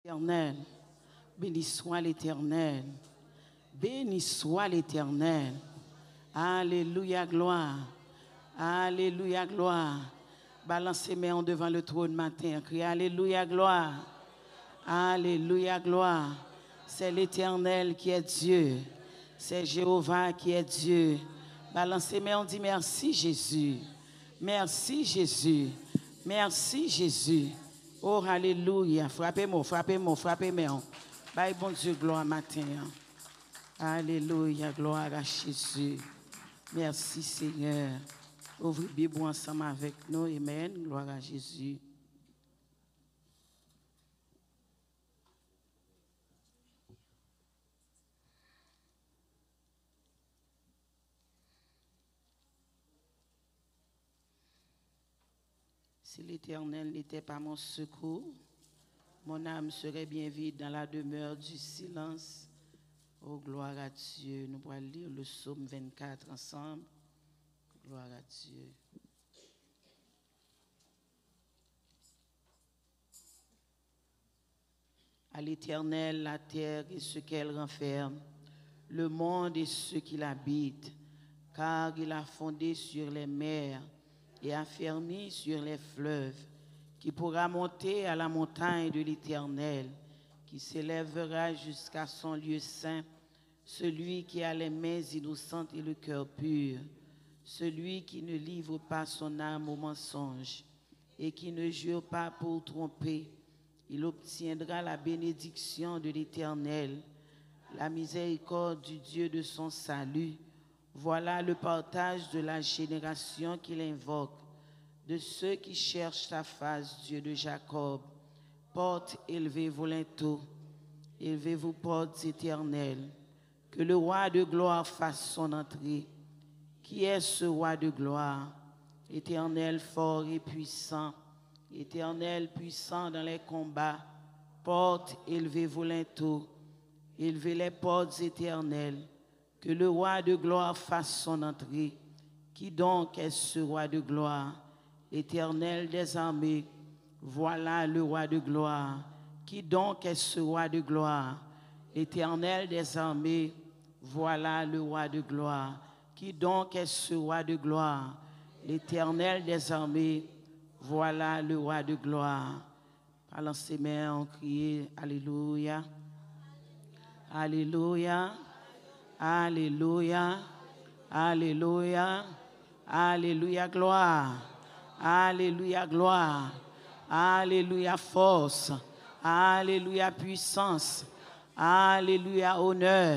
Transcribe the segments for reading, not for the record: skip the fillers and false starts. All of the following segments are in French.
Éternel, béni soit l'Éternel, béni soit l'Éternel. Alléluia, gloire, alléluia, gloire. Balancez mes mains devant le trône matin, criez alléluia, gloire, alléluia, gloire. C'est l'Éternel qui est Dieu, c'est Jéhovah qui est Dieu. Balancez mes mains, on dit merci Jésus, merci Jésus, merci Jésus. Oh, alléluia. Frappez-moi, frappez-moi, frappez-moi. Bye, bon Dieu, gloire matin. Alléluia, gloire à Jésus. Merci, Seigneur. Ouvrez Bible ensemble avec nous. Amen. Gloire à Jésus. Si l'Éternel n'était pas mon secours, mon âme serait bien vide dans la demeure du silence. Oh, gloire à Dieu. Nous allons lire le psaume 24 ensemble. Gloire à Dieu. À l'Éternel, la terre et ce qu'elle renferme, le monde et ceux qui l'habitent, car il a fondé sur les mers et affermi sur les fleuves, qui pourra monter à la montagne de l'Éternel, qui s'élèvera jusqu'à son lieu saint, celui qui a les mains innocentes et le cœur pur, celui qui ne livre pas son âme au mensonge et qui ne jure pas pour tromper. Il obtiendra la bénédiction de l'Éternel, la miséricorde du Dieu de son salut. Voilà le partage de la génération qu'il invoque, de ceux qui cherchent ta face, Dieu de Jacob. Portes élevées vos linteaux, élevez-vous portes éternelles, que le roi de gloire fasse son entrée. Qui est ce roi de gloire? Éternel fort et puissant, Éternel puissant dans les combats. Portes élevées vos linteaux, élevez les portes éternelles, que le roi de gloire fasse son entrée. Qui donc est ce roi de gloire? Éternel des armées, voilà le roi de gloire. Qui donc est ce roi de gloire? Éternel des armées, voilà le roi de gloire. Qui donc est ce roi de gloire? L'Éternel des armées, voilà le roi de gloire. Parlant ses mains, on crie alléluia, alléluia, alléluia, alléluia, alléluia, gloire, alléluia, gloire, alléluia, force, alléluia, puissance, alléluia, honneur,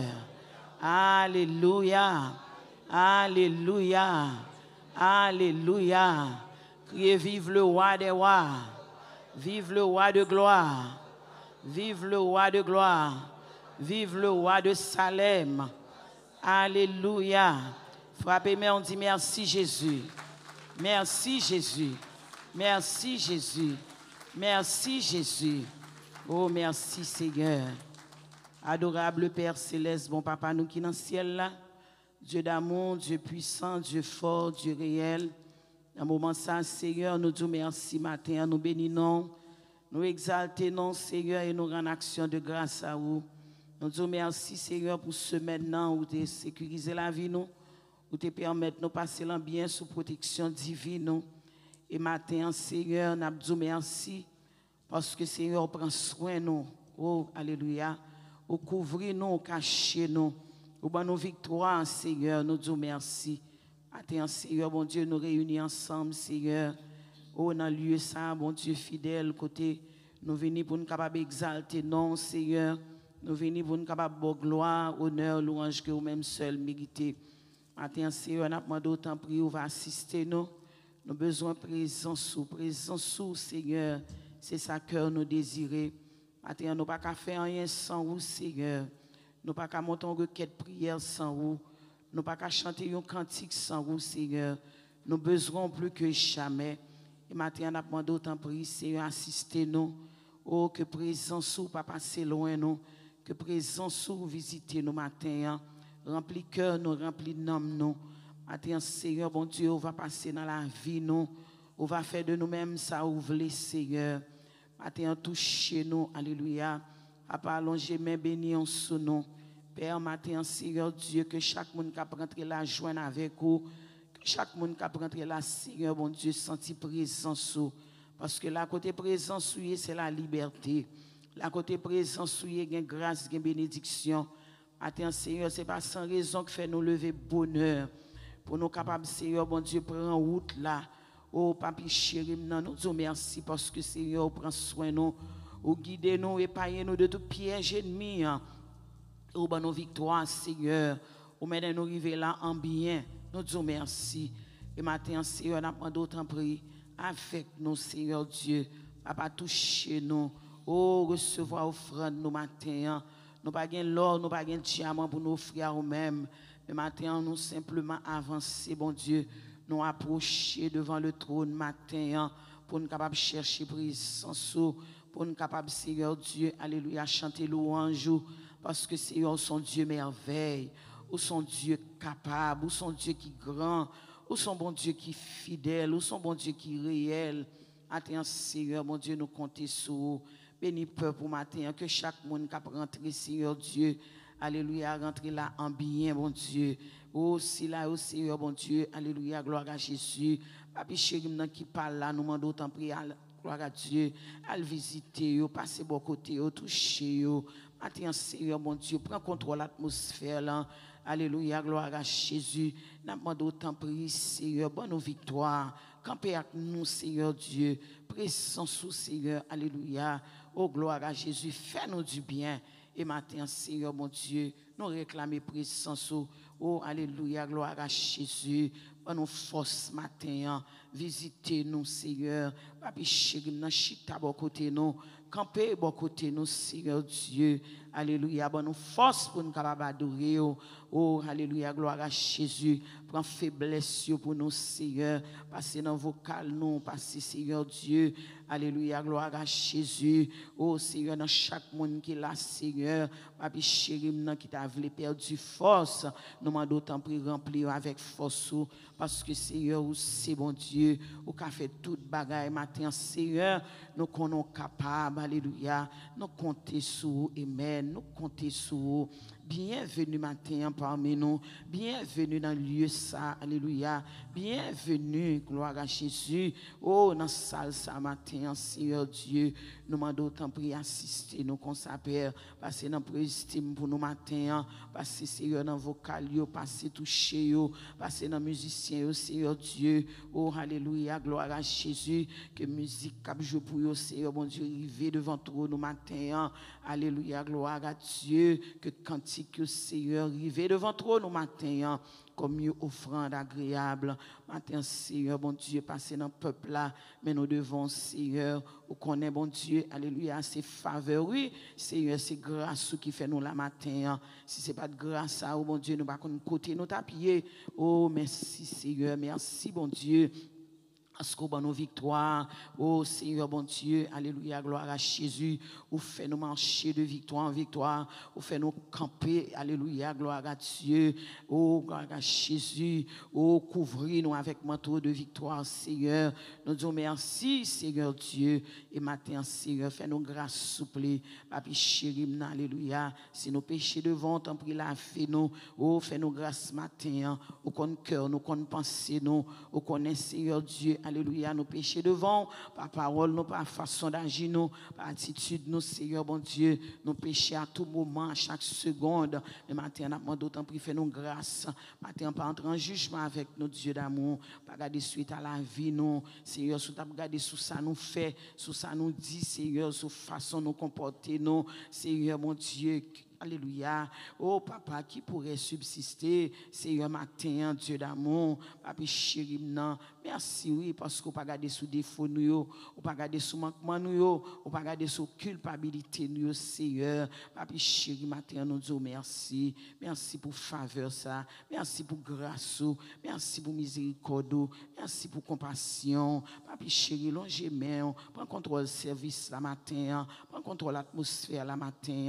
alléluia, alléluia, alléluia. Criez vive le roi des rois, vive le roi de gloire, vive le roi de gloire, vive le roi de Salem. Alléluia. Frappez-moi, on dit merci Jésus. Merci Jésus. Merci Jésus. Merci Jésus. Oh, merci Seigneur. Adorable Père Céleste, bon Papa, nous qui dans le ciel là, Dieu d'amour, Dieu puissant, Dieu fort, Dieu réel. Dans ce moment ça, Seigneur, nous disons merci matin, nous bénissons, nous exaltons, Seigneur, et nous rendons action de grâce à vous. Nous disons merci, Seigneur, pour ce maintenant où tu as sécurisé la vie, nous, où tu permets de nous passer en bien sous protection divine. Nous. Et matin, Seigneur, nous disons merci parce que, Seigneur, prend soin de nous. Oh, alléluia. Vous couvrez nous, cachez nous. Vous donnez nos victoires, Seigneur, nous disons merci. Matin, Seigneur, bon Dieu, nous réunis ensemble, Seigneur. Oh, dans le lieu ça, bon Dieu fidèle, côté, nous venons pour nous capables d'exalter, non, Seigneur. Nous venons pour nous capables de gloire, honneur, louange que vous-même seul méritez. Matin, Seigneur, nous demandons autant prier, vous va assister nous. Nous avons besoin de présence, Seigneur. C'est ça que nous désirons. Matin, nous pas qu'à faire rien sans vous, Seigneur. Nous pas qu'à monter une requête prière sans vous. Nous pas qu'à chanter un cantique sans vous, Seigneur. Nous besoin plus que jamais. Et maintenant, nous demandons autant prier, Seigneur, assistez-nous. Oh, que présence ou pas passer loin, nous. Que présence ou visiter nous matin. Remplis cœur, nous remplis d'âme, nous. Matin, Seigneur, bon Dieu, on va passer dans la vie, nous. On va faire de nous-mêmes ça, ouvrir, Seigneur. Matin, touchez nous. Alléluia. Papa, allongez mes bénis en sous nous. Père, matin, Seigneur Dieu, que chaque monde qui a rentré là, joindre avec vous. Que chaque monde qui a rentré là, Seigneur, bon Dieu, senti présence. Parce que la côté présence, c'est la liberté. La côté présence, il y a grâce, il y a bénédiction. Matin, Seigneur, ce n'est pas sans raison que fait nous lever bonheur. Pour nous capables, Seigneur, bon Dieu, prendre route là. Oh, papi chéri, nous disons merci parce que Seigneur, prend soin de nous. Ou guidez nous, épargnez nous de tout piège ennemi. Ou ban nos victoires, Seigneur. Ou mettez nous arriver là en bien. Nous disons merci. Et maintenant, Seigneur, nous avons d'autres prix avec nous, Seigneur Dieu. Papa, touchez nous. Oh, recevoir offrande nous matin. Nous pas gain l'or, nous pas gain diamant pour nous offrir à nous-mêmes. Mais maintenant, nous simplement avancer, bon Dieu. Nous approcher devant le trône matin pour nous capables chercher présence, pour nous capables, Seigneur Dieu, alléluia, chanter louange, parce que Seigneur, son Dieu merveille, ou son Dieu capable, ou son Dieu qui est grand, ou son bon Dieu qui est fidèle, ou son bon Dieu qui est réel. Attends, Seigneur, mon Dieu, nous comptons sur vous. Bénis peuple pour matin, que chaque monde qui rentre, Seigneur Dieu, alléluia, rentre là en bien, mon Dieu. Oh, si là, oh Seigneur, bon Dieu, alléluia, gloire à Jésus. Papi chéri, qui parle là, nous demandons autant prier, gloire à Dieu, à le visiter, passer bon côté, toucher, maintenant, Seigneur, bon Dieu, prends contrôle de l'atmosphère là. Alléluia, gloire à Jésus. Nous demandons autant prier, Seigneur, bonne victoire. Campez avec nous, Seigneur Dieu. Présence sous Seigneur, alléluia. Oh, gloire à Jésus, fais-nous du bien. Et maintenant, Seigneur, mon Dieu, nous réclamons présence. Oh, alléluia, gloire à Jésus. Bonne force matin. Visitez-nous, Seigneur. Papi chéri, nous chita bon côté nous. Campez bon côté nous, Seigneur Dieu. Alléluia, bonne force pour nous capables adorer. Oh, alléluia, gloire à Jésus. Prends faiblesse pour nous, Seigneur. Passez dans vos vocal, nous. Passez, Seigneur Dieu. Alléluia, gloire à Jésus. Oh, Seigneur, dans chaque monde qui est là, Seigneur. Papi chéri, qui t'a voulu perdre force. Nous m'en d'autant plus remplir avec force. Parce que, Seigneur, c'est bon Dieu. Ou qu'a fait toute bagaille matin, Seigneur. Nous sommes capables. Alléluia. Nous comptons sur vous. Amen. Nous comptons sur vous. Bienvenue matin parmi nous. Bienvenue dans le lieu ça. Alléluia. Bienvenue. Gloire à Jésus. Oh, dans la salle ça matin, Seigneur Dieu. Nous demandons autant prier, assister nous comme ça, Père. Passer dans le estime pour nous matin. Passer, Seigneur, dans le vocal, passer toucher, passer dans le musicien, Seigneur Dieu. Oh, alléluia. Gloire à Jésus. Que musique cap joue pour vous, Seigneur, bon Dieu, arriver devant toi nous matin. Alléluia. Gloire à Dieu. Que cantique, Seigneur, arriver devant toi nous matin. Comme une offrande agréable. Matin, Seigneur, bon Dieu, passer dans le peuple là. Mais nous devons, Seigneur, ou connaît, bon Dieu, alléluia, c'est faveur. Oui, Seigneur, c'est grâce qui fait nous la matin. Si ce n'est pas de grâce à vous, bon Dieu, nous ne pouvons pas côté nous taper. Oh, merci, Seigneur, merci, bon Dieu. Parce qu'on a nos victoires, oh Seigneur bon Dieu, alléluia, gloire à Jésus, ou fait nous marcher de victoire en victoire, ou fait nous camper, alléluia, gloire à Dieu, oh gloire à Jésus, oh couvrir nous avec manteau de victoire, Seigneur. Nous disons merci, Seigneur Dieu, et matin, Seigneur, fais nous grâce souple, papi chéri, alléluia, si nos péchés devant, t'en prie la fait nous, oh fais nous grâce matin, au con cœur, nous con pensée nous, au connaît Seigneur Dieu. Alléluia, nos péchés devant, par parole, nous, par façon d'agir, nous, par attitude, nous, Seigneur, bon Dieu, nos péchés à tout moment, à chaque seconde. Mais maintenant, nous avons d'autant plus fait nos grâces. Maintenant, pas entrer en jugement avec nos Dieu d'amour, pas regarder suite à la vie, nous, Seigneur, sous regarder sous ça nous fait, sous ça nous dit, Seigneur, sous façon nous comporter, nous, Seigneur, mon Dieu. Alléluia. Oh, papa, qui pourrait subsister, Seigneur, matin, Dieu d'amour, papi chéri, non. Merci, oui, parce qu'on ne peut pas garder sous défaut, nous, on ne peut pas garder sous manquement, nous, on ne peut pas garder sous culpabilité, nous, Seigneur. Papi chéri, matin, nous disons merci. Merci pour faveur, ça. Merci pour grâce, merci pour miséricorde, merci pour compassion. Papi chéri, longez main, prends contrôle du service la matin, prends contrôle de l'atmosphère la matin.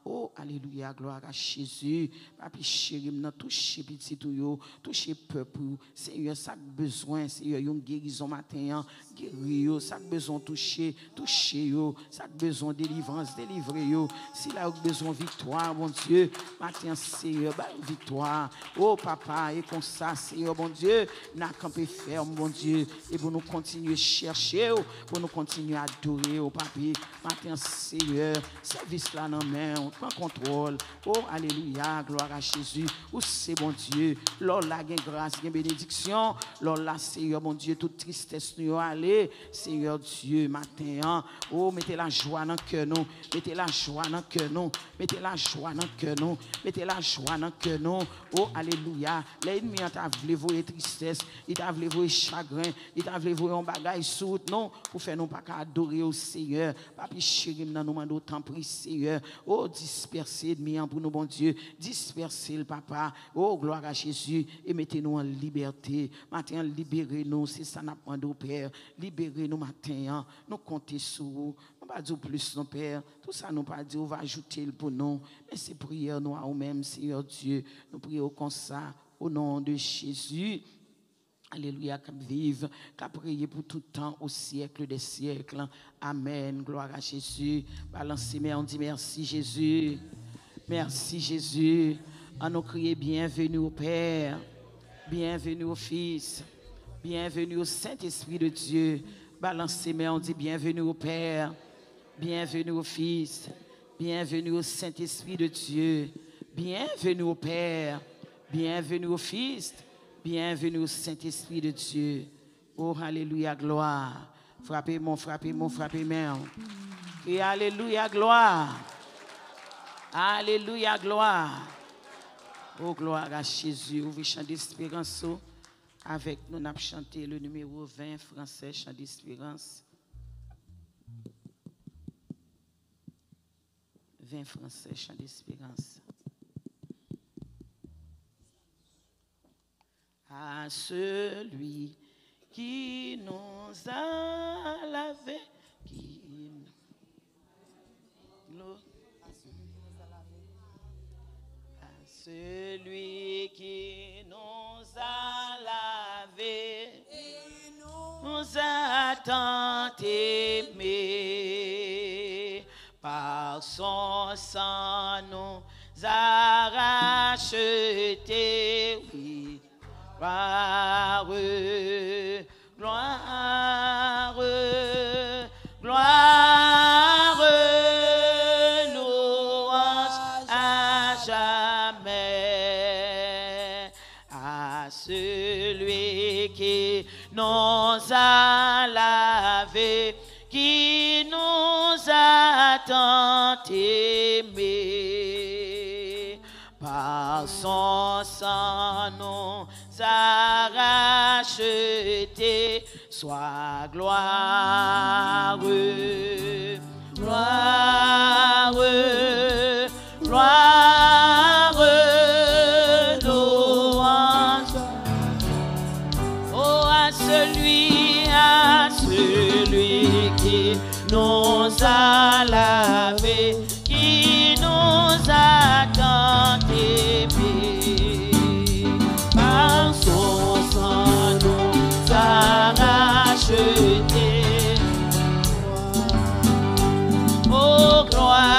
Oh, alléluia, gloire à Jésus. Papi chéri, nous toucher petit tout, toucher peuple. Seigneur, ça besoin, Seigneur, une guérison matin, guérir, ça besoin toucher, ça besoin délivrance, délivrer. S'il a besoin victoire, mon Dieu, matin, Seigneur, victoire. Oh, papa, et comme ça, Seigneur, mon Dieu, n'a campé ferme, mon Dieu, et pour nous continuer à chercher, pour nous continuer à adorer, oh, papi, matin, Seigneur, service là, non, mais on prend contrôle. Oh, alléluia, gloire à Jésus. Oh, c'est bon Dieu. Lors là, il y a grâce, il y a bénédiction. Lors là, Seigneur, mon Dieu, toute tristesse nous aller. Seigneur Dieu, matin, oh, mettez la joie dans le cœur, nous. Mettez la joie dans le cœur, nous. Mettez la joie dans le cœur, nous. Mettez la joie dans le cœur, nous. Oh, alléluia. L'ennemi t'a voulu voir tristesse, il t'a voulu voir chagrin, il t'a voulu voir un bagage sous non, pour faire nous pas adorer au Seigneur. Papi chéri, nous demandons autant pris, Seigneur. Oh, dispersez de pour nous, bon Dieu. Dispersez le papa. Oh, gloire à Jésus. Et mettez-nous en liberté. Matin, libérez-nous. C'est ça, nous demandons au Père. Libérez-nous matin. Nous comptons sur vous. Nous ne pas dire plus, non, Père. Tout ça, nous ne pas dire, on va ajouter pour nous. Mais c'est prière, nous, à nous-mêmes, Seigneur Dieu. Nous prions comme ça, au nom de Jésus. Alléluia, qu'à vivre, qu'à prier pour tout temps, au siècle des siècles. Amen. Gloire à Jésus. Balancez, mais on dit merci Jésus. Merci Jésus. On nous crie bienvenue au Père, bienvenue au Fils, bienvenue au Saint-Esprit de Dieu. Balancez, mais on dit bienvenue au Père, bienvenue au Fils, bienvenue au Saint-Esprit de Dieu. Bienvenue au Père, bienvenue au Fils. Bienvenue au Saint-Esprit de Dieu. Oh, alléluia, gloire. Frappez-moi, frappez-moi, frappez-moi. Et alléluia, gloire. Alléluia, gloire. Oh, gloire à Jésus. Ouvrez chant d'espérance. Avec nous, nous avons chanté le numéro 20 français, chant d'espérance. 20 français, chant d'espérance. À celui qui nous a lavé, à celui qui nous a lavé, nous a tant aimés, par son sang nous a rachetés, oui. Gloire, gloire, gloire, louange à jamais à celui qui nous a lavé, qui nous a tant aimés, par son sang nous a racheté, soit gloire, gloire, gloire, louange. Oh, à celui qui nous a lavé, qui nous a tant aimés. Par son sang nous a rachetés. Oh, gloire.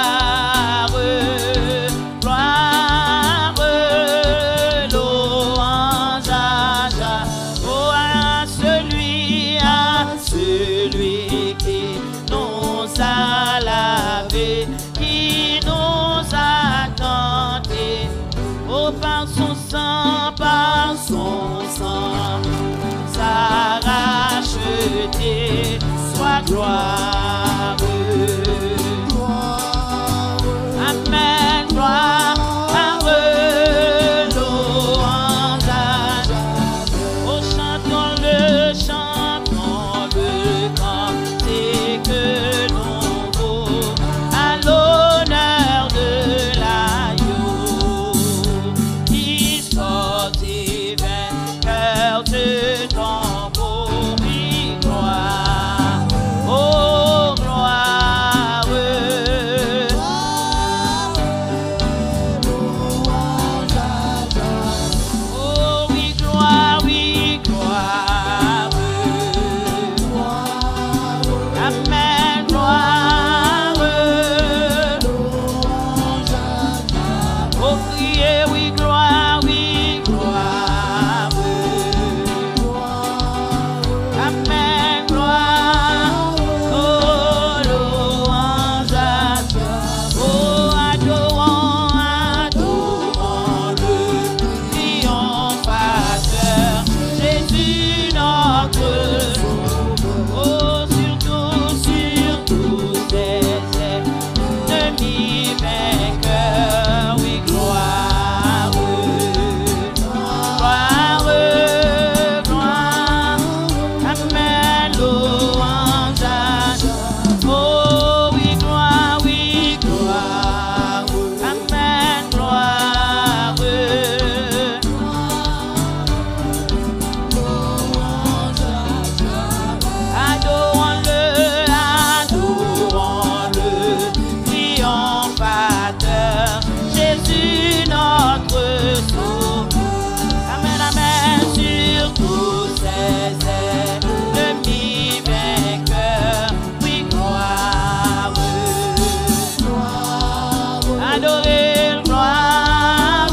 adorer, gloire.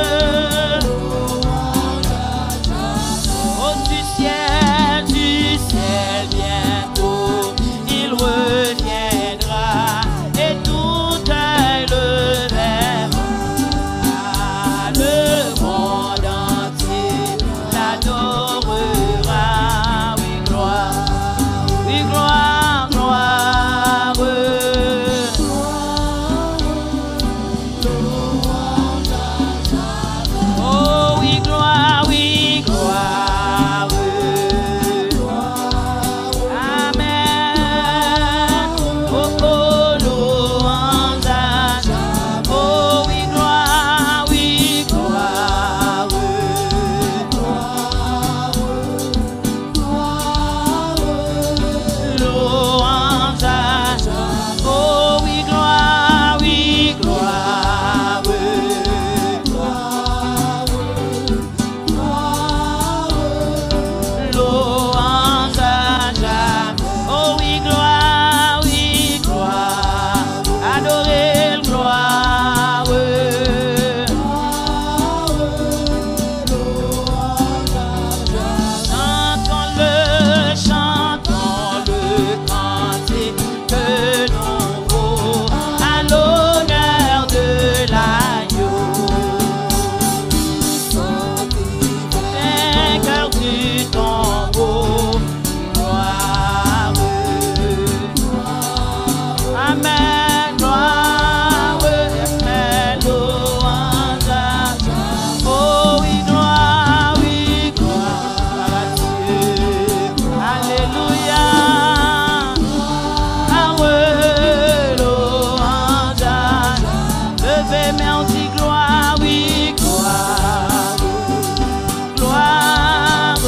Oh, du ciel, bientôt, il reviendra et tout le verra. Le monde entier l'adorera. Oui, gloire, oui, gloire, gloire. Oh, oui, gloire, oui, gloire. Amen. Oh, oh, louange à Jah. Oh, oui, gloire, oui, gloire. Louange à Jah. Oh, oui, gloire, oui, gloire. Louange à Jah. Oh, oui, gloire, oui, gloire. Adorer, gloire. Chantons-le cantique nouveau à l'honneur de l'agneau. Vainqueur du tombeau, gloire. Amen, gloire. Amen, louange à Jah. Oh, oui, gloire, oui, gloire à Dieu. Alléluia. Ah ouais, louange à Jah. Levez, mais on dit gloire, oui, gloire. Gloire.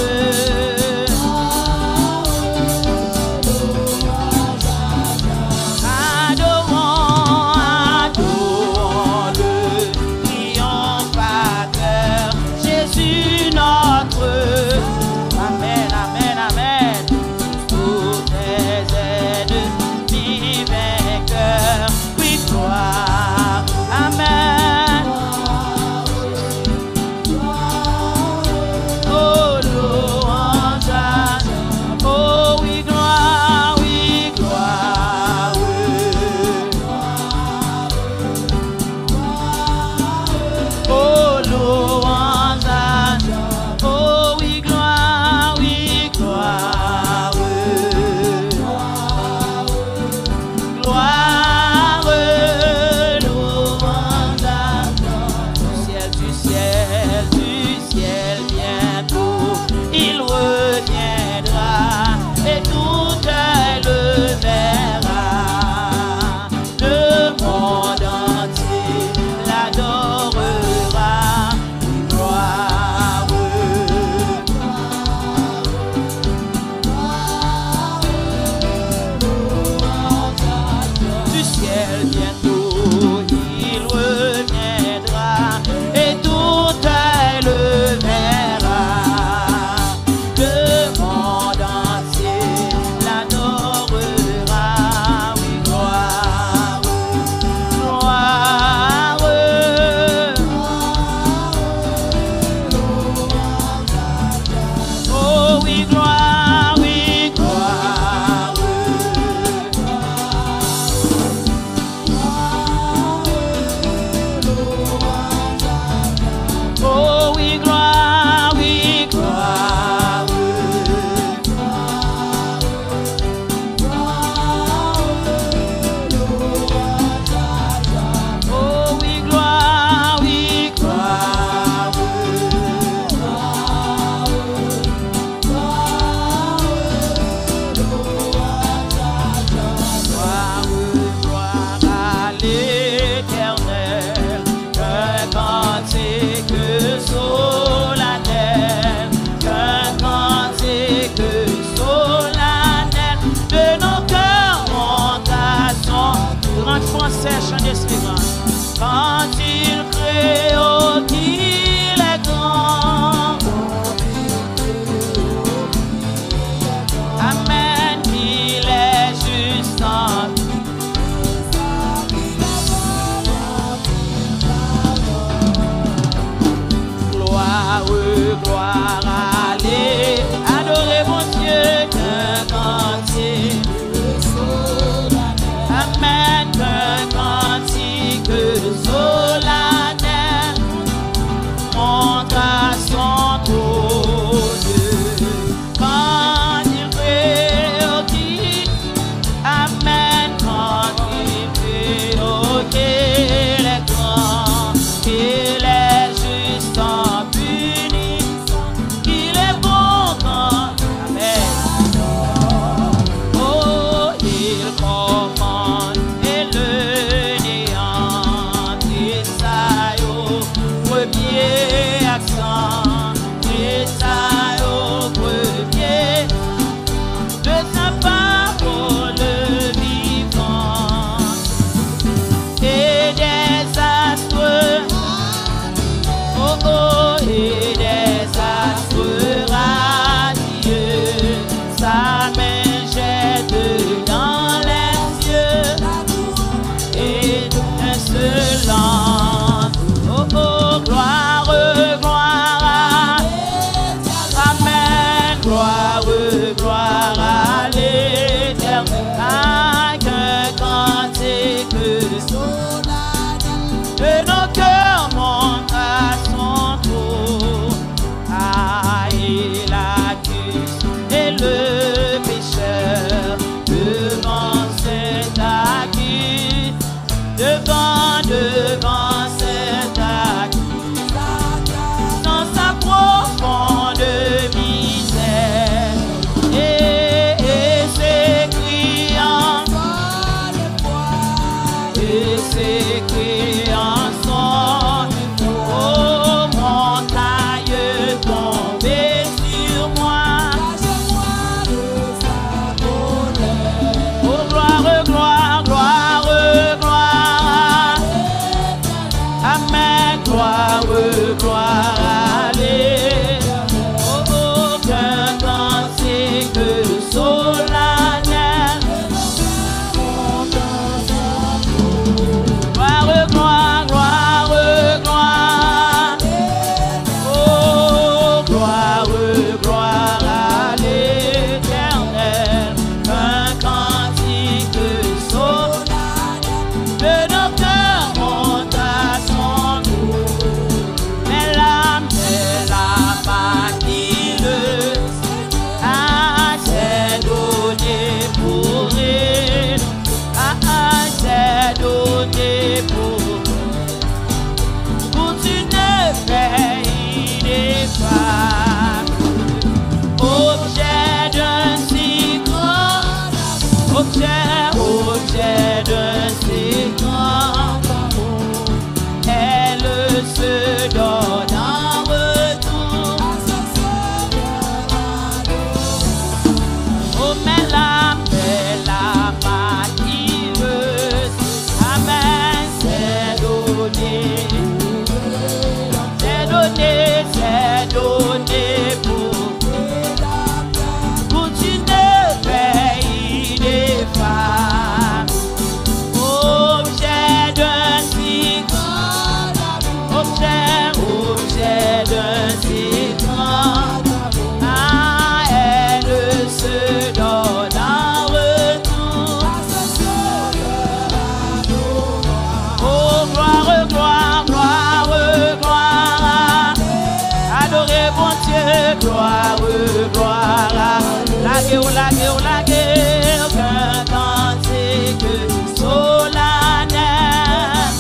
Adorons-le, triomphateur, Jésus notre. Amen, amen, amen. Tous tes ennemis vainqueurs, oui, gloire. Amen. Oh, louange à Jah. Oh, oui, gloire, oui, gloire. Oh, louange à Jah. Oh, oui, gloire, oui, gloire. Gloire, louange à Jah. Du ciel, bientôt, il reviendra et tout le verra. Le monde entier l'adorera. Gloire. Du ciel, bientôt, il reviendra et tout le verra. Le monde entier l'adorera. Oui, gloire, gloire. Oh, oui, gloire, oui, gloire. Oh, oui, gloire, oui, gloire. Oh, oui, gloire, oui, gloire. Gloire à l'Éternel, qu'un cantique solennel, qu'un cantique solennel de nos cœurs monte à son grand français, chant d'espérance. Quand il créa qu'il est grand. Amen, qu'il est juste en devant cette accusation, dans sa profonde misère, et ses criants, sont, oh, montagne tombée sur moi. Oh, gloire, gloire, gloire, gloire. Amen, gloire, gloire, allez. Oh, aucun cantique solennel. Gloire, gloire, gloire, gloire. Oh, gloire, gloire à l'Éternel. Un cantique solennel. De nos cœurs monte à son goût. Mais l'âme maquille. Ah, c'est donné pour elle. Ah, c'est donné pour tu ne pays des femmes. Objet d'un si grand, objet d'un si grand amour, elle se donne en retour. Oh, mais l'âme maquilleuse, amen, c'est donné. C'est donné pour tu ne pays des femmes. Objet d'un si grand, objet d'un si grand. Ah, elle se donne en retour. Oh, gloire, gloire, gloire, gloire. Adorez bon Dieu, gloire, gloire. La guerre, qu'un cantique solennel.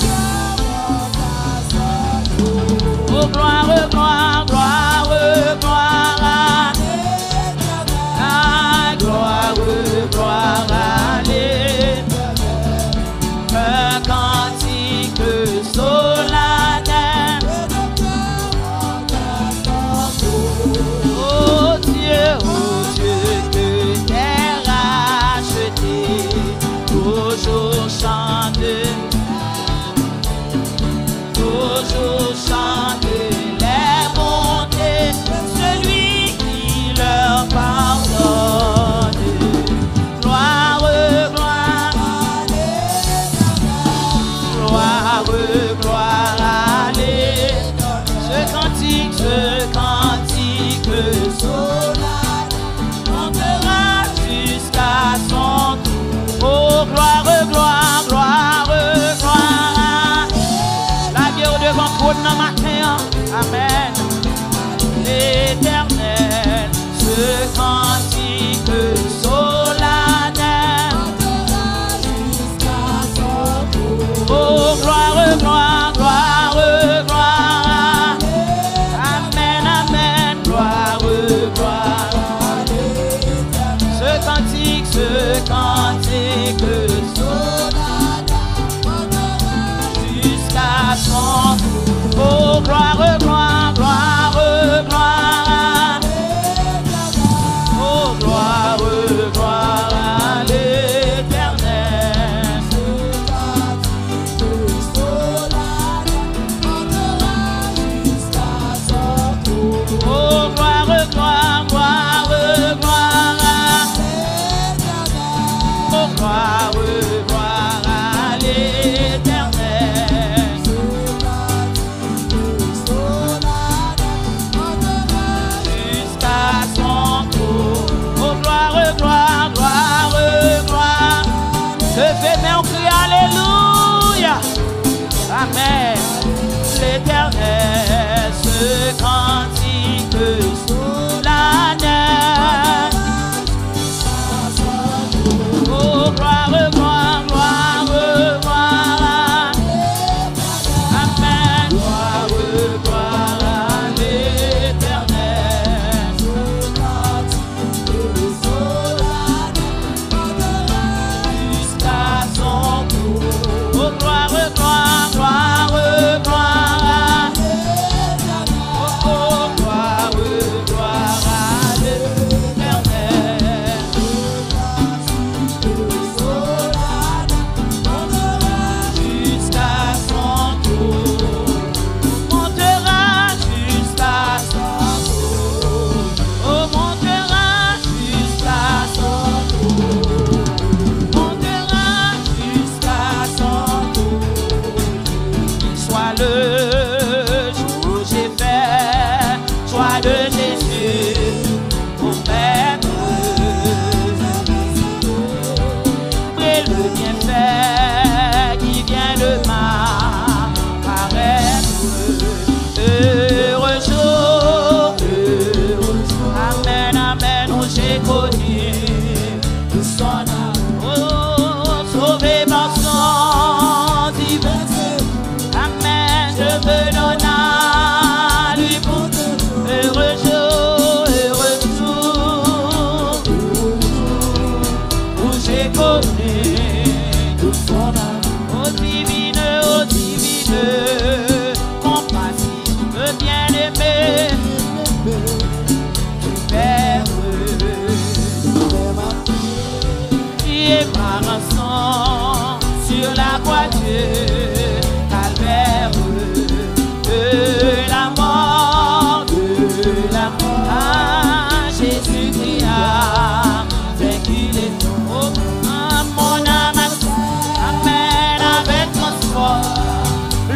Oh, gloire, gloire, gloire, gloire. Ah, gloire, gloire, allez. Un cantique solennel. Oh Dieu, que terre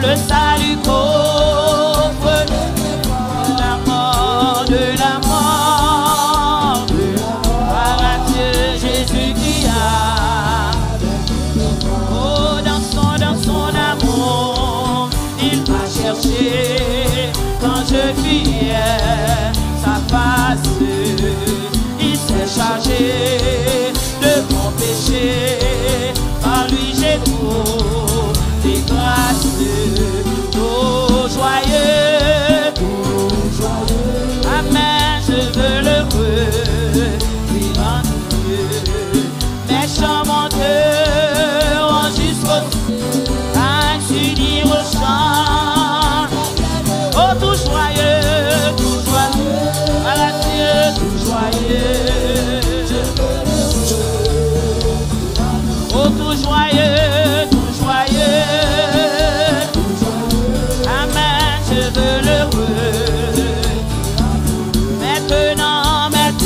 le salut couvre la mort de la mort. Par Dieu Jésus qui a. Oh, dans son amour, il m'a cherché quand je fuyais sa face. Il s'est chargé de mon péché. Par lui j'ai trouvé grâce. Tout joyeux, amen, je veux le revivre en Dieu. Mes chants monteront jusqu'au s'unir au chant. Oh, tout joyeux, à la Dieu, tout joyeux. Oh, tout joyeux, amen, je veux le maintenant,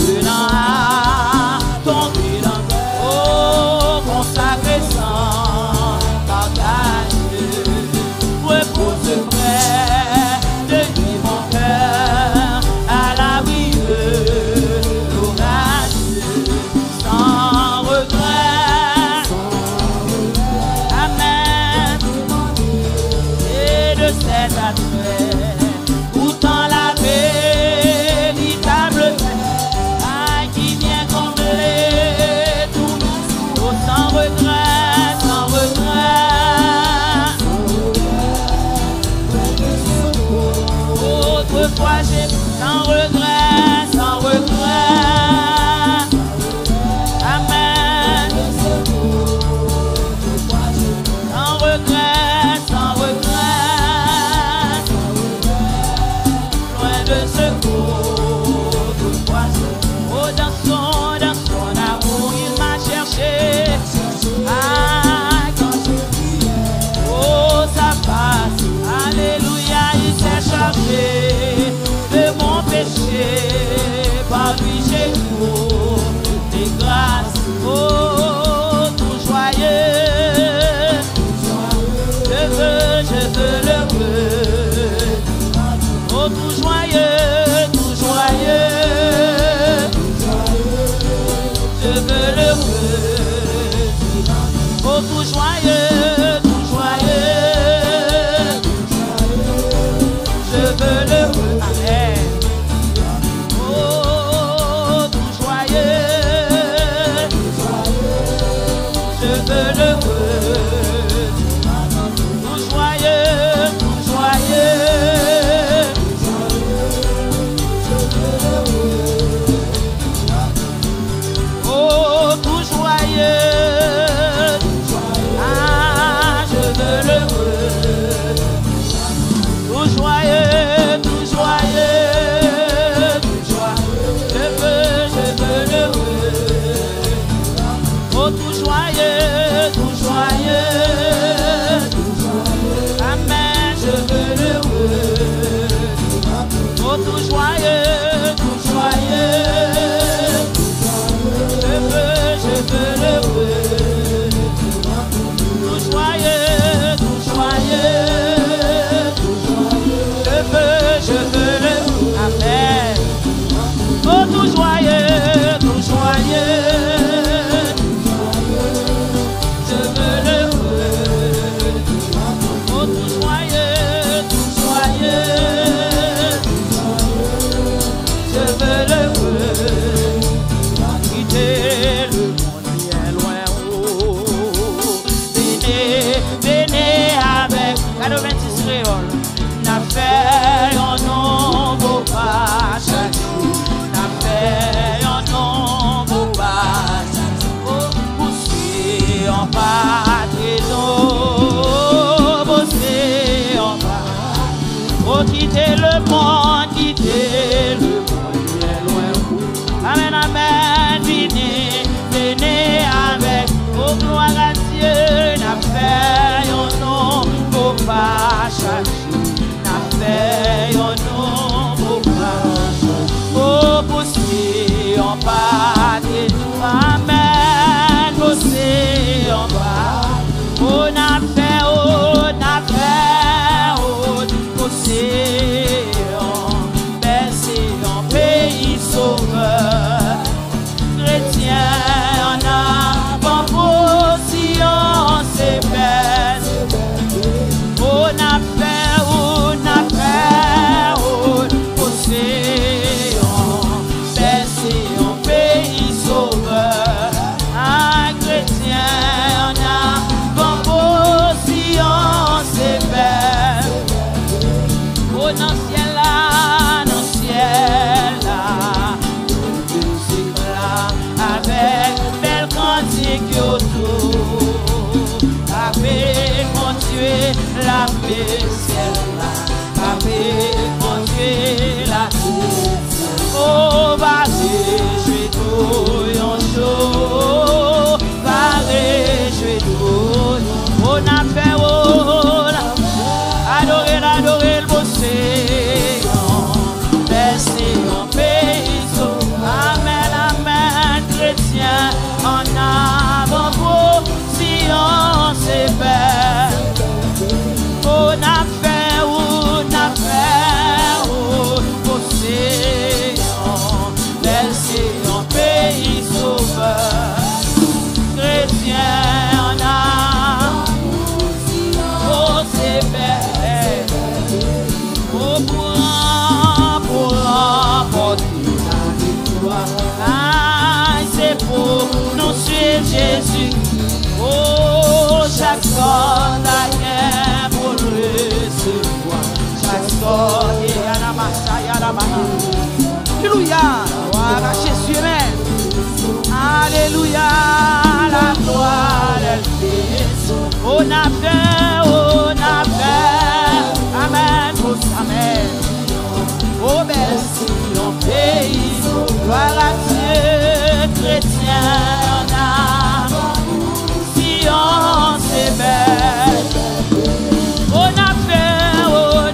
tomber dans, oh, consacré sans partage, repose près de lui mon cœur, à l'abri de l'orage, sans regret, amen, et de cet attrait, pourtant la véritable paix, qui vient combler tout, oh, sans regret, sans regret. Autrefois j'ai sans regret, amen, sans regret, loin de ce autrefois, oh, dans son amour il m'a cherché, ah, oh, ça passe, alléluia, il s'est chargé de mon péché, par lui j'ai trouvé grâce, oh, tout joyeux, je veux le revivre, oh, tout joyeux, je veux le revivre, oh, tout joyeux, je veux le revivre, oh, tout joyeux, je veux le revivre, tout joyeux, oh, tout joyeux, ah, je veux le revivre, tout joyeux, je veux le revivre, oh, tout joyeux, amen, je veux le revivre, oh, tout joyeux, je veux le revivre, tout joyeux, je veux le, amen, oh, tout joyeux, je veux le revivre, oh, tout joyeux, je veux le revivre, quitter le monde bien loin, oh, venez avec, cadeau 26 créole, n'a fait un nombre pas chaque jour, n'a fait un nombre pas chaque jour, pousser en patrie, bosser en bas, oh, quitter le monde bien loin, amen, amen, venez avec, oh, gloire à Dieu, n'a fait un nombre pas chaque jour, n'a fait un nombre pas chaque jour, oh, pousser en bas, amen, pousser en bas, oh, n'a fait, La paix, la paix, mon Dieu, la paix. Oh, va réjouir tout en chaud, va réjouir tout. On a fait, adorer le beau Seigneur. Merci en pays, amen, amen, chrétien, en avant pour si on s'est fait. On a fait, pour Seigneur, laissez en pays sauveur, chrétien en a, oh c'est belle, oh pour remporter la victoire, ah c'est pour nous suivre Jésus, oh chaque soldat pour recevoir chaque sort et à la massa et à la main. Alléluia, gloire à Jésus même. Alléluia, la gloire elle fait. On a fait, amen, tous amen. Oh merci, on pays, gloire à Dieu, chrétien, on a, si on s'éveille. On a fait,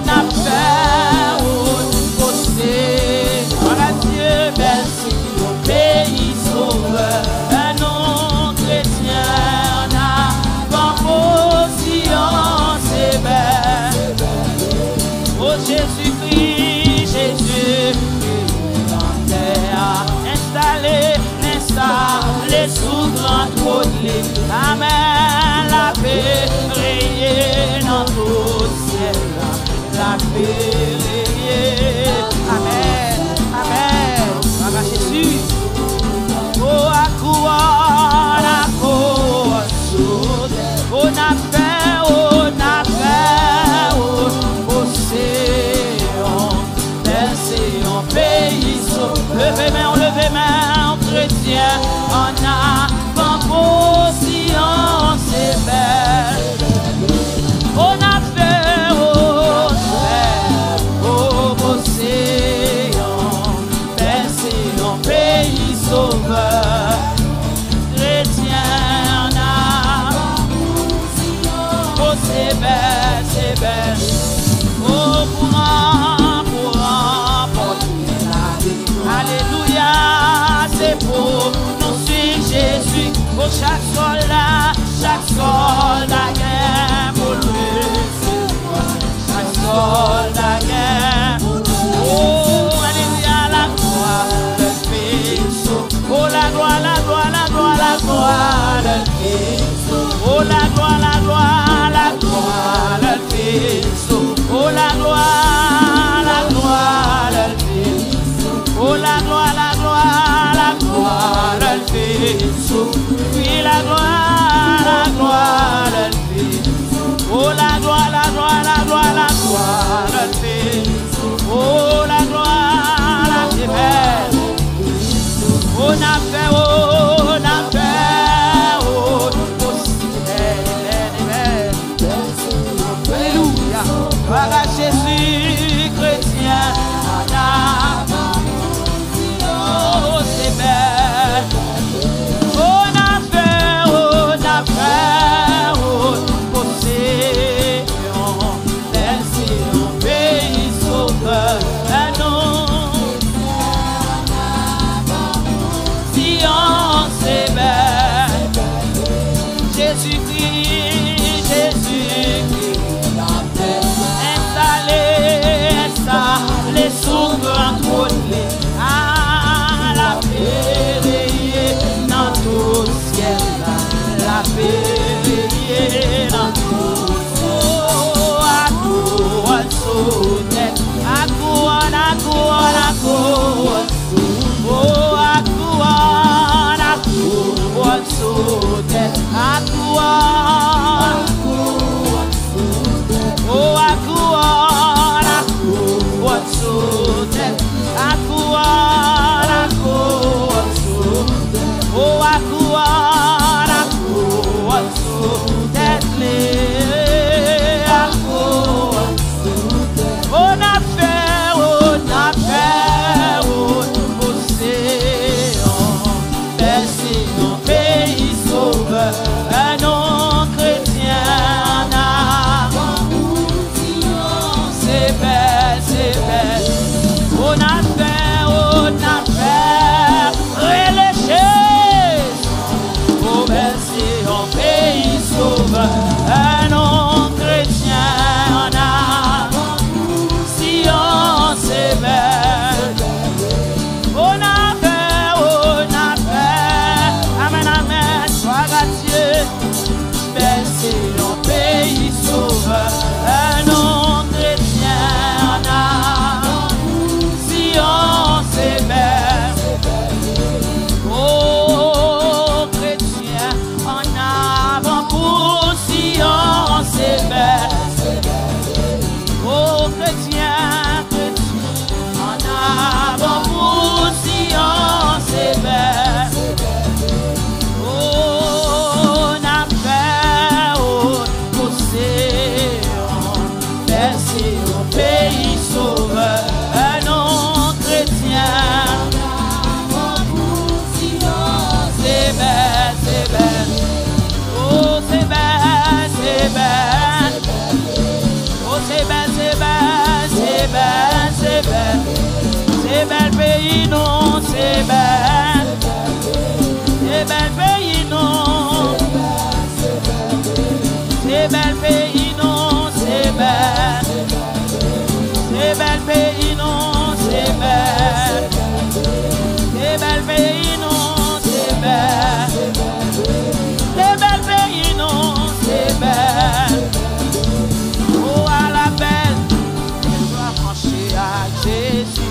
posté, voilà Dieu, merci, au pays sauveur, un nom chrétien, on a, comme si on s'éveille. Oh Jésus-Christ, Jésus, dans terre, installé sous grande côtelée, amen, la paix, rayée dans tout ciel, la paix, rayée, amen, amen, à Jésus, oh à quoi, on a fait, au Séon, Séon, pays sauf, levez main, chrétien, on a, si on s'éveille. On a fait, Séon, pays sauveur, chrétien, on a, oh c'est belle, oh pour remporter la victoire. Alléluia, c'est pour nous suivre Jésus, oh chaque soldat gagne pour lui, chaque soldat gagne, oh alléluia, la gloire, le Fils, oh la gloire, le Fils, oh la gloire, le Fils, oh la gloire, le Fils, oh la gloire, le Fils, oui la gloire, le Fils, oh la gloire, le Fils, oh la gloire, la belle, on a fait, alléluia, gloire à Jésus, chrétien, on a, oh c'est belle, on a fait, au Séon, Séon, pays sauveur, un nom, si on s'éveille, Jésus-Christ, installé c'est belle, c'est belle. C'est bel pays, non, c'est belle. C'est bel pays, non. C'est bel pays, non, c'est belle. C'est bel pays, non, c'est belle. C'est bel pays, non, c'est belle. C'est bel pays, non, c'est belle. Oh, à la belle, elle doit marcher à Jésus.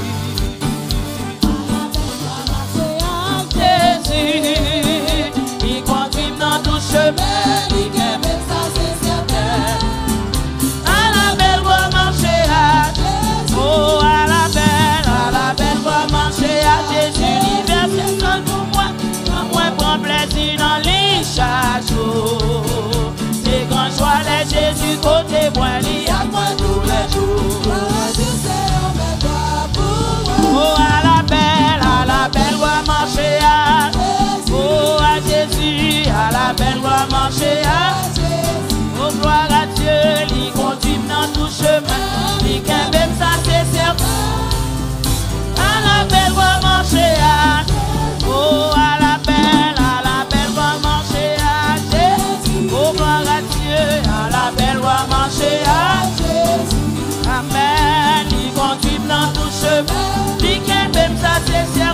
Jésus, il conduit dans tout chemin, il aime ça, c'est certain. À la belle, doit marcher à Jésus. Oh, à la belle, doit marcher à Jésus. L'universel sonne pour moi, moi prends plaisir dans les chaque jour. C'est grand joie de Jésus côté moi, il y a moi tous les jours. Oh, à la belle, doit marcher à Jésus. Oh, à Jésus, à la belle, doit marcher à Jésus. Oh, gloire à Dieu, il conduit dans tout chemin. Il qu'aime même ça, c'est certain. À la belle, doit marcher à Jésus. Oh, à la belle, doit marcher à Jésus. Oh, gloire à Dieu, à la belle, doit marcher à Jésus. Amen, il conduit dans tout chemin. Il qu'aime même ça, c'est certain.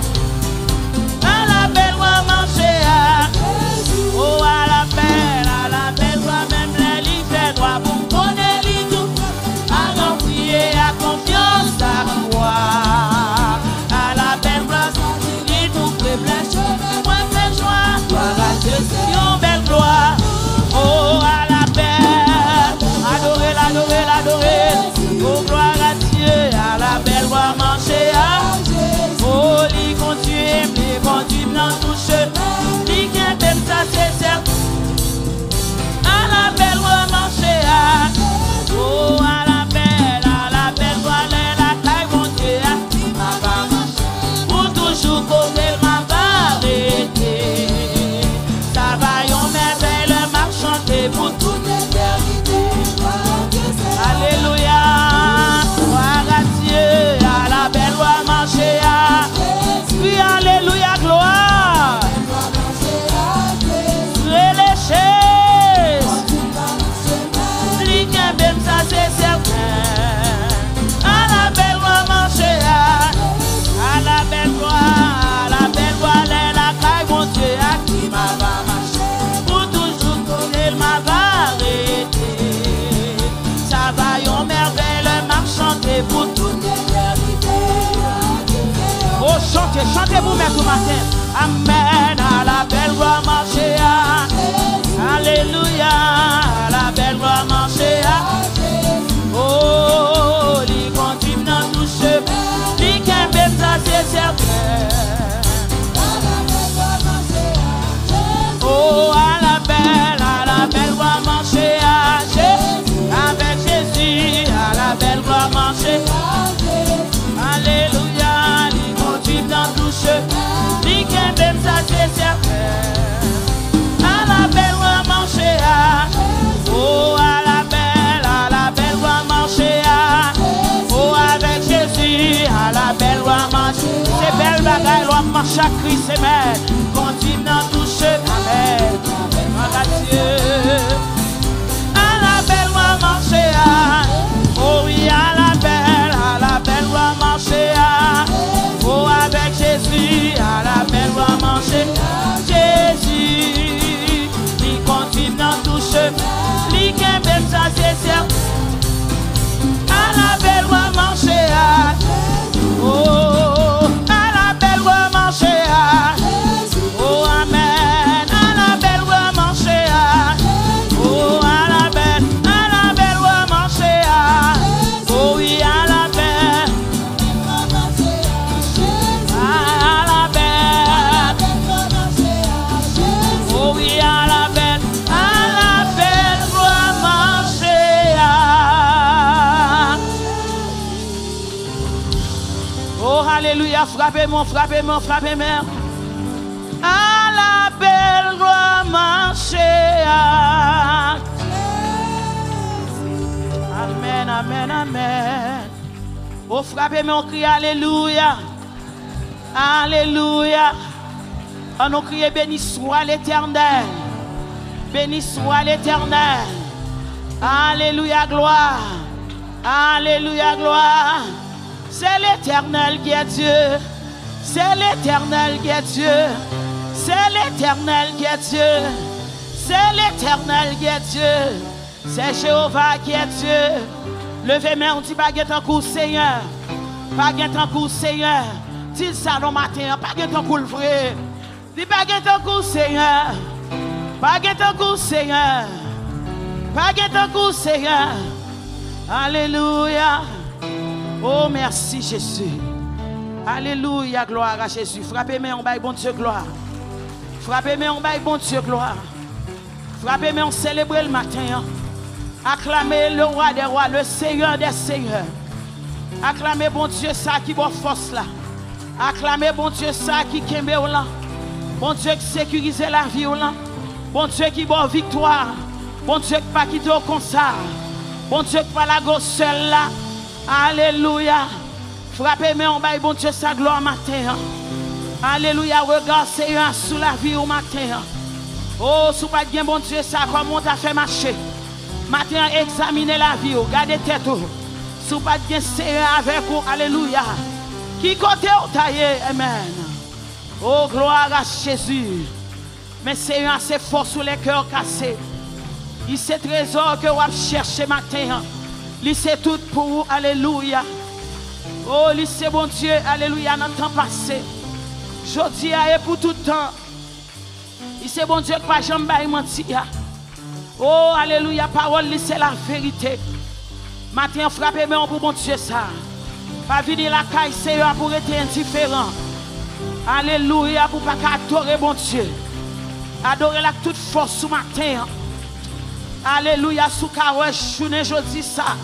À la belle, doit marcher à Jésus. Oh, à la belle, doit même les livrer droit pour connaître les tout. À l'en prier, à confiance, à croire. À la belle, doit sortir, tout faiblesse, chemin, moi, fait joie. Gloire à Dieu, c'est une belle gloire. Oh, à la belle, adorez, l'adorez, l'adorez. Oh, gloire à Dieu, à la belle, doit marcher à Jésus. Oh, il conduit dans tout chemin. Il qu'aime même ça, c'est certain. À la belle, doit marcher à Jésus. Oh, à la belle, doit aller la taille, mon Dieu, qui m'a pas marché. Pour toujours courir, m'a pas arrêté. Ça va, yon merveille, le marche chanter pour toute l'éternité. Alléluia. Gloire à Dieu, à la belle, doit marcher à Jésus. Oui, alléluia, gloire. Même ça c'est certain. À la belle doit marcher à la belle doit aller la caille mon Dieu à qui m'a pas marché. Pour toujours tourner m'a pas arrêté. Ça va yon merveille le marche chanter pour toute l'éternité. Oh chantez, chantez vous mettre au matin. Amen. À la belle doit marcher à alléluia. À la belle doit marcher à oh, il conduit dans tout chemin. Il qu'aime même ça, c'est certain. Oh, à la belle, doit marcher à Jésus. Avec Jésus, à la belle, doit marcher à Jésus. Alléluia, il conduit dans tout chemin. Il qu'aime même ça, c'est certain. À la belle, doit marcher à oh, à la belle, doit marcher à oh, avec Jésus, à la belle, doit marcher. C'est belle bagaille, doit marcher à Christ, c'est belle. Continue dans tout chemin, gloire à Dieu. À la belle, doit marcher à oh, oui, à la belle, doit marcher à oh, avec Jésus, à la belle, doit marcher à Jésus. Il continue dans tout chemin, il qu'aime même ça, c'est certain. À la belle, doit marcher à oh, à la belle, doit marcher à oh, amen. À la belle, doit marcher à oh, à la belle, doit marcher à oh, oui, à la belle, à la belle, oh, oui, à la belle, doit marcher à oh, alléluia, frappez-moi, frappez-moi, frappez-moi. À la belle, doit marcher à amen, amen, amen. Oh, frappez, mais on crie Alléluia. Alléluia. On nous crie béni soit l'Éternel. Béni soit l'Éternel. Alléluia, gloire. Alléluia, gloire. C'est l'Éternel qui est Dieu. C'est l'Éternel qui est Dieu. C'est l'Éternel qui est Dieu. C'est l'Éternel qui est Dieu. C'est Jéhovah qui est Dieu. Levez-moi, on dit pas en cours, Seigneur. Pas en cours, Seigneur. Dis ça non matin, pas en cours, frère. Dis pas en cours, Seigneur. Pas en cours, Seigneur. Pas en cours, Seigneur. Alléluia. Oh, merci Jésus. Alléluia, gloire à Jésus. Frappez-moi, on baille bon Dieu, gloire. Frappez-moi, on baille bon Dieu, gloire. Frappez-moi, on célèbre le matin. Acclamez le roi des rois, le Seigneur des seigneurs. Acclamez bon Dieu ça qui va force là. Acclamez bon Dieu ça qui kembe là. Bon Dieu qui sécurise la vie là. Bon Dieu qui va victoire. Bon Dieu qui pas quitter comme ça. Bon Dieu qui pas la gauche seul là. Alléluia. Frappez-moi en bas, bon Dieu sa gloire matin. Alléluia. Regarde Seigneur sous la vie au matin. Oh, sous pas bien bon Dieu ça comment t'as fait marcher. Matin, examinez la vie, gardez tête. Si vous pas bien Seigneur avec vous, alléluia. Qui côté vous taillez, amen. Oh, gloire à Jésus. Mais Seigneur, c'est fort sous les cœurs cassés. Il sait trésor que vous cherchez matin. Il sait tout pour vous, alléluia. Oh, il sait bon Dieu, alléluia, dans le temps passé. Je dis et pour tout le temps. Il sait bon Dieu que pas jamais mentir. Oh, alléluia, parole, c'est la vérité. Matin, frappez-moi pour bon Dieu ça. Pas venir la caille, Seigneur, pour être indifférent. Alléluia, pour pas adorer bon Dieu. Adorer la toute force ce matin. Alléluia, sous carreau, je dis ça.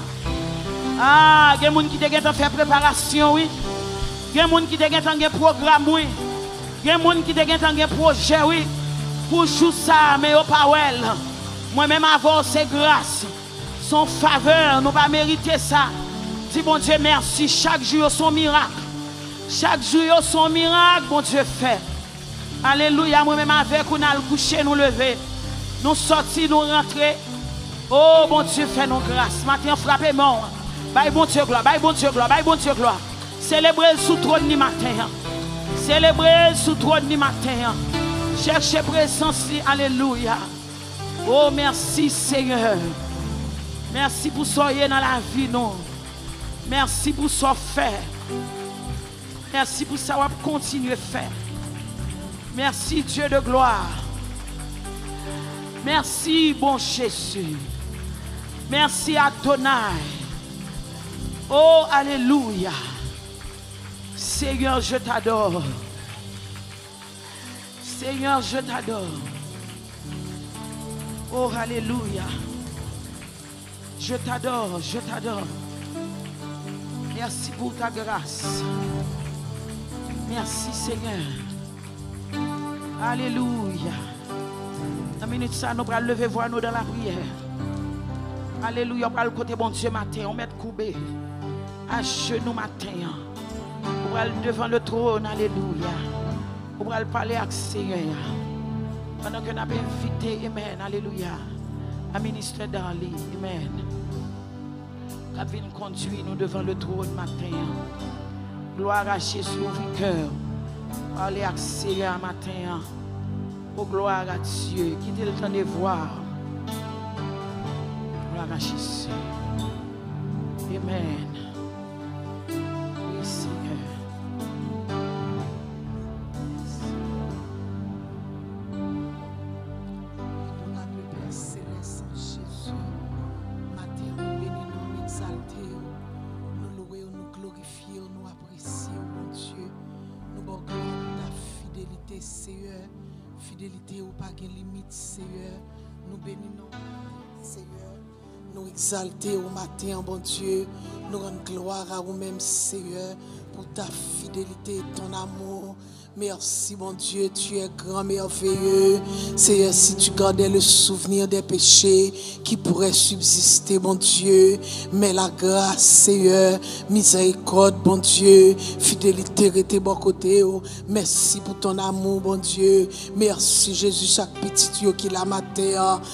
Ah, il y a des gens qui ont fait préparation, oui. Il y a des gens qui ont fait programme, oui. Il y a des gens qui ont fait projet, oui. Pour jouer ça, mais au pas well. Moi-même avant c'est grâce, son faveur, nous pas mériter ça. Dis bon Dieu merci, chaque jour son miracle. Chaque jour son miracle, bon Dieu fait. Alléluia, moi-même avec nous allons coucher, nous lever. Nous sortir, nous rentrer. Oh bon Dieu fait nos grâces. Maintenant frappez-moi. Bye bon Dieu gloire, bye bon Dieu gloire, bye bon Dieu gloire. Célébrez sous trône du matin. Célébrez sous trône du matin. Cherchez présence, alléluia. Oh, merci Seigneur. Merci pour soyez dans la vie, non. Merci pour ce faire. Merci pour ça, on continuer à faire. Merci Dieu de gloire. Merci bon Jésus. Merci Adonai. Oh, alléluia. Seigneur, je t'adore. Seigneur, je t'adore. Oh, alléluia. Je t'adore, je t'adore. Merci pour ta grâce. Merci, Seigneur. Alléluia. Dans une minute, ça, nous allons lever voir nous dans la prière. Alléluia. On va le côté bon Dieu matin. On met courbé à genoux matin. On va devant le trône. Alléluia. On va parler avec Seigneur. Pendant que nous avons invité, amen, alléluia, à ministre Darly, amen. Qui vient conduire nous devant le trône matin. Gloire à Jésus, ouvre cœur. Parlez avec Seigneur matin. Oh, gloire à Dieu, qui te le temps de voir. Gloire à Jésus. Amen. Oui, Seigneur. Seigneur, fidélité ou pas de limite, Seigneur, nous bénissons, Seigneur, nous exaltons au matin, bon Dieu, nous rendons gloire à vous-même, Seigneur, pour ta fidélité, ton amour. Merci, mon Dieu, tu es grand, merveilleux. Seigneur, si tu gardais le souvenir des péchés qui pourraient subsister, mon Dieu, mais la grâce, Seigneur, miséricorde, mon Dieu, fidélité, était bon côté. Merci pour ton amour, mon Dieu. Merci, Jésus, chaque petit Dieu qui l'a maté.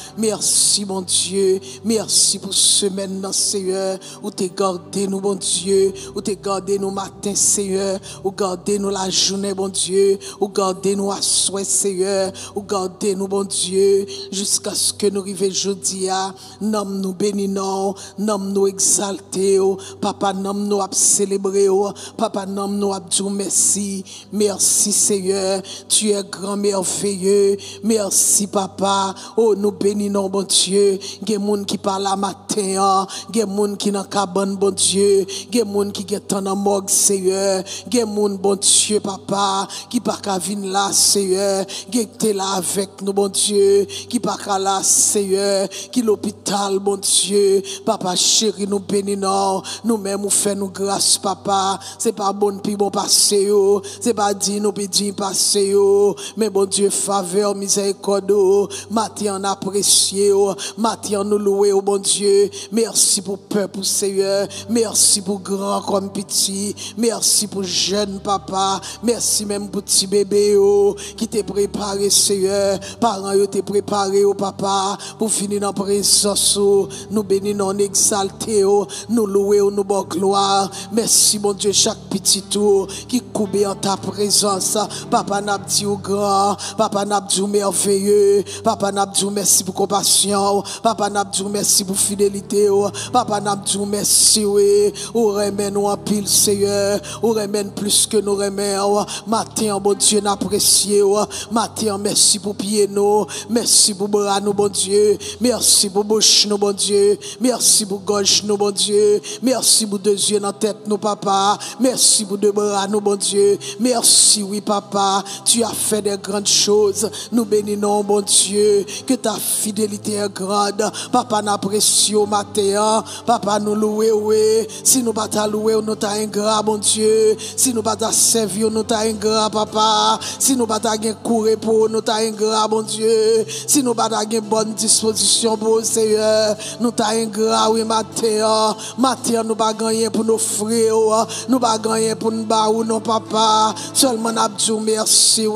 Merci, mon Dieu. Merci pour ce maintenant, Seigneur, où t'es gardé nous, mon Dieu, où t'es gardé nous matin, Seigneur, où gardé nous la journée, mon Dieu. Ou gardez-nous à souhait, Seigneur. Ou gardez-nous, bon Dieu, jusqu'à ce que nous arrivions jeudi. Nomme nous bénissons, nomme nous exaltés. Papa, nomme nous à célébrer. Papa, nomme nous à dire merci. Merci, Seigneur. Tu es grand, merveilleux. Merci, Papa. Oh, nous bénissons, bon Dieu. Il y a des gens qui parlent à matin. Il y a des gens qui n'ont qu'à bon, bon Dieu. Il y a des gens qui sont dans la morgue, Seigneur. Il y a des gens, bon Dieu, Papa, qui pas qu'à venir là, Seigneur, qui était là avec nous, bon Dieu, qui pas qu'à là, Seigneur, qui l'hôpital, bon Dieu, Papa chéri, nous bénissons, nous-mêmes, nous faisons grâce, Papa, c'est pas bon puis bon passé, c'est pas dit nous puis dit passé, mais bon Dieu, faveur, miséricorde, matin apprécié, matin nous louer, bon Dieu, merci pour peuple, Seigneur, merci pour grand comme petit, merci pour jeune, Papa, merci même pour petit bébé qui t'est préparé, Seigneur. Parents t'es préparé, Papa, pour finir dans la présence. Nous bénissons, nous exaltons, nous louons, nous bon gloire. Merci, mon Dieu, chaque petit tour qui coupe en ta présence. Papa, n'a dit grand, Papa, n'a dit merveilleux, Papa, n'a dit merci pour compassion, Papa, n'a dit merci pour fidélité, Papa, n'a dit merci, oui, ou remet nous en pile, Seigneur, ou remet plus que nous remet, matin, bon Dieu, n'apprécié, matin, merci pour pied nous, merci pour bras nous, bon Dieu, merci pour bouche nous, bon Dieu, merci pour gorge nous, bon Dieu, merci pour deux yeux dans la tête nous, Papa, merci pour deux bras nous, bon Dieu, merci, oui, Papa, tu as fait des grandes choses, nous bénissons, bon Dieu, que ta fidélité est grande, Papa, n'apprécie au matin, Papa, nous louer, oui, si nous pas t'a louer, nous t'a ingrat, bon Dieu, si nous pas t'a servi, nous t'a ingrat, Papa, si nous pas t'a courir pour nous t'a ingrat, bon Dieu, si nous pas t'a bonne disposition pour Seigneur, nous t'a ingrat, oui, matin, nous pas gagner pour nos frères, nous pas gagner pour nous baou, non, Papa, seulement nous merci,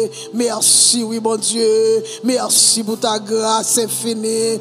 oui, bon Dieu, merci pour ta grâce infinie.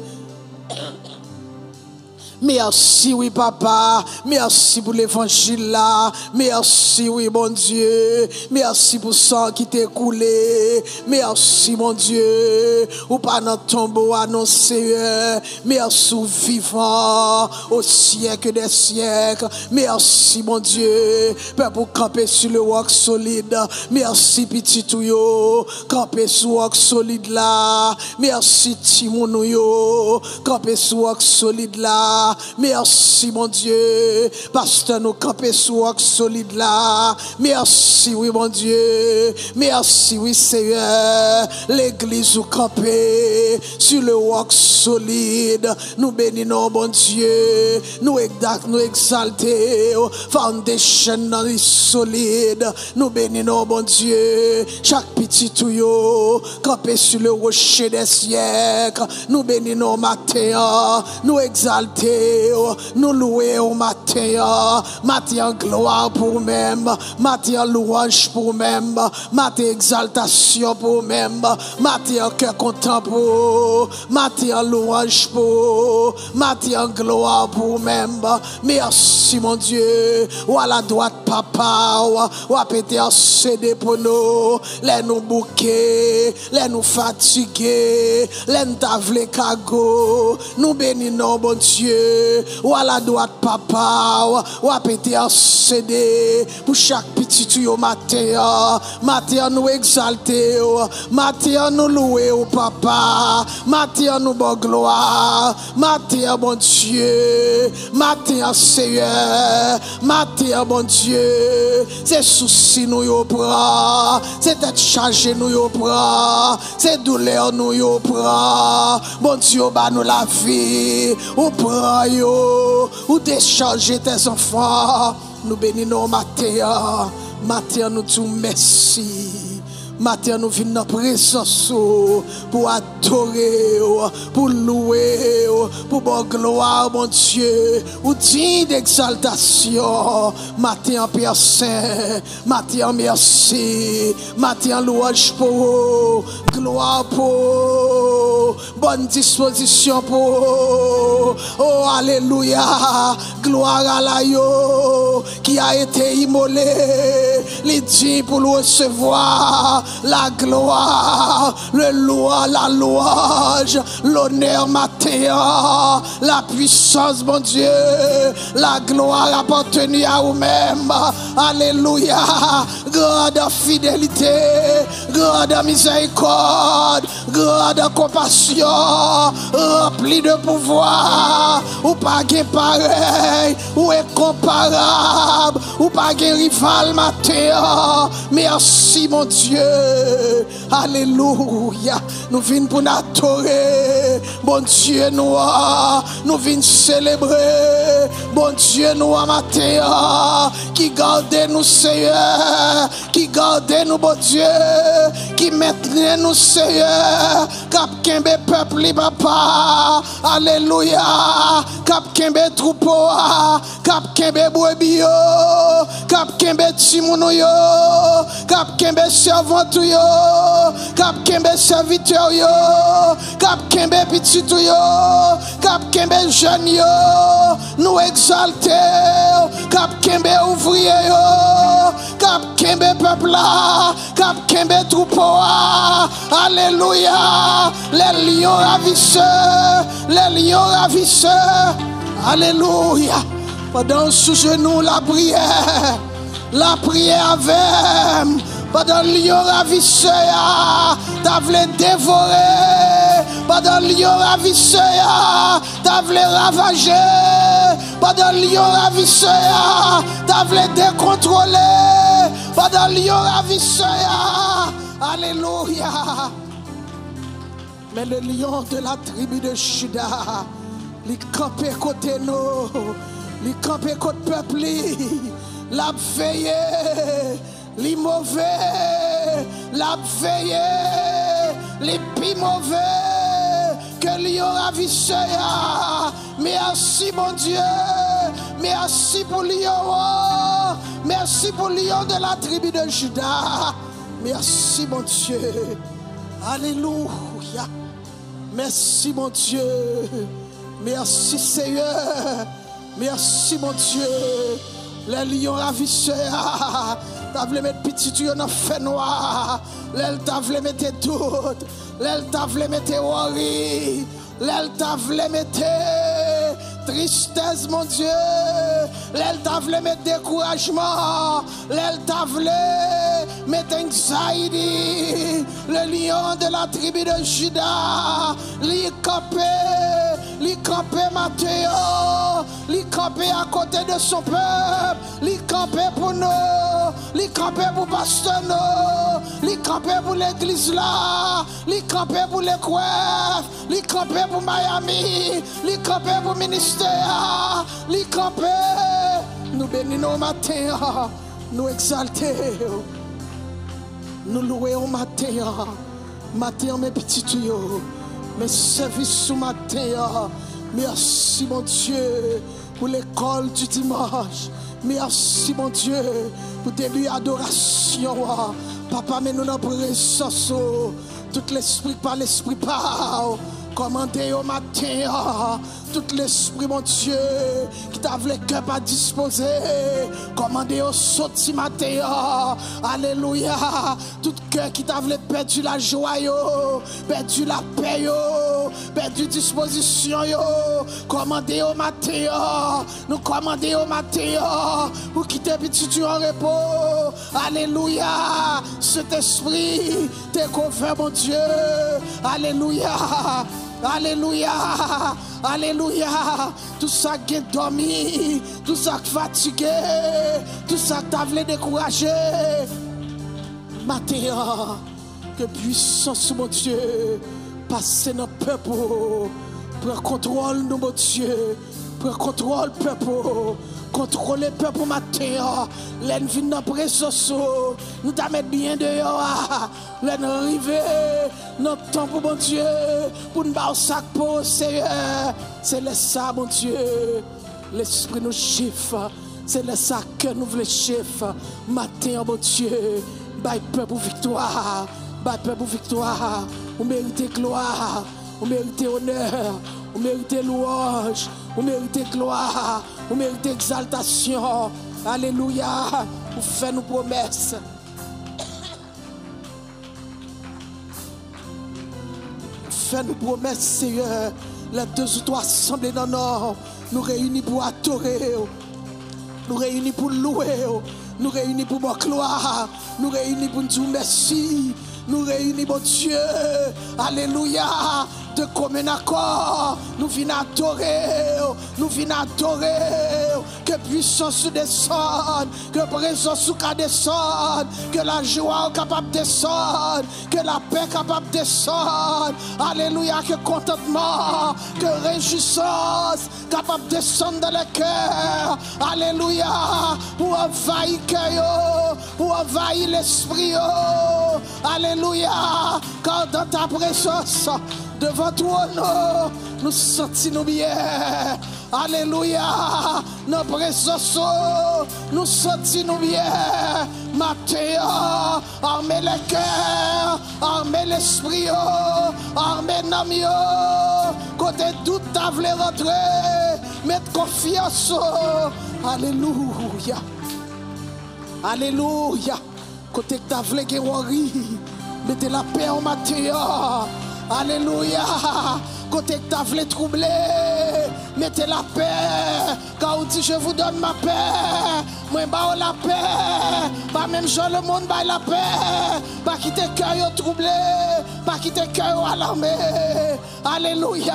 Merci, oui, Papa. Merci pour l'évangile là. Merci, oui, bon Dieu. Merci pour sang qui t'est coulé. Merci, mon Dieu. Ou pas dans tombeau annoncé. Merci, vivant au siècle des siècles. Merci, mon Dieu. Père, pour camper sur le roc solide. Merci, petit touyo. Camper sur le roc solide là. Merci, Timon yo. Camper sur le roc solide là. Merci, mon Dieu, parce que nous campons sur roc solide là. Merci, oui, mon Dieu. Merci, oui, Seigneur. L'église où campé sur le roc solide. Nous bénissons, mon Dieu. Nous exaltons. Foundation dans les solides. Nous bénissons, mon Dieu. Chaque petit tuyau campé sur le rocher des siècles. Nous bénissons matin. Nous exaltons. Nous louer au matin, matin gloire pour même, matin louange pour même, matin exaltation pour même, matin cœur content pour, matin louange pour, matin gloire pour même. Merci, mon Dieu, ou à la droite, Papa, ou à péter en cédé pour nous, les nous bouquer, les nous fatiguer, les nous tavler cago, nous bénissons, bon Dieu. Ou à la droite, Papa, ou à péter en CD pour chaque petit tuyau matin, matin nous exalter, matin nous louer au Papa, matin nous bon gloire, matin bon Dieu, matin Seigneur, matin bon Dieu, c'est soucis nous yo prend, c'est tête chargée nous yo prend, c'est douleur nous yo prend, bon Dieu ba nous la vie, ou prend yo, ou décharger tes enfants, nous bénissons matin. Matin, nous disons merci. Matin, nous venons dans présence pour adorer, pour louer, pour bonne gloire, mon Dieu, ou digne d'exaltation. Matin, Père Saint, matin, merci. Matin, louange pour gloire pour bonne disposition pour oh alléluia, gloire à l'agneau qui a été immolé, les dit pour le recevoir la gloire, le loi, la louange, l'honneur matin, la puissance, mon Dieu, la gloire appartenue à vous-même. Alléluia, grande fidélité, grande miséricorde, grande compassion, rempli de pouvoir, ou pas gain pareil, ou incomparable, ou pas gain rival matin. Merci mon Dieu, alléluia. Nous venons pour nous adorer, bon Dieu nous venons célébrer, bon Dieu nous matin, qui garde nous Seigneur, qui garde nous bon Dieu, qui maintenant nous Seigneur, cap kembe peuple papa, alléluia, cap kembe troupeau, cap kembe brebis, cap kembe timouno yo, cap kembe servant yo, cap kembe serviteur yo, cap kembe petit yo, cap kembe jeune yo, nous exalter, cap kembe ouvrier yo, cap kembe peuple là, cap kembe troupeau, alléluia, les lions ravisseurs, les lions ravisseurs, alléluia. Pendant sous genou la prière avec, pendant le lion ravisseur, t'as voulu dévorer, pendant le lion ravisseur, t'as voulu ravager, pendant le lion ravisseur, t'as voulu décontrôler, pendant le lion ravisseur, alléluia. Mais le lion de la tribu de Juda, il campé côté nous, il campé côté peuple, l'a veillé, les mauvais, l'a veillé, les plus mauvais, que lion ravisseur. Merci mon Dieu, merci pour lion, merci pour lion de la tribu de Juda, merci mon Dieu, alléluia, merci mon Dieu, merci Seigneur, merci mon Dieu. Les lions ravisseurs, t'as voulu mettre petit tuyau dans le feu noir, les t'as voulu mettre doute, les t'as voulu mettre worry, les t'as voulu mettre tristesse, mon Dieu, les t'as voulu mettre découragement, les t'as voulu mettre anxiety, le lion de la tribu de Juda, li campé Matteo, li campé à côté de son peuple, li campé pour nous, li campé pour pasteur nous, li campé pour l'église là, li campé pour les coiffes, li campé pour Miami, li campé pour ministère, li campé. Nous bénissons matin, nous exaltons, nous louons matin, matin mes petits tuyaux. Mes services sous matin, merci mon Dieu pour l'école du dimanche. Merci mon Dieu pour début adoration. Papa, mais nous n'avons présence. Tout l'esprit par l'esprit par. Commandez au matin, tout l'esprit, mon Dieu, qui t'a le cœur à disposer. Commandez au sorti matin, alléluia. Tout cœur qui t'a perdu la joie, perdu la paix, perdu disposition. Commandez au matin, nous commandez au matin, pour quitter petit en repos. Alléluia. Cet esprit t'est couvert, mon Dieu. Alléluia. Alléluia, alléluia. Tout ça qui est dormi, tout ça qui est fatigué, tout ça qui t'a voulu décourager. Matin, que puissance, mon Dieu, passe notre peuple, prends contrôle, nous, mon Dieu. Prends contrôle, peuple. Contrôlez peuple matin. L'en vient dans présence. Nous t'a mettre bien dehors. L'en arrivé. Notre temps pour mon Dieu. Pour nous battre sac pour Seigneur. C'est le ça, mon Dieu. L'esprit nous chiffre. C'est le ça que nous voulons chiffre. Matin, mon Dieu. Bye peuple victoire. Bye peuple victoire. Vous méritez gloire. Vous méritez honneur. Vous méritez louange. Vous méritez gloire. Vous méritez exaltation. Alléluia. Vous faites nos promesses. Faites nos promesses, Seigneur. Les deux ou trois assemblés dans nos. Nous réunis pour adorer. Nous réunis pour louer. Nous réunis pour mon gloire. Nous réunis pour nous dire merci. Nous réunis, mon Dieu. Alléluia. De commun accord, nous venons adorer, nous venons adorer, que puissance descende, que présence descende, que la joie est capable de descendre, que la paix est capable de descendre, alléluia, que contentement, que réjouissance capable de descendre dans le cœur, alléluia, pour envahir le cœur, pour envahir l'esprit, alléluia, car dans ta présence, devant toi, nous sentons bien. Alléluia. Nos présence, nous sentons bien. Matin, armez le cœur, armez l'esprit, armez l'âme. Côté doute, t'as voulu rentrer. Mettre confiance. Alléluia. Alléluia. Côté que t'as voulu guérir. Mettez la paix en matin. Alléluia. Côté que t'as voulu troubler, mettez la paix. Quand on dit je vous donne ma paix, moi bah la paix. Pas même Jean le monde bah la paix. Pas quitter cœur troublé, pas quitter cœur alarmé. Alléluia.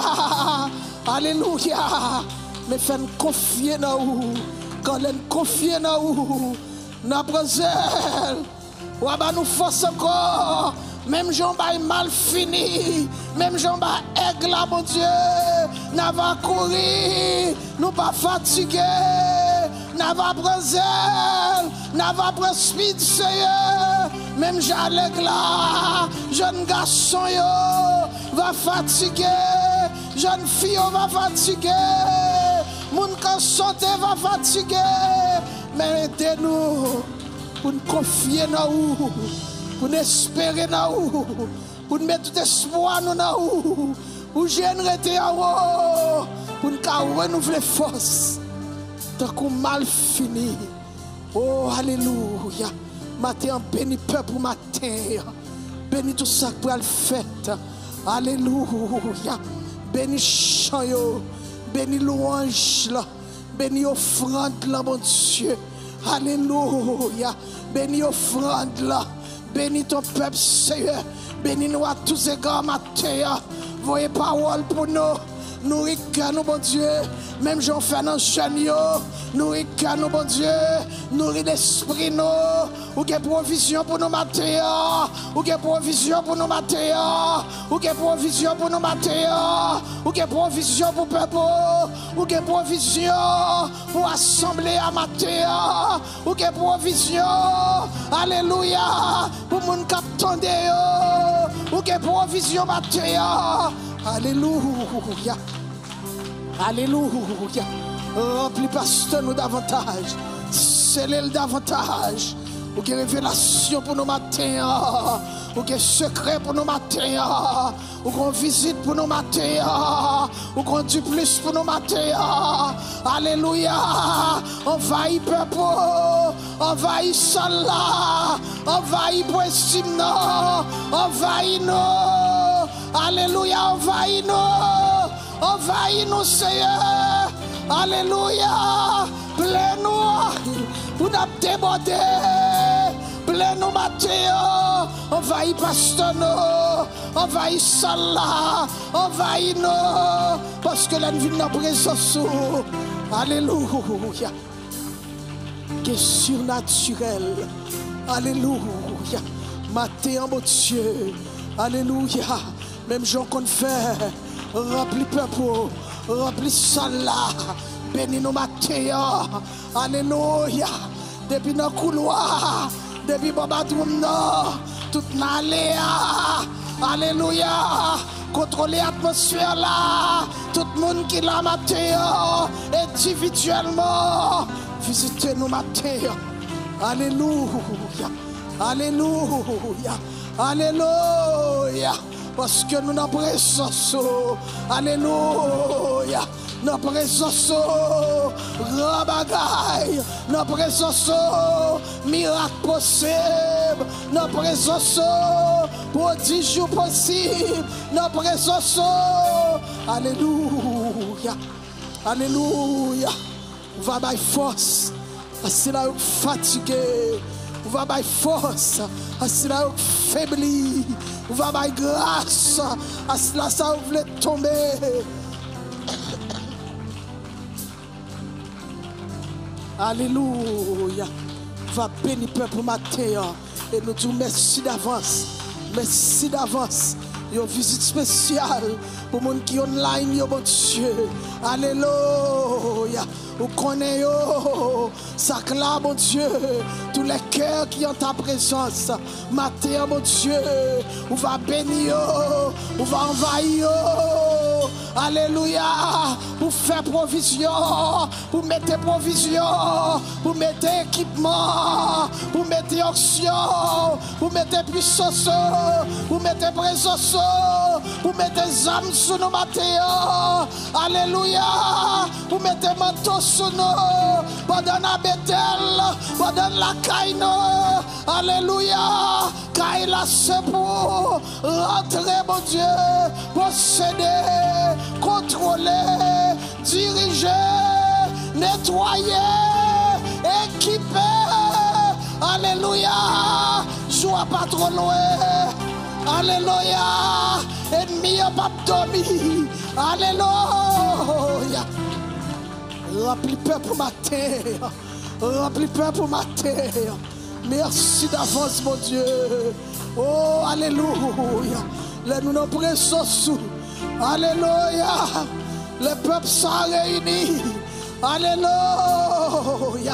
Alléluia. Mais faites-nous confier dans vous. Quand nous confier dans vous, nous prenons ou bah nous force encore. Même Jean mal fini, même Jean aigle là, mon Dieu, n'a va courir, nous pas fatigués, n'a va prendre zèle, n'a va prendre speed, Seigneur, même Jean l'aigle là, jeune garçon yo, va fatiguer, jeune fille va fatiguer, mon quand santé va fatiguer, mais aidez-nous pour nous confier dans vous. Pour nous espérer dans vous, pour nous mettre tout espoir dans vous, pour générer en vous, pour nous renouveler force. Tant qu'on mal fini. Oh, alléluia. Matin, béni peuple matin. Béni tout ça pour le fête. Alléluia. Béni chant, béni louange, béni offrande, mon Dieu. Alléluia. Béni offrande, là. Bénis ton peuple, Seigneur. Bénis-nous à tous égards, matin. Voyez parole pour nous. Nourris nous, bon Dieu. Même j'en fais dans jeune, nourris nous, bon Dieu. Nourris l'esprit, nous. Ou que provision pour nous, matin. Ou que provision pour nous, matin. Ou que provision pour nous, matin. Ou que provision pour peuple. Ou que provision pour assembler à matin. Ou que provision, alléluia, pour mon capteur. Ou que provision, matin. Alléluia. Alléluia. Remplis pasteur nous davantage. Scellez-le davantage. Ou que révélation pour nos matins. Ou que secret pour nos matins. Ou qu'on visite pour nos matins. Ou qu'on dit plus pour nos matins. Alléluia. Envahis peuple. Envahis cela. Envahis pour estime. Envahis nous. Alléluia. Envahis nous. Envahis-nous, Seigneur. Alléluia. Plein-nous. Pour nous déborder. Plein-nous, Matthieu. Envahis pasteur nous. Envahis Salah. Envahis-nous. Parce que la vie de notre présence. Alléluia. Qui est surnaturel. Alléluia. Matthieu, mon Dieu. Alléluia. Même gens qu'on fait. Remplis peuple, remplis Salah, Bénis nos matins. Alléluia. Depuis nos couloirs, depuis Babadroum Nord, toute l'aléa. Alléluia. Contrôler l'atmosphère là. Tout le monde qui l'a matin, individuellement. Visitez nos matins. Alléluia. Alléluia. Alléluia. Parce que nous n'avons présence. Alléluia. Nous présence grand bagaille. Nous présence miracle possible. Nous présence prodige possible. Nous présence. Alléluia. Alléluia. On va by force. Assis là fatigué. On va by force. Assis là faibli. On va by grâce. Assis là ça vous voulez tomber. Alléluia. Va bénir le peuple matin. Et nous disons merci d'avance. Merci d'avance. Une visite spéciale pour les gens qui sont online, mon Dieu. Alléluia. Vous connaissez ça là, mon Dieu. Tous les cœurs qui ont ta présence. Matin, mon Dieu. On va bénir. On va envahir. Alléluia. Pour faire provision. Pour mettre provision. Pour mettre équipement. Pour mettre action. Pour mettre puissance. Pour mettre présence. Pour mettre des âmes sur nos matins. Alléluia. Pour mettre manteau sur nous. Pendant la bételle. Pendant la caïne. Alléluia. Caïla c'est pour rentrer, mon Dieu. Posséder. Contrôler. Diriger. Nettoyer. Équiper. Alléluia. Joie pas trop loin. Alléluia. Ennemi n'a pas dormi. Alléluia. Remplis peuple matin. Remplis peuple matin. Merci d'avance, mon Dieu. Oh, alléluia. Les nous nous présence. Alléluia. Les peuples sont réunis. Alléluia.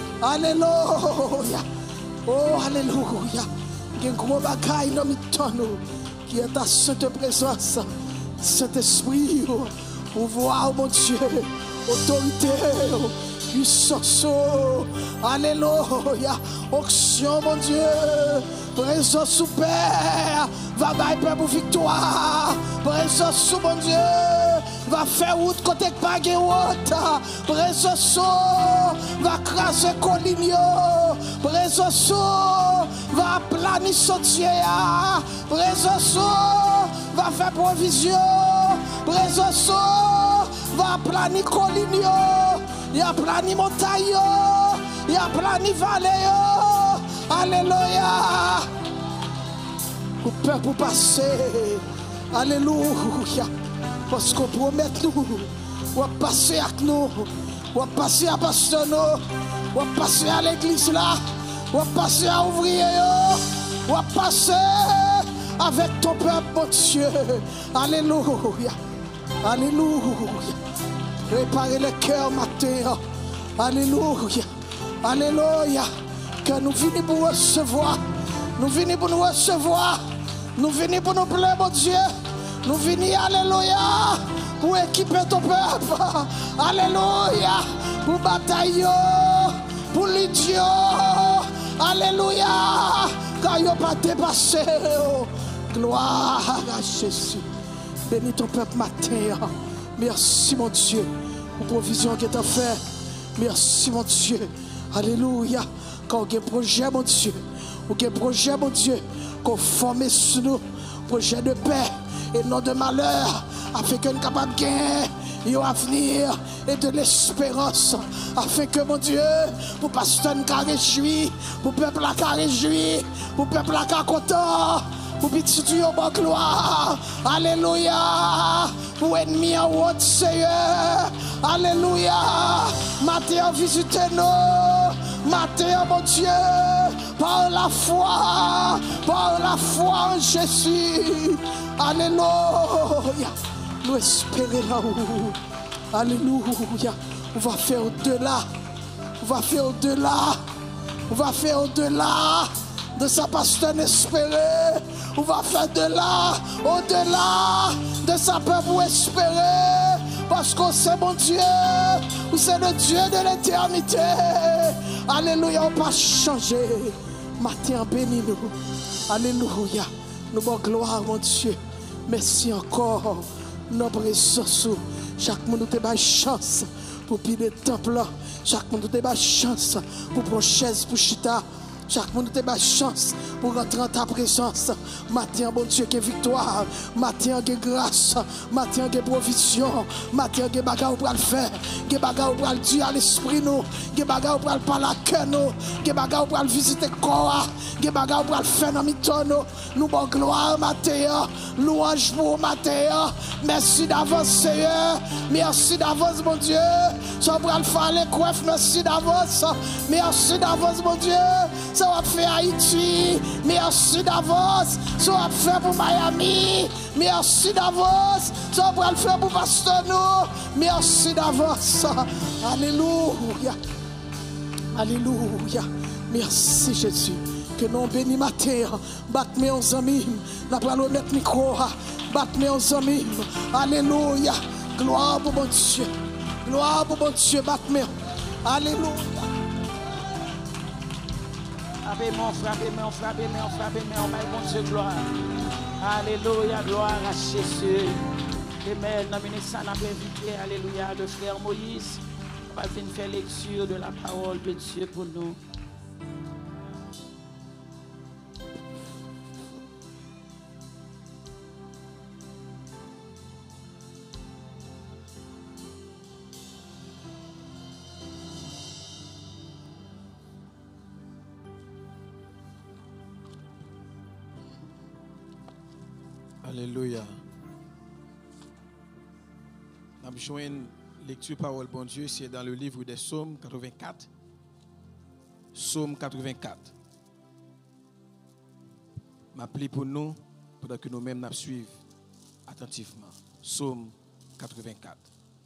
Alléluia. Oh, alléluia. Il y a un gros bagaille dans nous qui est ta sainte présence. Saint-Esprit, pouvoir, mon Dieu, autorité, puissance. Alléluia. Onction, mon Dieu. Présence sous Père. Va bailler Père pour victoire. Présence sous mon Dieu. Va faire route côté pas de route. Présence va craser colline. Présence va planifier sortir. Présence va faire provision. Présence va planifier colline. Il y a planifié montagne. Il y a planifié vallée. Alléluia. Pour peuple passer. Alléluia. Parce qu'on promet nous. On va passer avec nous. On va passer à pasteur nous. On va passer à l'église là. On va passer à ouvrier. On va passer avec ton peuple, mon Dieu. Alléluia. Alléluia. Préparez le cœur matin. Alléluia. Alléluia. Que nous venons pour recevoir. Nous venons pour nous recevoir. Nous venons pour nous plaire, mon Dieu. Nous venons, alléluia, pour équiper ton peuple. Alléluia. Pour batailler. Pour l'idiot. Alléluia. Car il n'y a pas dépassé. Gloire à Jésus. Bénis ton peuple matin. Merci, mon Dieu, pour la provision que tu as fait. Merci, mon Dieu. Alléluia. Quand on a un projet, mon Dieu. On a un projet, mon Dieu. Qu'on forme sur nous. Projet de paix et non de malheur. Afin que nous soyons capables de gagner un avenir et de l'espérance. Afin que, mon Dieu, pour pasteur nous réjouir. Pour peuple qui réjouir. Pour peuple qui est content. Pour petit Dieu au bon gloire. Alléluia. Pour ennemi en haut, Seigneur. Alléluia. Matin, visitez-nous. Matin, mon Dieu. Par la foi en Jésus. Alléluia. Nous espérons là-haut. Alléluia. On va faire au-delà. On va faire au-delà. On va faire au-delà de sa pasteur espérée. On va faire de là, au-delà de sa peuple espérée. Parce qu'on sait, mon Dieu, vous c'est le Dieu de l'éternité. Alléluia, on va changer. Matin, bénis-nous. Alléluia. Nous bon gloire, mon Dieu. Merci encore. Nos présence. Chaque monde nous a chance pour piller le temple. Chaque monde nous a chance pour prendre chaise pour chita. Chaque monde te bat chance pour rentrer en ta présence. Matin, bon Dieu, que victoire. Matin, que grâce. Matin, que provision. Matin, que bagarre pour le faire. Que bagarre pour le Dieu à l'esprit nous. Que bagarre pour le parler à cœur nous. Que bagarre pour le visiter corps. Que bagarre pour le faire dans miton nous. Nous bon gloire, matin. Louange pour matin. Merci d'avance, Seigneur. Merci d'avance, mon Dieu. Ça va le faire les coiffes. Merci d'avance. Merci d'avance, mon Dieu. Ça va faire Haïti. Merci d'avance. Ça va faire pour Miami. Merci d'avance. Ça va le faire pour Pastono. Merci d'avance. Alléluia. Alléluia. Merci Jésus. Que nous bénis matin. Batte-moi aux amis. N'a pas le mettre micro. Batte-moi aux amis. Alléluia. Gloire pour mon Dieu. Gloire pour mon Dieu. Batte-moi. Alléluia. Frappez-moi, on va bon Dieu gloire. Alléluia, gloire à Jésus. Amen. Dans le ministère, on a invité, alléluia, le frère Moïse. On va venir faire lecture de la parole de Dieu pour nous. Alléluia. Nous avons besoin de lecture parole bon Dieu, c'est dans le livre des Psaumes 84. Psaume 84. M'appeler pour nous, pendant que nous-mêmes nous suivons attentivement. Psaume 84.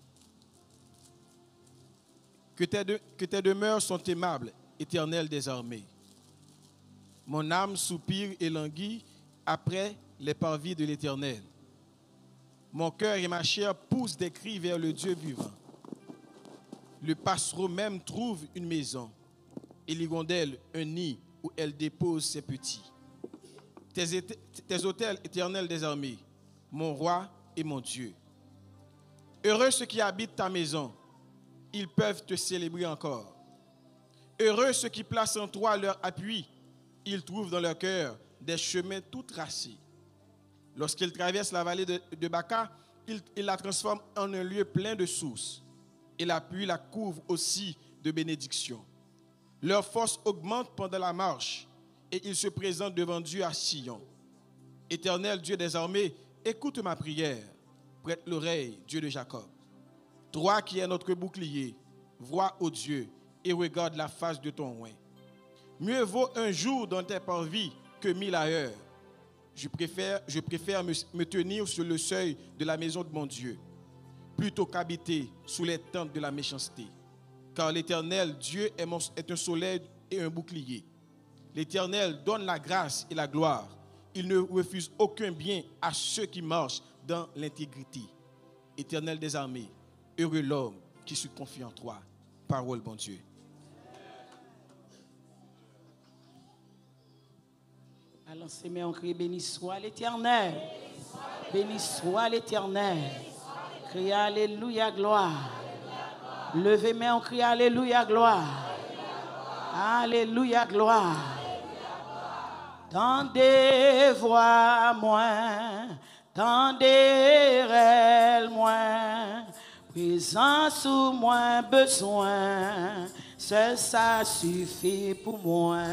Que tes demeures sont aimables, Éternel des armées. Mon âme soupire et languit après les parvis de l'Éternel. Mon cœur et ma chair poussent des cris vers le Dieu vivant. Le passereau même trouve une maison, et l'hirondelle un nid où elle dépose ses petits. Tes autels, Éternel des armées, mon roi et mon Dieu. Heureux ceux qui habitent ta maison, ils peuvent te célébrer encore. Heureux ceux qui placent en toi leur appui, ils trouvent dans leur cœur des chemins tout tracés. Lorsqu'ils traversent la vallée de Baca, ils la transforment en un lieu plein de sources. Et la pluie la couvre aussi de bénédictions. Leur force augmente pendant la marche et ils se présentent devant Dieu à Sion. Éternel Dieu des armées, écoute ma prière. Prête l'oreille, Dieu de Jacob. Toi qui es notre bouclier, vois, ô Dieu, et regarde la face de ton roi. Mieux vaut un jour dans tes parvis que 1000 ailleurs. Je préfère me tenir sur le seuil de la maison de mon Dieu, plutôt qu'habiter sous les tentes de la méchanceté. Car l'Éternel, Dieu, est un soleil et un bouclier. L'Éternel donne la grâce et la gloire. Il ne refuse aucun bien à ceux qui marchent dans l'intégrité. Éternel des armées, heureux l'homme qui se confie en toi. Parole, bon Dieu. Allons, Seigneur, on crie, béni soit l'Éternel. Béni soit l'Éternel. Crie alléluia, gloire. Levez main, on crie alléluia, gloire. Alléluia, gloire. Tendez voix moins, tendez réel moins, présence ou moins besoin, ça suffit pour moi.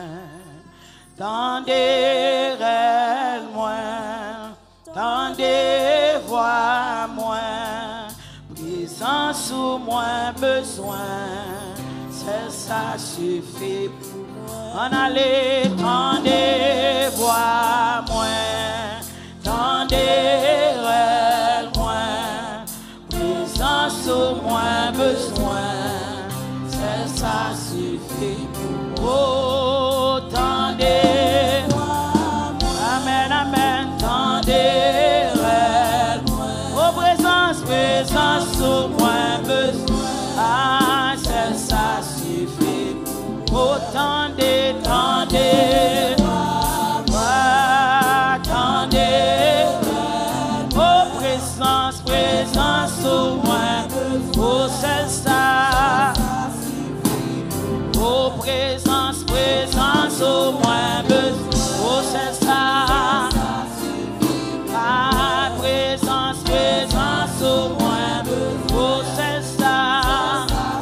Tendez réel moins, tendez voix moins, présence ou moins besoin, ça suffit pour moi. En aller, tendez voix moins, tendez réel moins, présence ou moins besoin, seul ça suffit. Oh, tendez. Amen, amen, tendez. Oh, présence, présence, au moins besoin. Ah, seul ça suffit. Oh, tendez, tendez. Attendez, oh présence, présence au moins, oh c'est ça. Oh présence, présence au moins, oh c'est ça. Ah présence, présence au moins, oh c'est ça.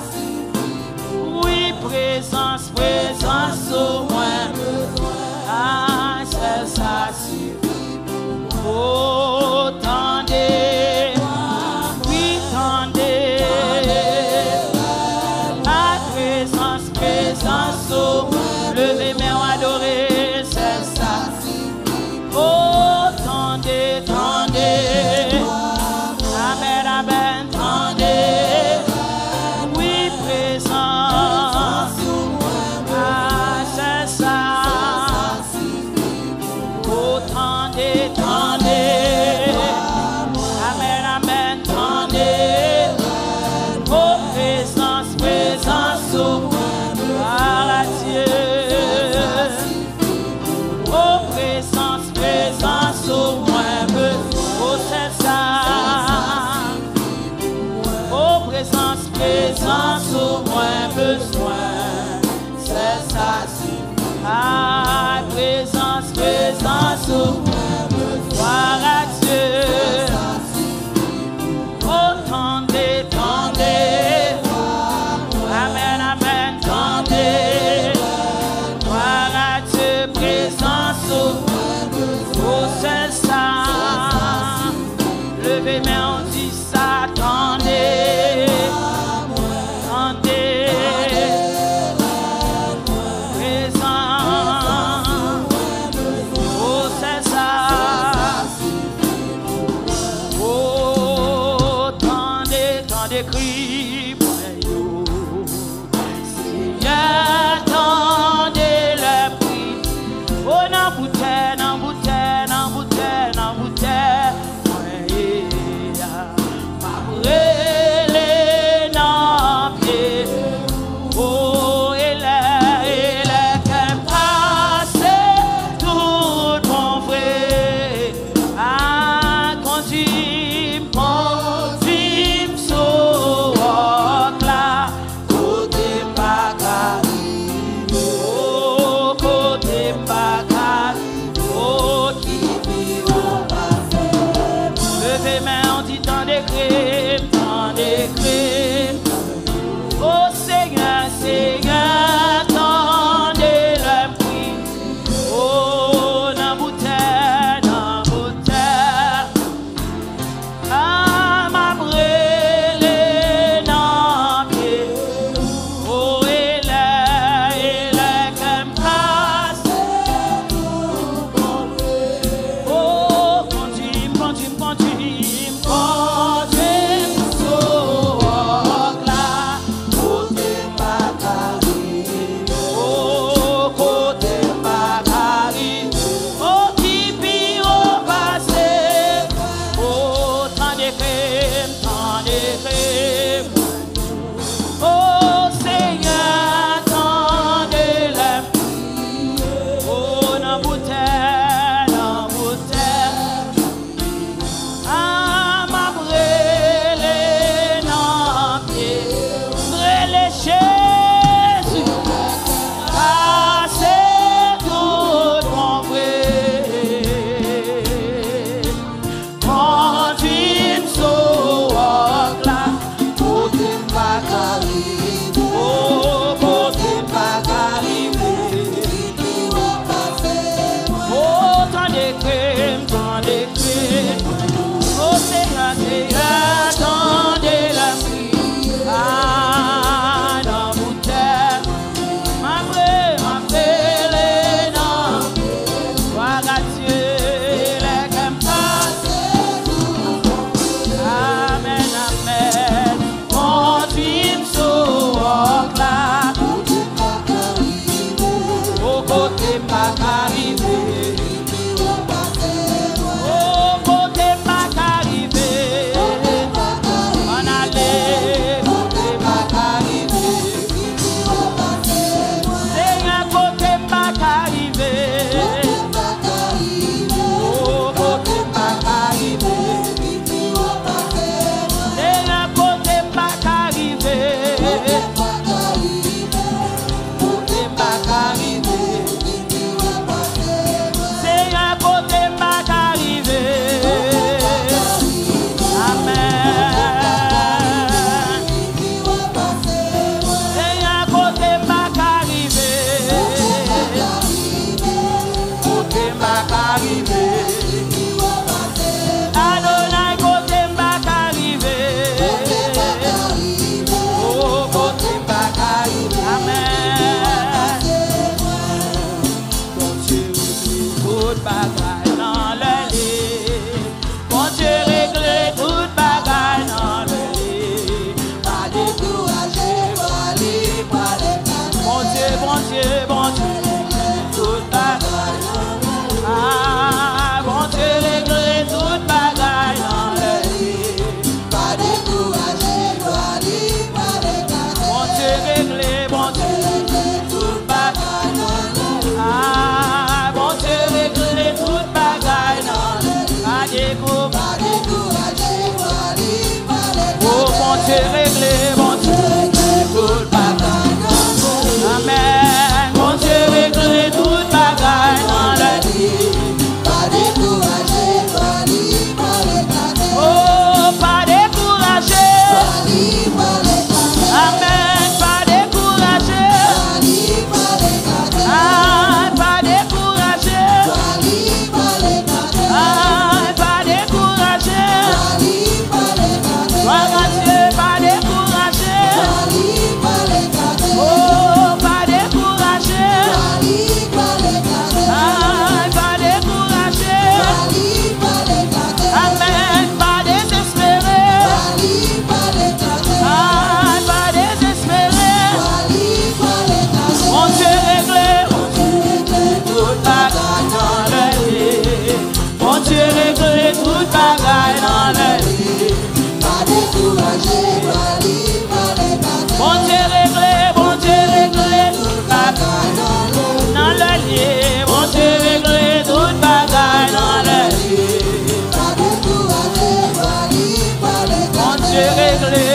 Oui présence, présence au moins. Ah, c'est ça suffit. Oh, tendez. Oui, tendez. À présence, présence, oh. Levez mes mains, adorez, c'est ça. Oh, tendez, tendez. Amen, amen, tendez. Oui, présence. Dieu, bon Dieu, toute bagaille. Ah, bon Dieu, régler toute bagaille dans le lit. Pas décourager, doit lire, pas décourager. Bon Dieu, régler, bon Dieu, toute bagaille dans le lit. Ah, bon Dieu, régler toute bagaille dans le lit. Pas décourager, doit lire, pas décourager. oh, bon Dieu, régler, bon Dieu, toute bagaille dans le lit. Amen. Bon Dieu, régler toute bagaille dans le lit. Pas décourager, doit lire, pas décourager. Oh, pas décourager. Doit lire, pas décourager. Amen. Pas décourager. Doit lire, pas décourager. Ah, pas décourager. Doit lire, pas décourager. Ah, pas décourager. Doit lire, pas décourager. Gloire à Dieu, pas décourager. Doit lire, pas décourager. Oh, pas décourager. Doit lire, pas décourager. Ah, pas décourager. Doit lire, pas décourager. Amen. Pas désespérer. Doit lire, pas décourager. Ah, pas désespérer. Doit lire, pas décourager. Mon Dieu réglé, toute bagaille dans le lit. Mon Dieu réglé, toute bagaille dans le lit. Pas décourager, doit lire, pas décourager. Mon Dieu réglé, toute bagaille dans le lit. Mon Dieu réglé, toute bagaille dans le lit. Pas décourager, doit lire, pas décourager. Mon Dieu réglé,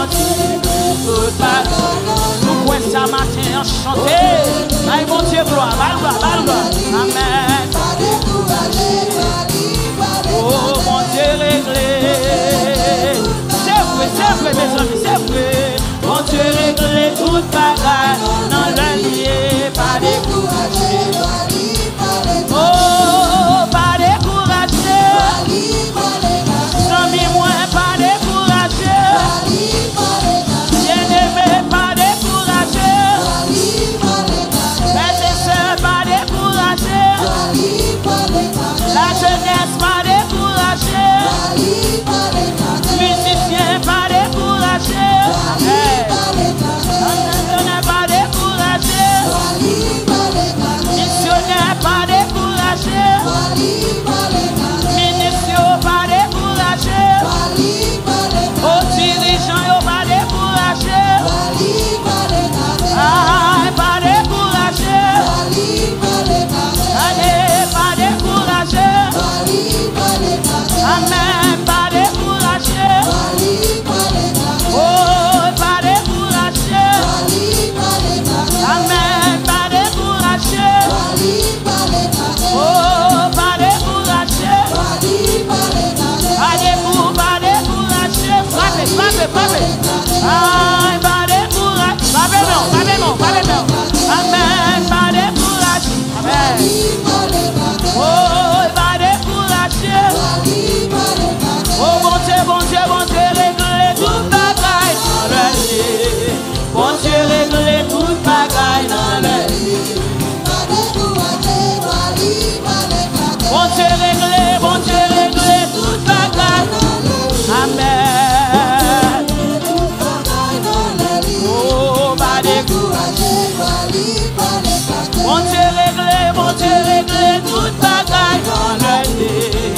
toute bagaille. Nous pouvons ça matin chanter. Aïe, mon Dieu, gloire, gloire. Amen. Pas décourager, doit lire, pas Oh, décourager. mon Dieu réglé. C'est vrai, mes amis, c'est vrai. Mon Dieu réglé, toute bagaille dans le lit. Pas décourager. Décourager, doit lire, pas décourager. Oh, pas décourager. Doit lire, pas décourager. Sans moi, pas décourager. Doit lire, pas décourager. Bien-aimé, pas décourager. Doit lire, pas décourager. Frères et sœurs, pas décourager. Doit lire, pas décourager. La jeunesse, pas décourager. Doit lire, pas décourager. Musiciens, pas décourager. Hey. Pas décourager. Entrepreneurs, pas décourager. Doit lire, pas décourager. Missionnaires, pas décourager. Doit lire, pas décourager. Ministres, pas décourager. Doit lire, pas décourager. Aux dirigeants, pas décourager. Doit lire, pas décourager. Ah, pas décourager. Doit lire, pas décourager. Allez, pas décourager. Doit lire, pas décourager. Amen, pas décourager. Doit lire, pas décourager. Oh, pas décourager. Doit lire, pas décourager. Amen, pas décourager. Doit lire, pas décourager. Oh, pas décourager. Doit lire, pas décourager. Allez, vous, pas décourager. Frappez. Ah, pas décourager. Frappez, non. Amen, pas décourager. Amen. Pas décourager. Oh, pas décourager. Doit lire, pas décourager. Oh, bon Dieu, réglez toute bagaille dans le lit. Bon Dieu, réglez toute bagaille dans le lit. Pas décourager, doit lire, pas décourager. Bon Dieu, réglez toute bagaille. Amen. Oh, pas décourager. Doit lire, pas décourager. Bon Dieu, réglez toute bagaille dans le lit.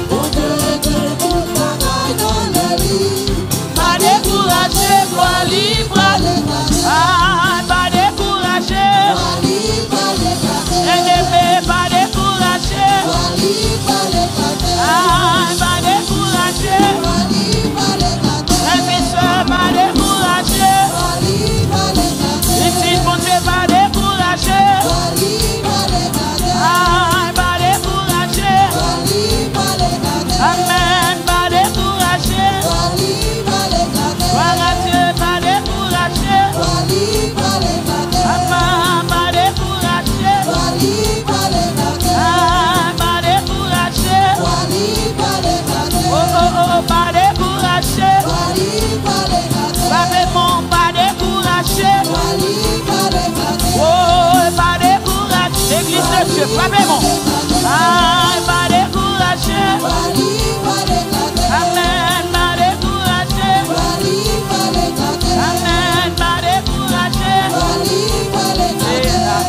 Pas décourager, gloire libre. Ah, pas décourager. Ennemi, pas décourager. Ah, pas décourager. Professeur, pas décourager. Ici, bon Dieu, pas décourager. Ah, pas décourager. Amen, pas décourager. Gloire à Dieu, pas décourager. Amen, pas décourager. Ah, pas décourager. Oh, pas décourager. Pas vraiment, pas décourager. Oh, pas décourager. L'église de Dieu, pas vraiment. Ah, pas décourager. Amen, pas décourager. Amen, pas décourager.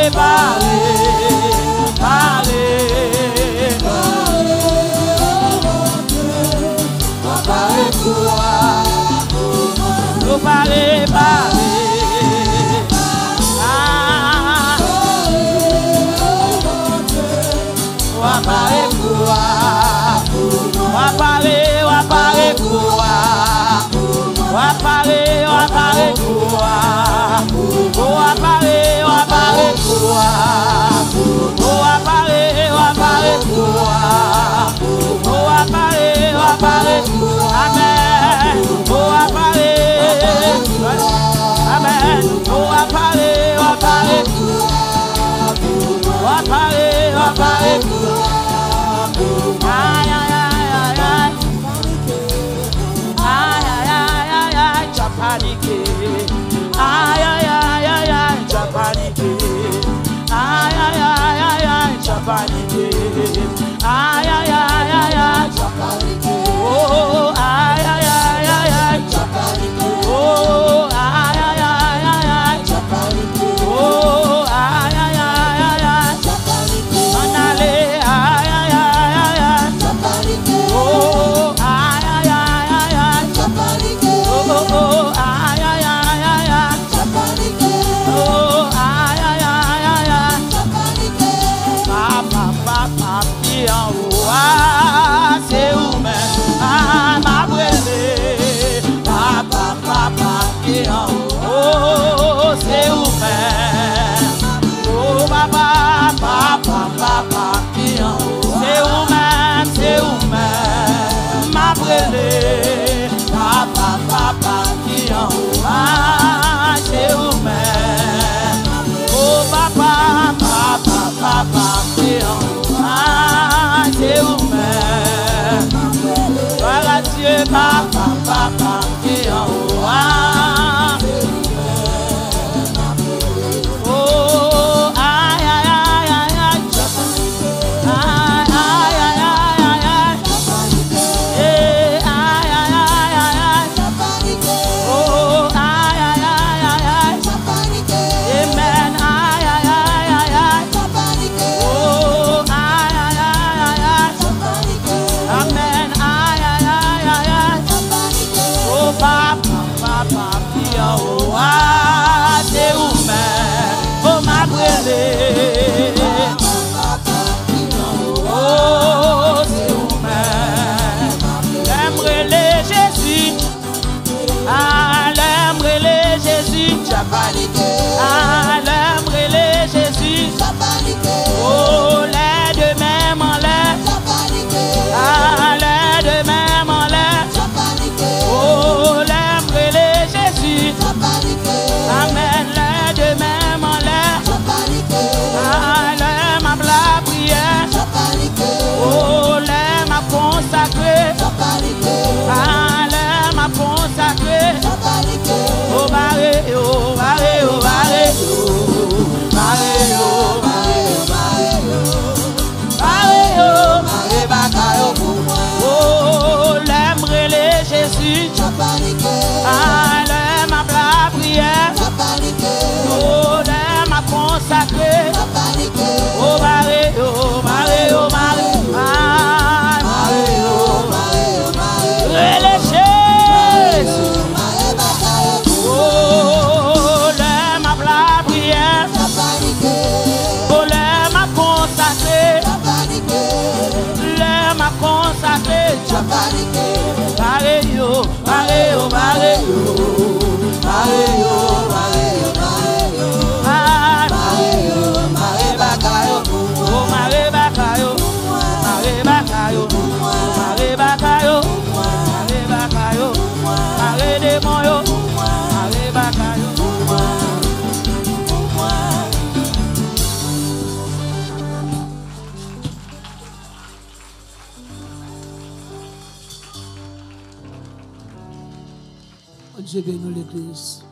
Dieu bénit l'église.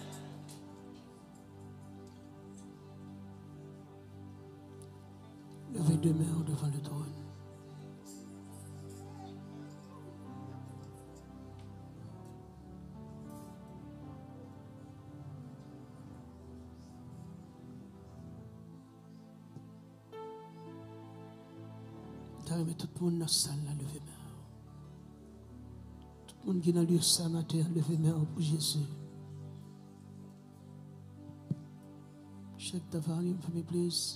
Levez demeure devant le trône. Mais tout le monde dans la salle, levez main. Tout le monde qui est dans le lieu ce matin, levez main pour Jésus. Check the volume for me, please.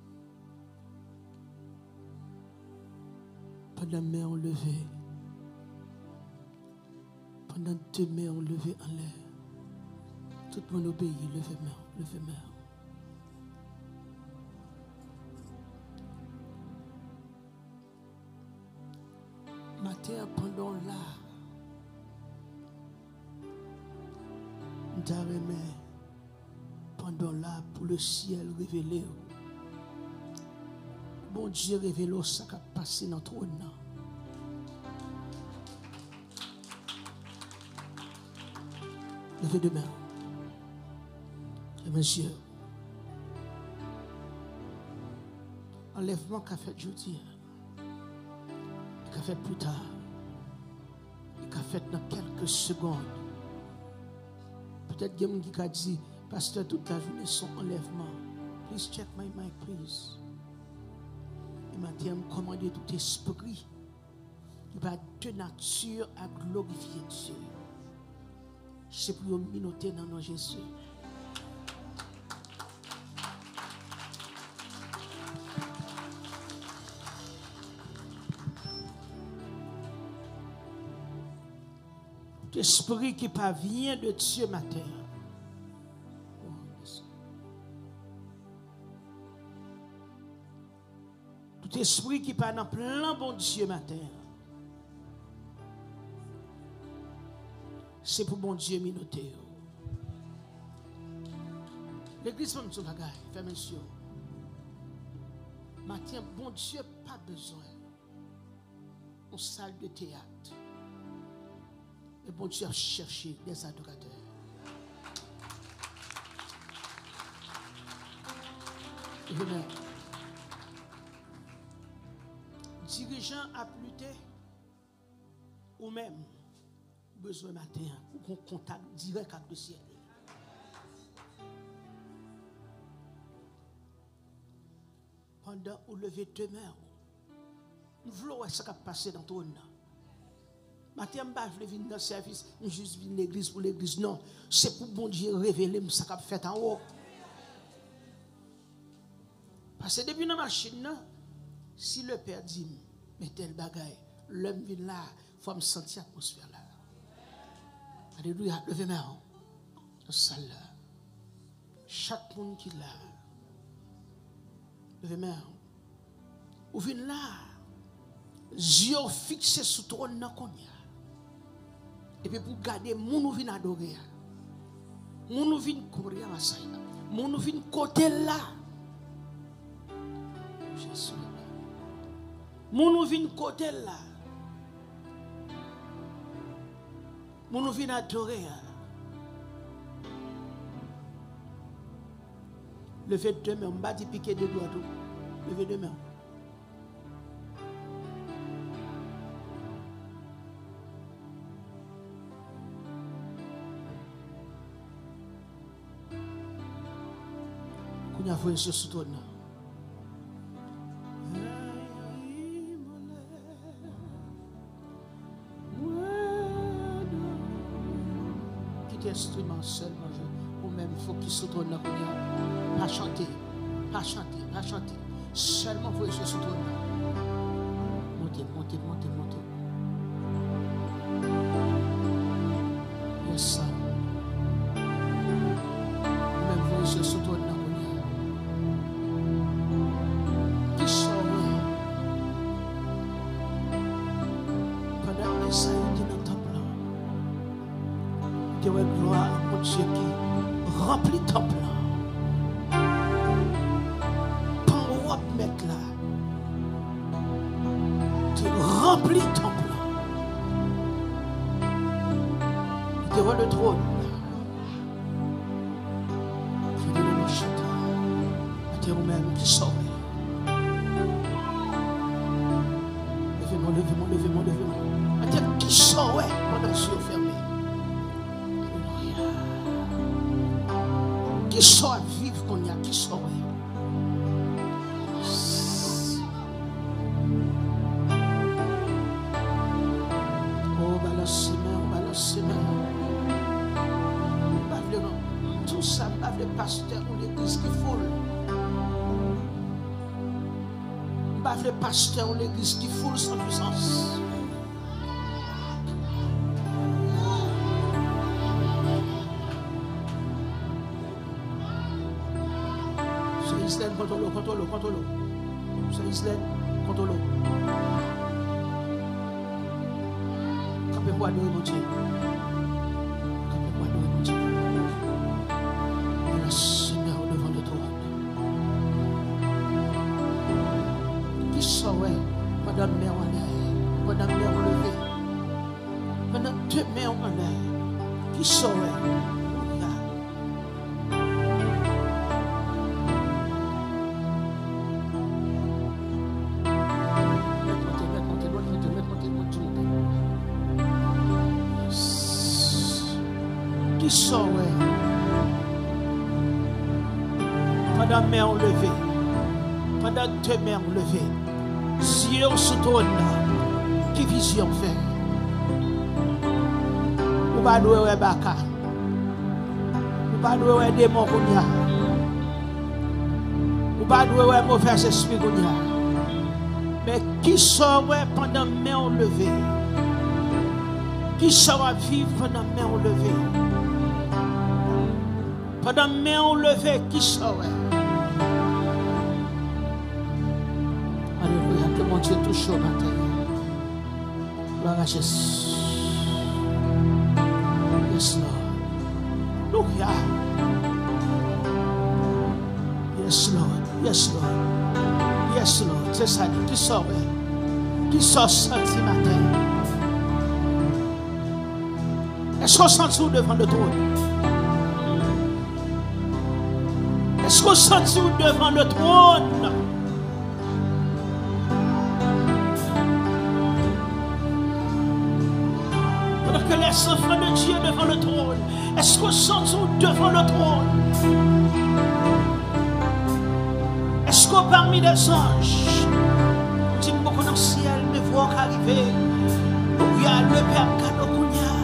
Pendant main en levée. Pendant 2 mains en levée en l'air. Tout le monde obéit, levez main, levez main. Matin, pendant là, nous avons pendant là pour le ciel révélé. Bon Dieu révèle ça qui a passé dans le trône. Levez demain. Monsieur, enlèvement qu'a fait jeudi. Qu'a fait plus tard, et qu'a fait dans quelques secondes. Peut-être qu'il y a quelqu'un qui a dit, pasteur, toute la journée son enlèvement. Please check my mic, please. Et maintenant, je commande tout esprit qui va de nature à glorifier Dieu. C'est pour une minute dans nos Jésus. L'esprit qui parvient de Dieu matin. Tout esprit qui part dans plein bon Dieu matin. C'est pour bon Dieu minoter. L'église même son bagage, frère monsieur. Matin, bon Dieu pas besoin. En salle de théâtre. Et bon Dieu a cherché des adorateurs. Amen. Dirigeant à pluté ou même besoin matin ou qu'on contact direct avec le ciel. Pendant ou lever demain, nous voulons ce qui a passé dans ton nom. Matin, je vais venir dans le service, je juste venir l'église pour l'église. Non, c'est pour bon Dieu révéler ce qu'il a fait en haut. Parce que depuis dans la machine, si le Père dit, mais tel bagaille, l'homme vient là, il faut me sentir l'atmosphère là. Alléluia, levez mes mains. Salle là. Chaque monde qui est là. Levez mes mains. Ou vient là, yeux fixés sur ton trône. Et puis pour garder, mon vient adorer. Mon vient courir à ça. Mon vient côté là. Jésus. Mon vient côté là. Mon vient adorer. Levez deux mains. On va dire piquer deux doigts. Levez deux mains. Qu'on a fait sur ton nom. Instrument seulement, ou même il faut qu'il se tourne là, pas chanter, pas chanter, pas chanter, seulement il faut qu'il se tourne là. Montez, montez, montez, montez. Yes, sir. Même il faut qu'il se tourne là. Qui sort, pendant que ça a été dans ton plan. Que ouais, gloire à mon Dieu qui remplit ton plan. Quand on va mettre là, tu remplis ton plan. Tu vois le trône. Tu dis le château. Tu es vous-même qui sort. Levez-moi, levez-moi, levez-moi, levez-moi. Tu es qui sort, ouais, pendant que je suis fermé. Qui soit vivre qu'on y a, qui soit. pas le pasteur ou l'église qui foule sans puissance. C'est Israël, contrôle. C'est Israël, contrôle. Campez-vous à nous, mon Dieu. Campez-vous à nous, mon Dieu. Le Seigneur devant le trône. Qui saurait pendant mes en l'air, pendant mes en levé, pendant 2 mains en l'air, qui saurait? Qui saurait pendant mes en levé, pendant 2 mains en levé, yeux sous trône, qui vision fait? Ou pas doué baka, ou pas doué démon kounya, ou pas doué mauvais esprit kounya. Mais qui saurait pendant mes en levé? Qui saura vivre pendant mes en levé? Pendant mes en levé, qui saurait? Alléluia, que mon Dieu touche au matin. Gloire à Jésus. Yes, Lord. Alléluia. Yes, Lord. Yes, Lord. Yes, Lord. C'est ça, qui saurait? Qui sort senti matin? Est-ce qu'on sent tout devant le trône? Est-ce qu'on sent tout devant le trône? Pendant que les enfants de Dieu devant le trône, est-ce qu'on sent tout devant le trône? Est-ce qu'on parmi les anges, on dit beaucoup dans le ciel, mais voix arriver, où il y a le Père Kanokounia.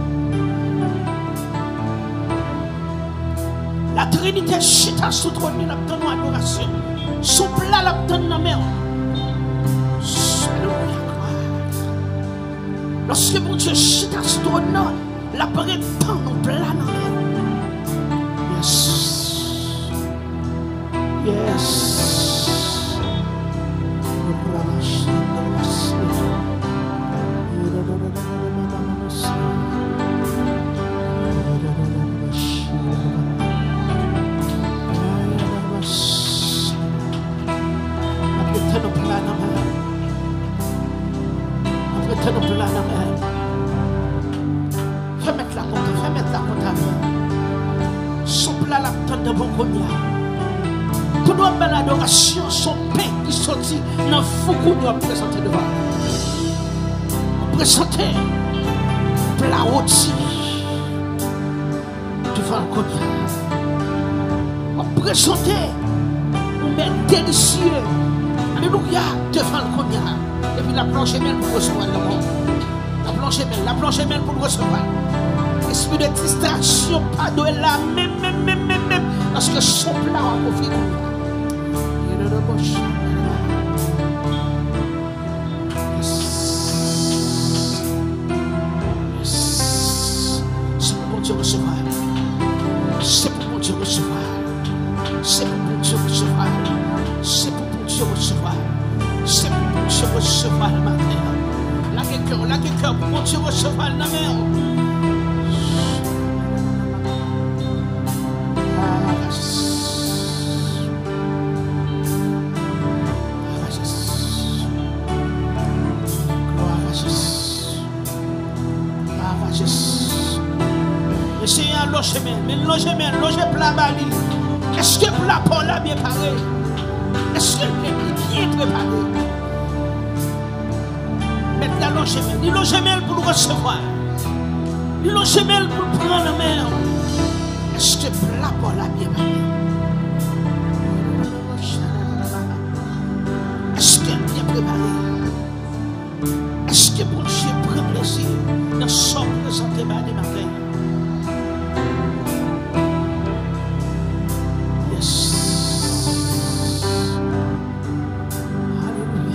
La Trinité chita sous trône, il a donné adoration. Sous plat, il a donné la main. Lorsque mon Dieu chita sous trône, il a pris tant de plat dans la main. Yes. Yes. Fais mettre la compte. Souple la tente de bon cognac. Tout le monde l'adoration, son pain qui sortit dans le fou qu'on doit présenter devant. Présenter plat rôti devant le cognac. Présenter un mets délicieux. Alléluia, devant le cognac. Et puis la planche est même pour recevoir le monde. La planche est même pour recevoir. Esprit de distraction, pas de là, même. Parce que son plat a conflit. C'est pour mon Dieu recevoir. C'est pour mon Dieu recevoir. C'est pour mon Dieu recevoir. C'est pour mon Dieu recevoir. C'est pour mon Dieu recevoir le matin. La cœur pour mon Dieu recevoir la mer. Loger plat bali. Est-ce que plat Paul a bien paré? Est-ce que le bien préparé? Mettre la logement. Il logement pour le recevoir. Il logement pour le prendre la mer. Est-ce que plat Paul a bien paré? Est-ce qu'il est bien préparé? Est-ce que mon Dieu prend plaisir dans son présenté par des matins? Yes. Alléluia.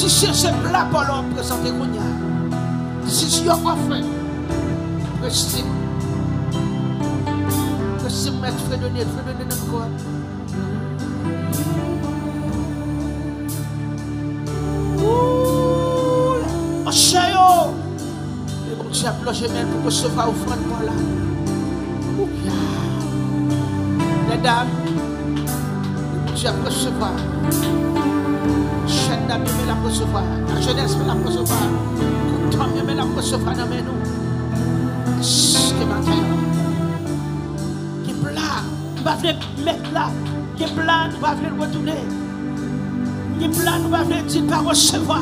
Si c'est plat pour l'homme présenté qu'on y a. Si tu as offert, précis. Précis, mettre Fredonné notre corps. Oh, chayo! Et bon Dieu a plongé même pour recevoir offrande pour là. Les dames, et bon Dieu a recevoir. Chaîne d'âme, mais la recevoir. La jeunesse, mais la recevoir. Toi, mais la recevoir dans mes nous. Que matin, qui plat, nous va venir mettre là. Qui plat, nous va venir retourner. Qui plat, nous va venir dire pas recevoir.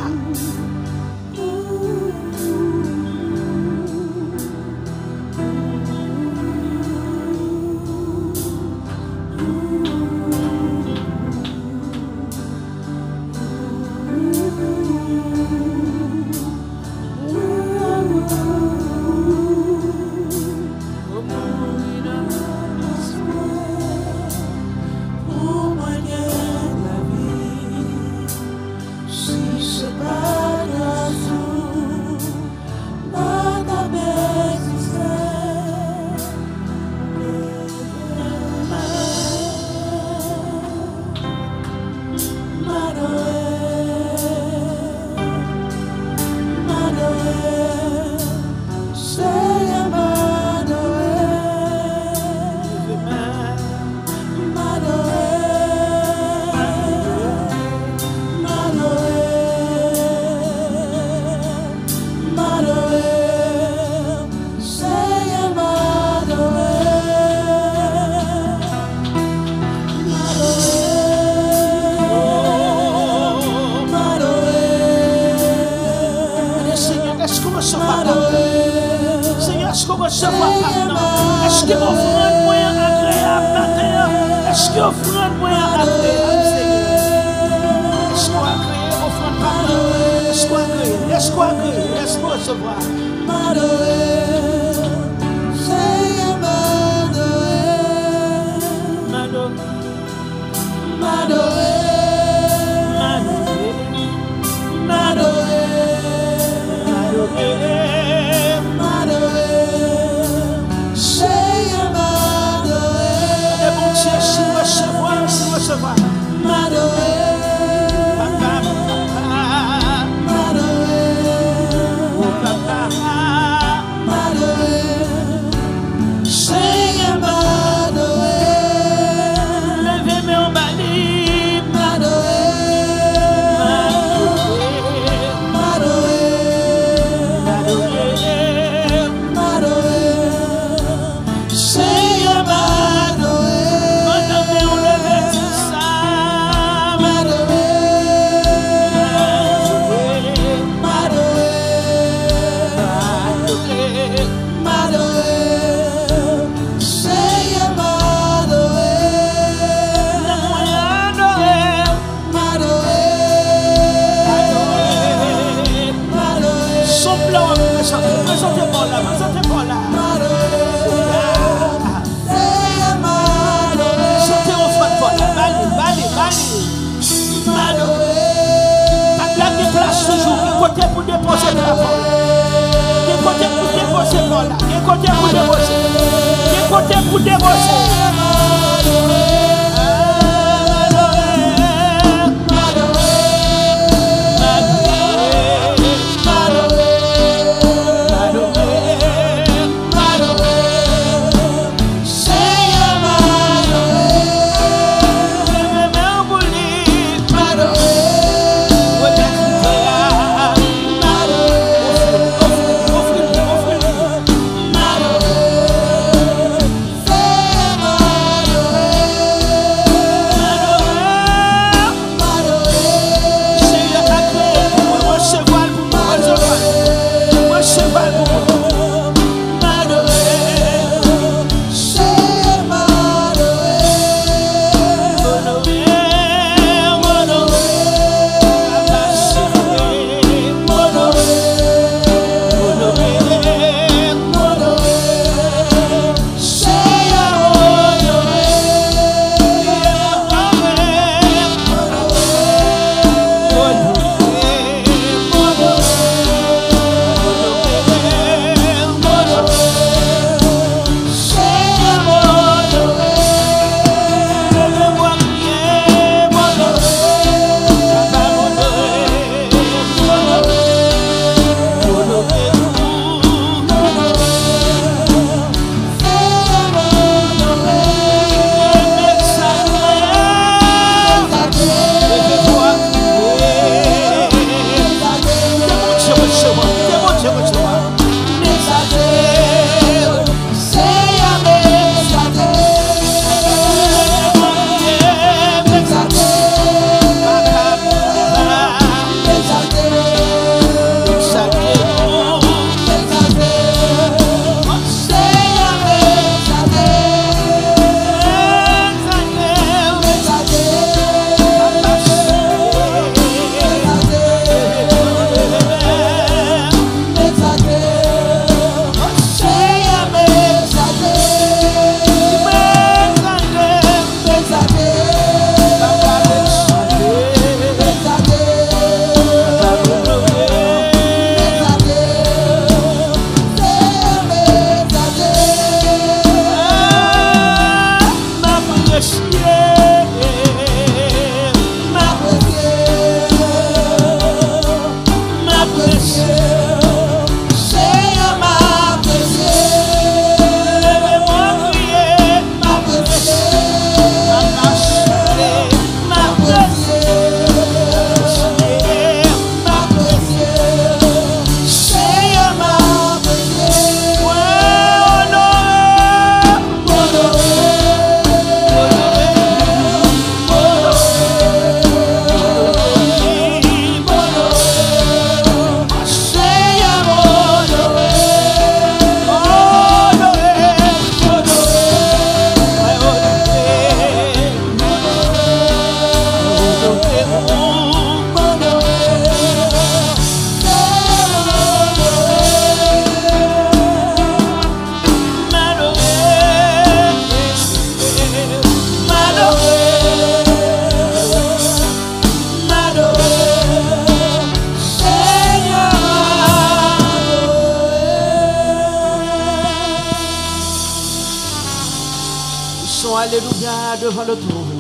Poussons alléluia devant le trône.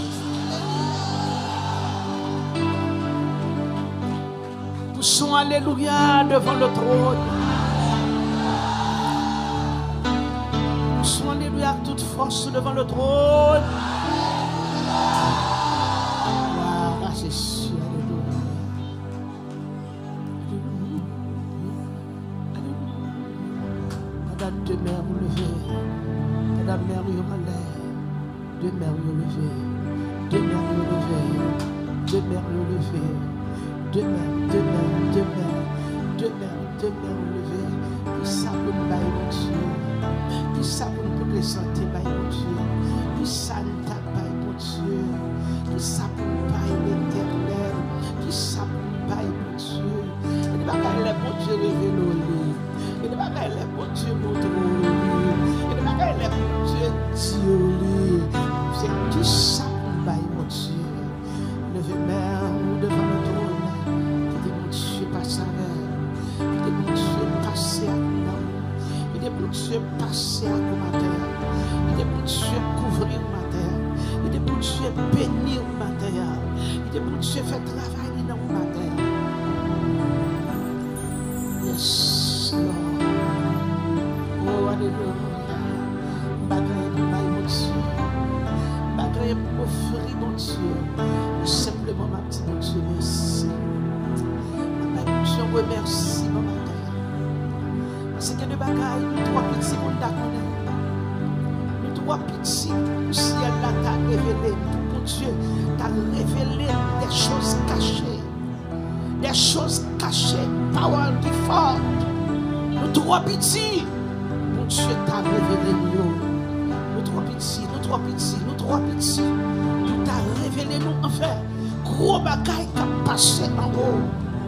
Poussons alléluia devant le trône. Poussons alléluia toute force devant le trône. Gloire à Jésus, alléluia. Madame de mer levée. Madame mère relève. Deux mères levées, deux mères levées, deux mères levées, deux mères levées. Tout ça pour nous bailler mon Dieu, tout ça pour nous présenter bailler mon Dieu, tout ça nous taper mon Dieu, tout ça pour nous bailler l'éternel, tout ça pour nous bailler mon Dieu. Et ne pas qu'elle est mon Dieu levé le lit, et ne pas qu'elle est mon Dieu montré au lit, et ne pas qu'elle est mon Dieu dit au lit. C'est tout ça pour bailler mon Dieu. Levez mère devant le trône. Que mon Dieu passe avec. Que mon Dieu passe à nous. Que mon Dieu passe à nous matin. Que mon Dieu couvrir matin. Que mon Dieu bénir matin. Que mon Dieu fait travailler dans le matin. Yes, Lord. Oh, alléluia. Bagaille de bailler mon Dieu. Bagaille pour offrir mon Dieu. Simplement ma petite mon Dieu, merci. Je remercie mon matin. Parce que de bagaille, nous trois petits monde d'accord. Nous trois petits, le ciel là t'a révélé. Mon Dieu t'a révélé des choses cachées. Des choses cachées. Power qui fort. Nous trois petits. Mon Dieu t'a révélé nous. Nous trois petits. Nous t'a révélé nous enfin. Gros bagaille qui a passé en haut.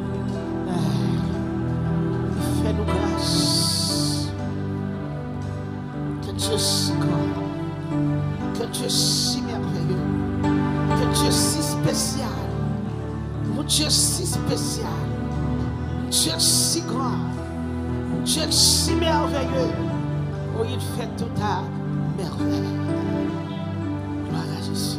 Fais-nous grâce. Que Dieu si grand. Que Dieu si merveilleux. Que Dieu si spécial. Mon Dieu si spécial. Dieu si grand. Dieu si merveilleux. Oh, il fait tout à merveille. Gloire à Jésus.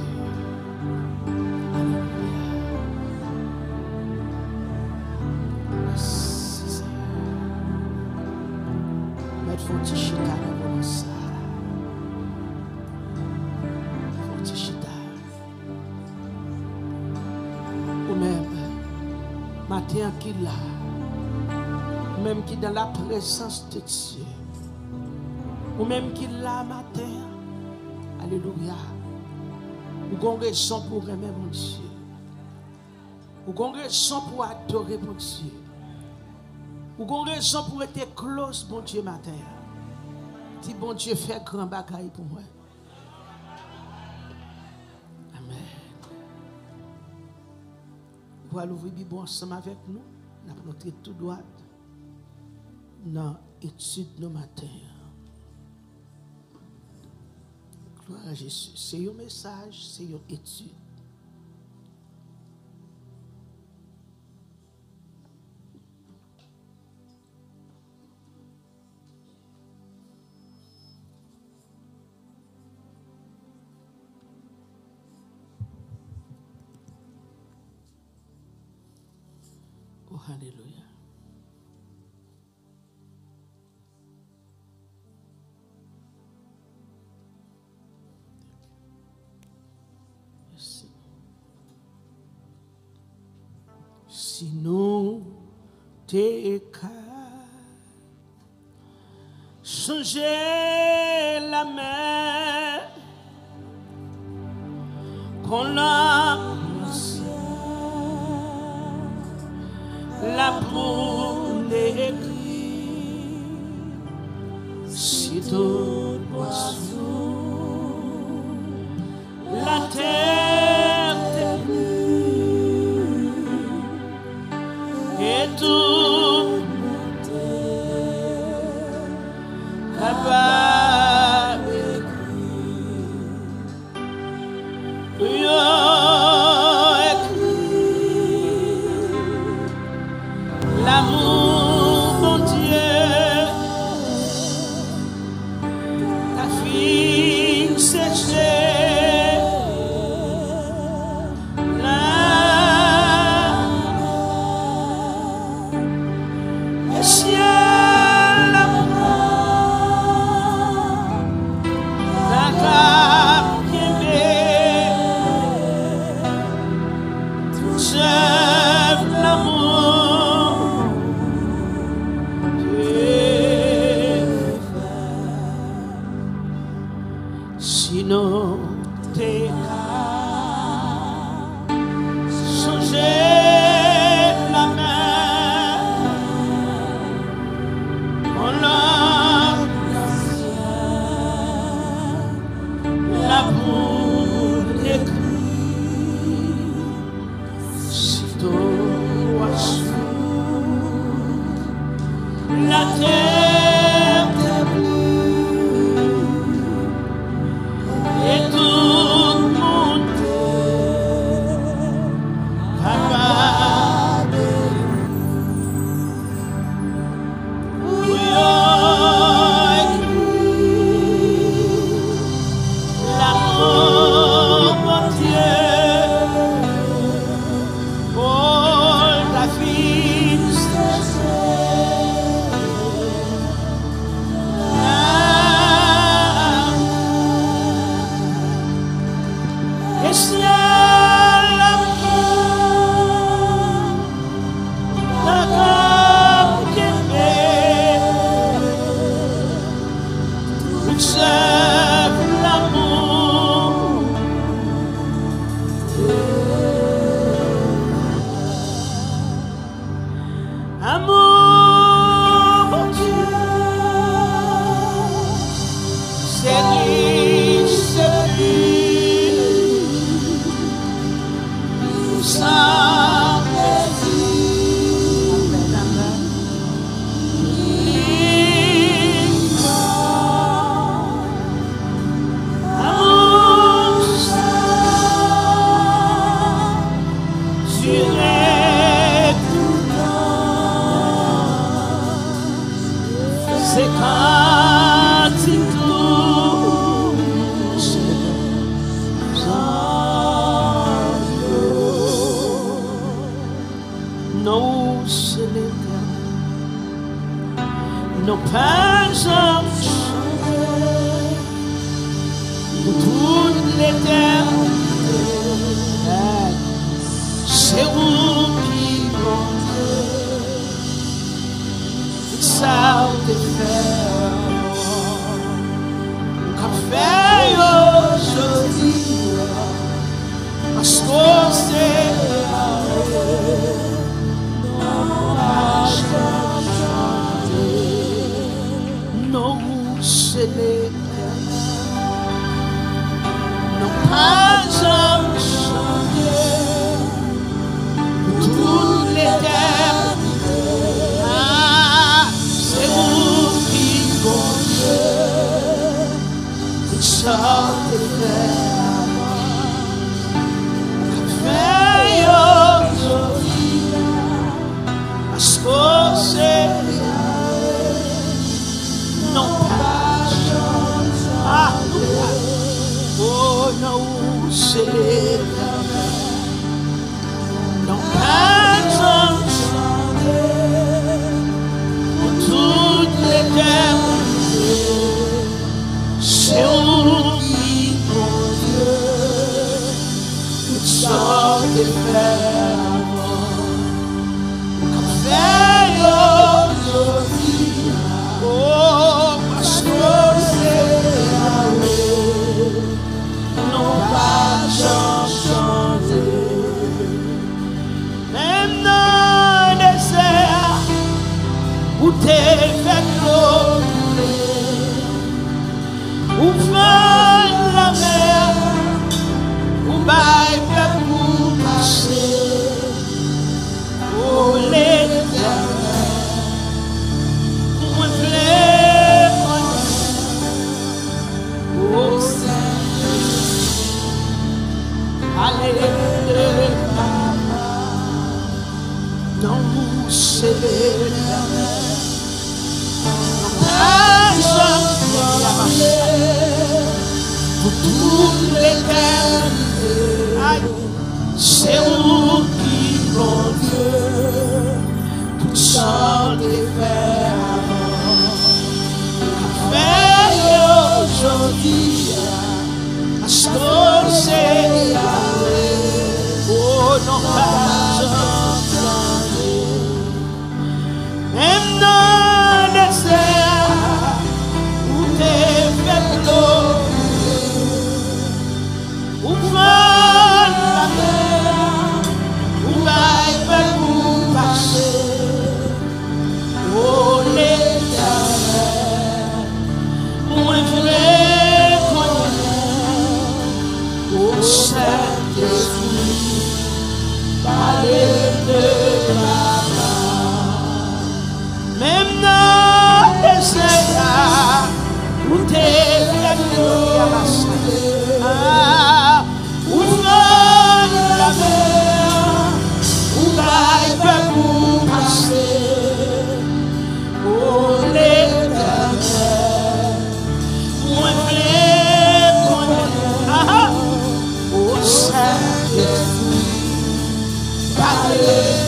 Matin qui là, même qui dans la présence de Dieu, ou même qui là matin, alléluia, ou qu'on raison pour aimer mon Dieu, ou qu'on raison pour adorer mon Dieu, ou qu'on raison pour être close mon Dieu matin. Dis bon Dieu fait grand bagaille pour moi. Pour aller ouvrir Bible ensemble avec nous, nous avons notre tout droit dans l'étude de nos matins. Gloire à Jésus. C'est un message, c'est une étude. Alléluia. Merci. Si nous t'es changer la mer qu'on a la boule écrit si tout oiseau la terre t'écrit et tout là-bas écrit l'amour, mon Dieu, ta Sinon, t'es changer la main en l'amour écrit si toi la terre et tout le monde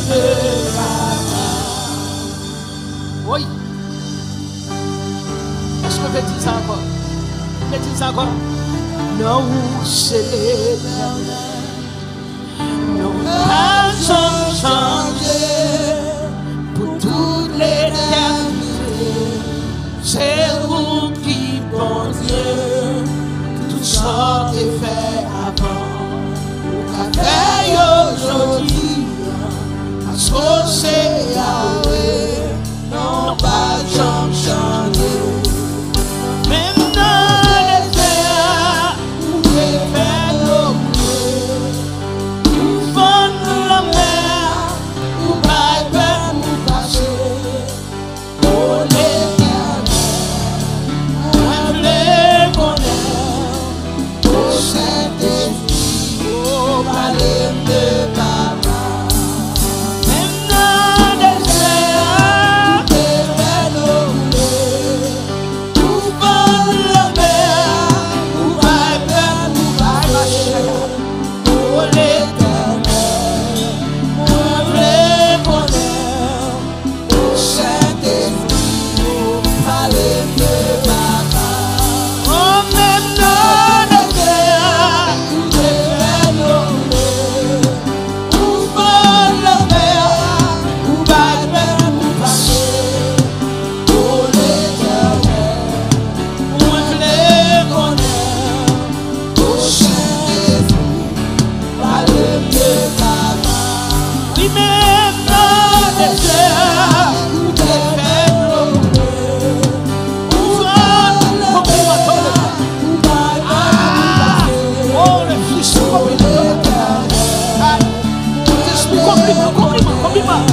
Oui. Est-ce qu'on peut dire ça encore? On peut dire ça encore? Non, c'est l'éternel. Nos âges ont changé pour toute l'éternité. C'est vous qui, bon Dieu, tout ça est fait avant. La veille aujourd'hui, parce que c'est Yahweh, non pas changer. Même dans les terres, où est fait l'eau, où fond la mer, où va nous passer, pour l'éternel, on les connaît, au Saint-Esprit, au palais de Baba. Même dans les terres, où est fait l'eau, où fond la mer, où va nous passer, pour l'éternel, on les connaît, au Saint-Esprit, au palais de Baba. Oh, même dans les terres, où est fait l'eau, où fond la mer, où va nous passer, pour l'éternel, on les connaît, au Saint-Esprit, palais de Baba. Oui, même dans les terres, où est fait l'eau, où fond oh, le fils, compliment.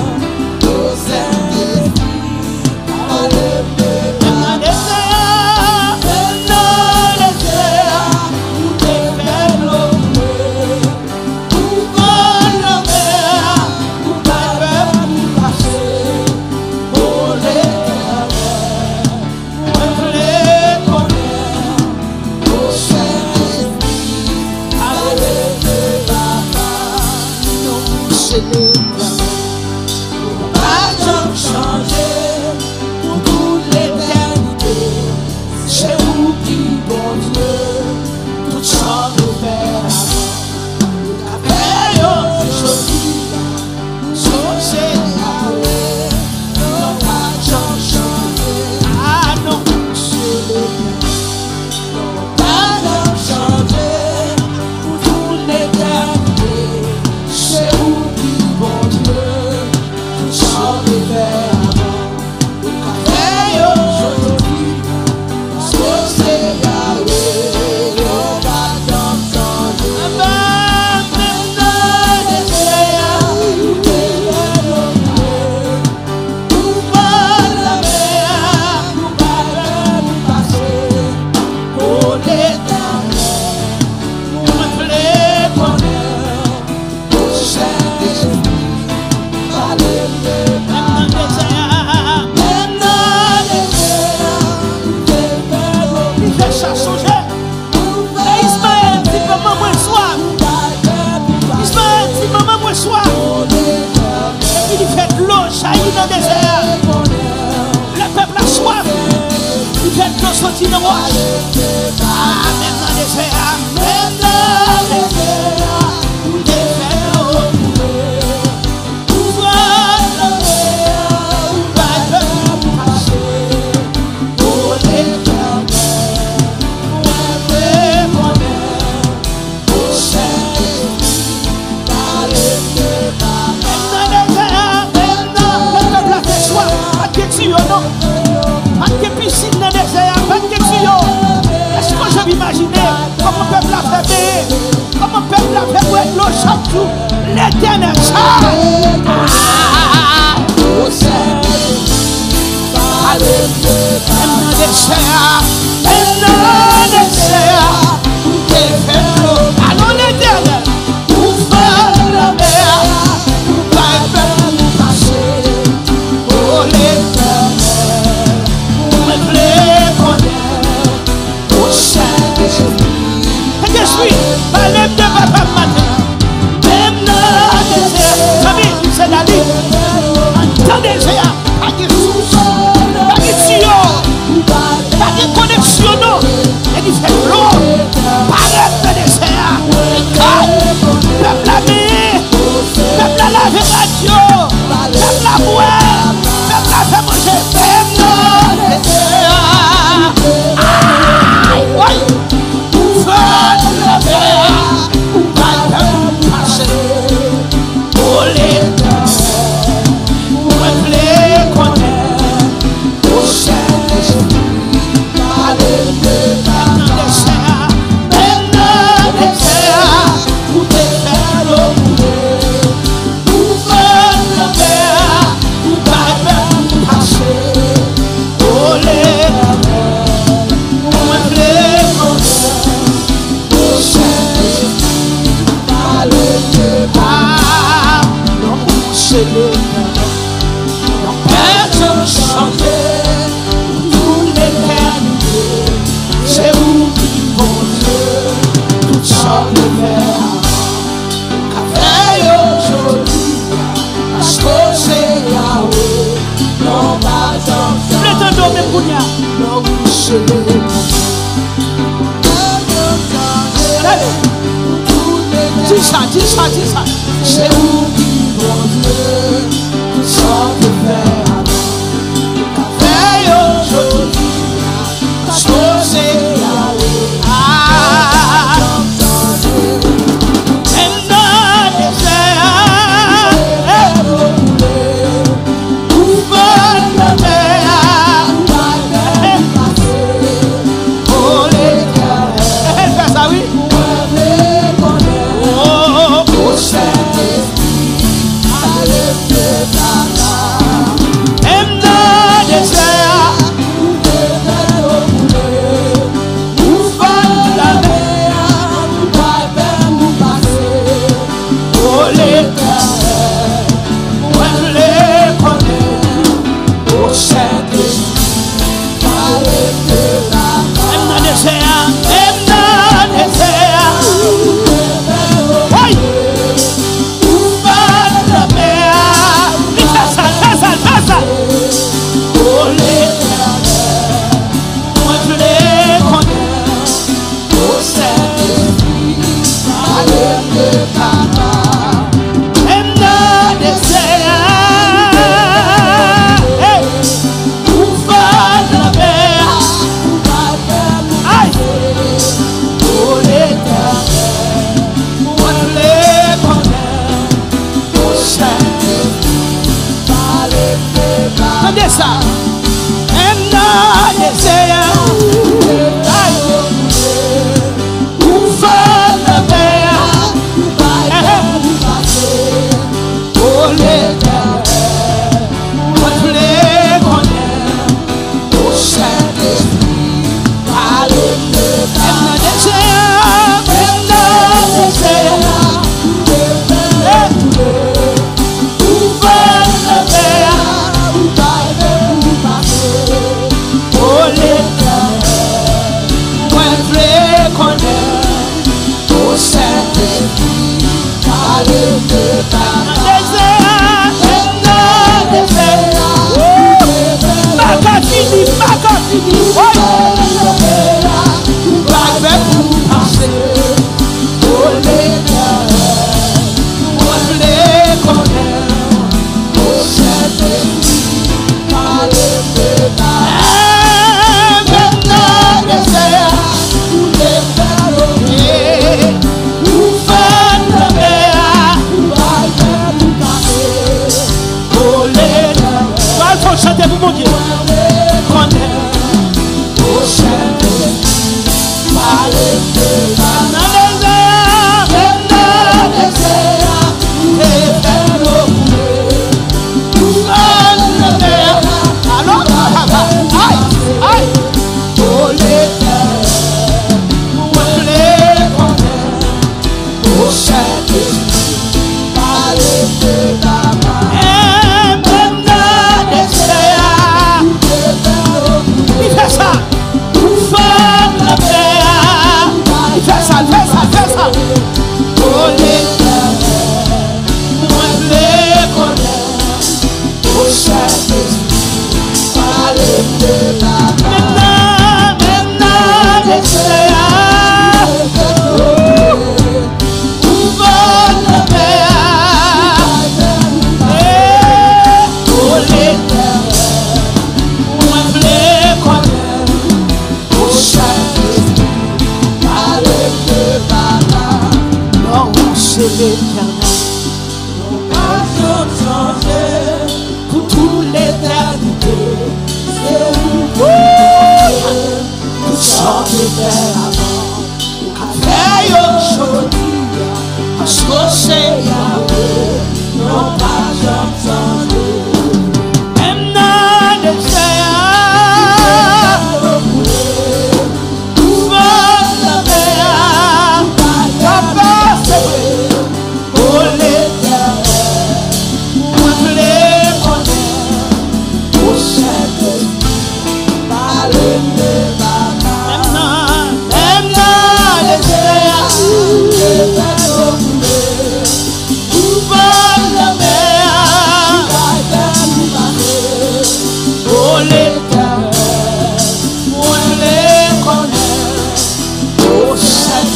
Même dans bon Dieu, tout ça de faire. Café aujourd'hui, parce que c'est Yahweh, non pas dans Prétendons même Kounia. non, oui, c'est le dis ça, dis ça, dis ça. C'est où qui bon Dieu, tout ça de faire. Café aujourd'hui, parce que c'est Yahweh.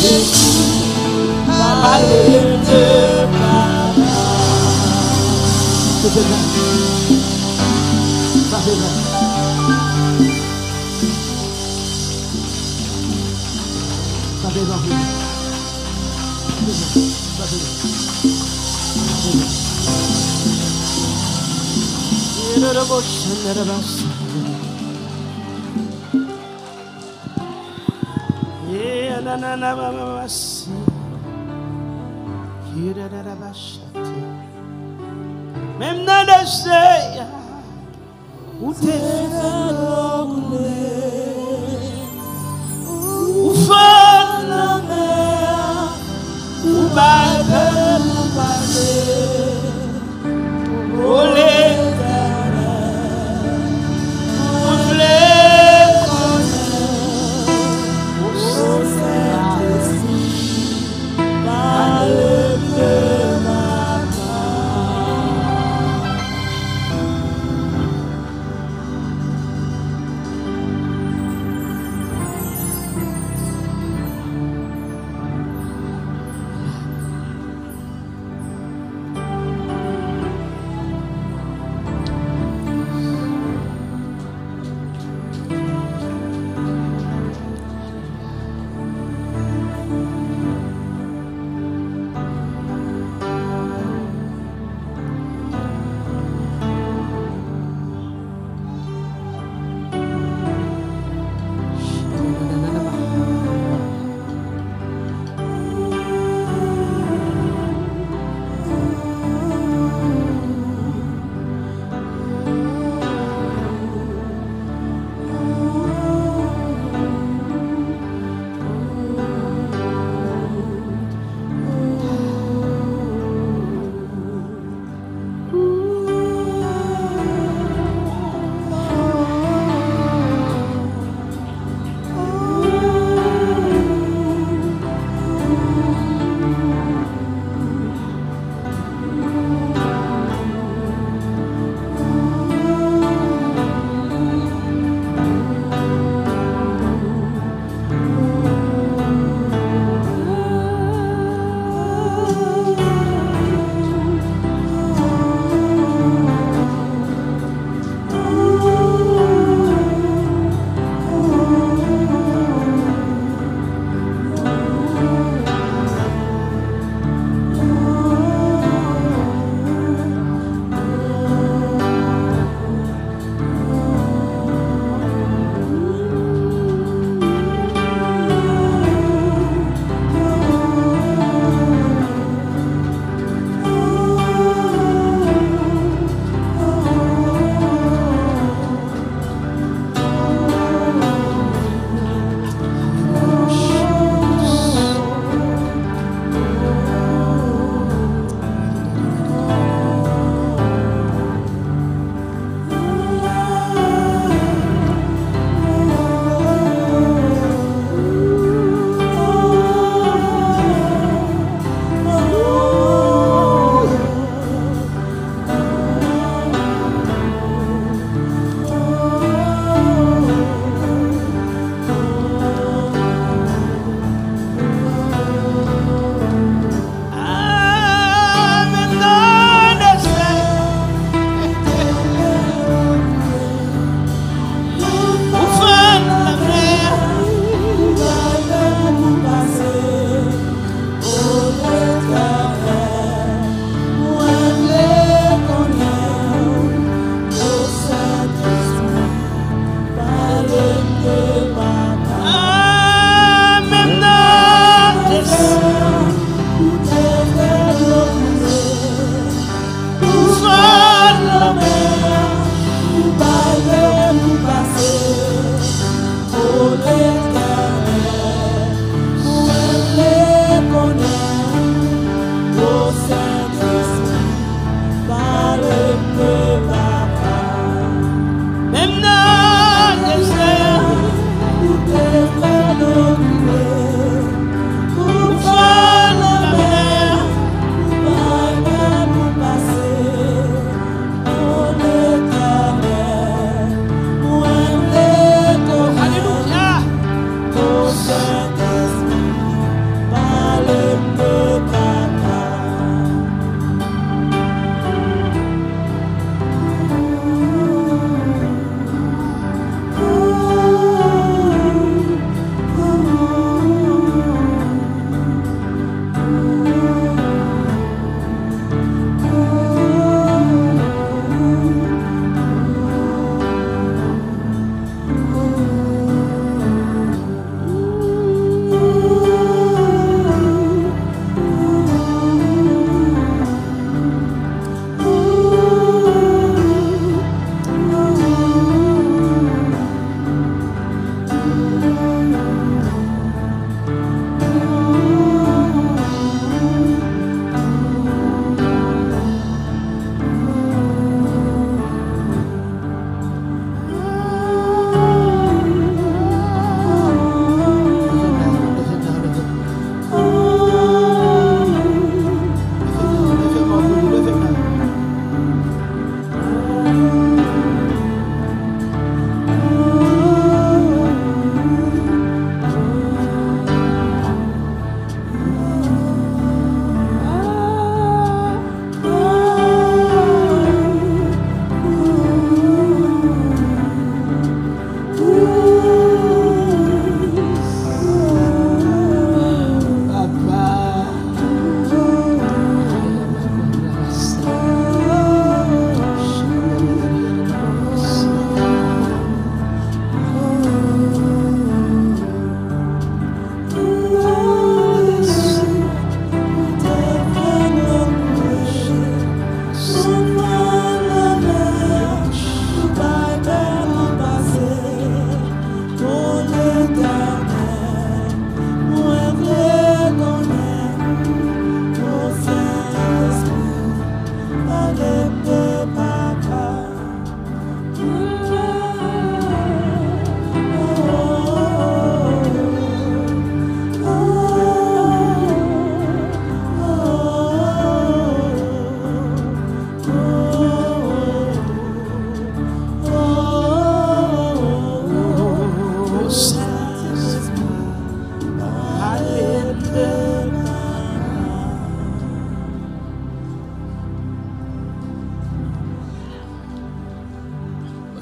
Même dans le seuil où t'es où fait la mer, où bat le palais, où l'éternel, où flèche où Saint-Esprit, par le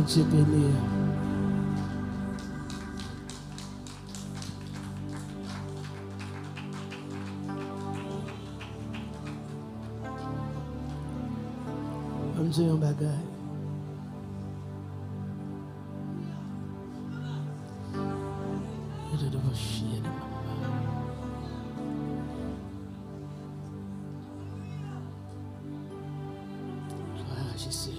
Dieu bénir. On dit un bagage. Je dois chier de maman. Je sais.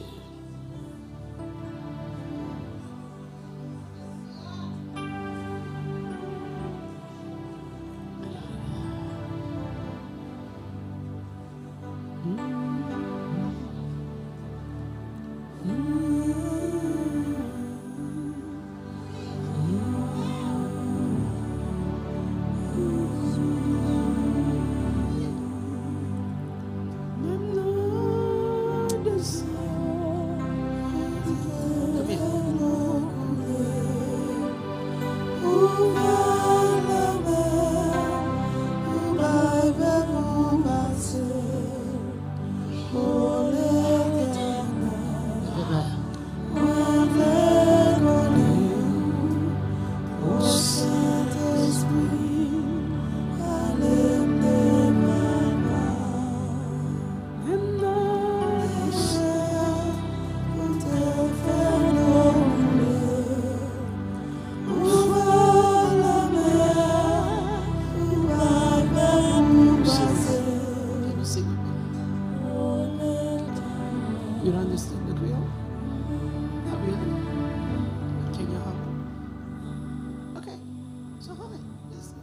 You don't understand the Creole? Not really. Can you hum? Okay, so hum it. Listen.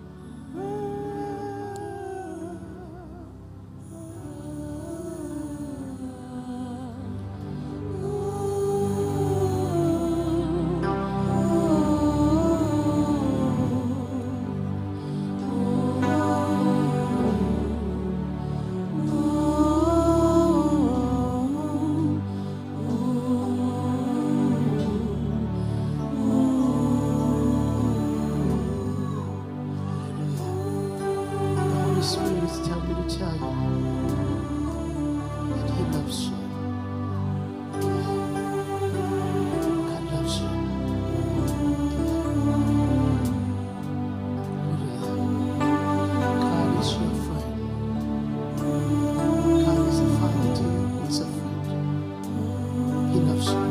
Spirit is telling me to tell you that He loves you. God loves you. God is your friend. God is a father to you. He's a friend. He loves you.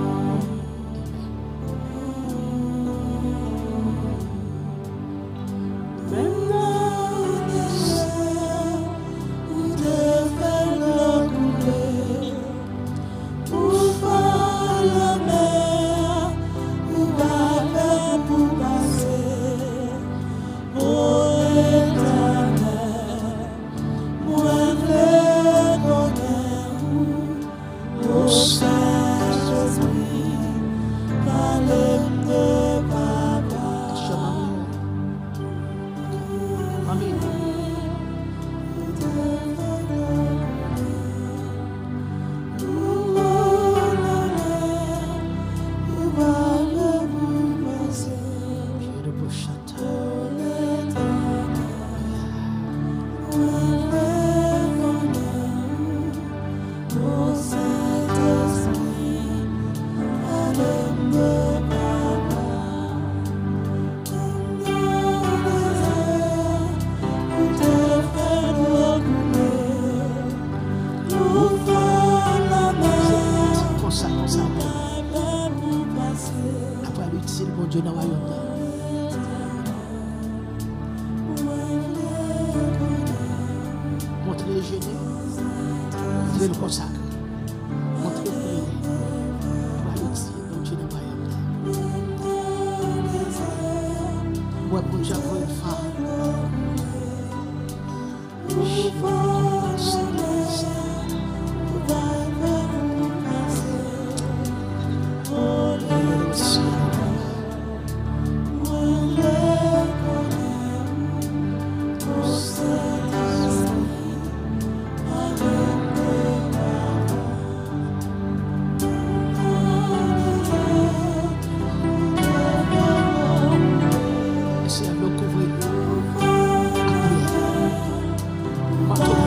Après l'utile, mon Dieu, dans royaume. Montrez le génie, montrez le consacré, montrez le prier. Après l'utile, mon Dieu, dans royaume. Moi, pour Dieu, pour une femme. C'est à nous couvrir.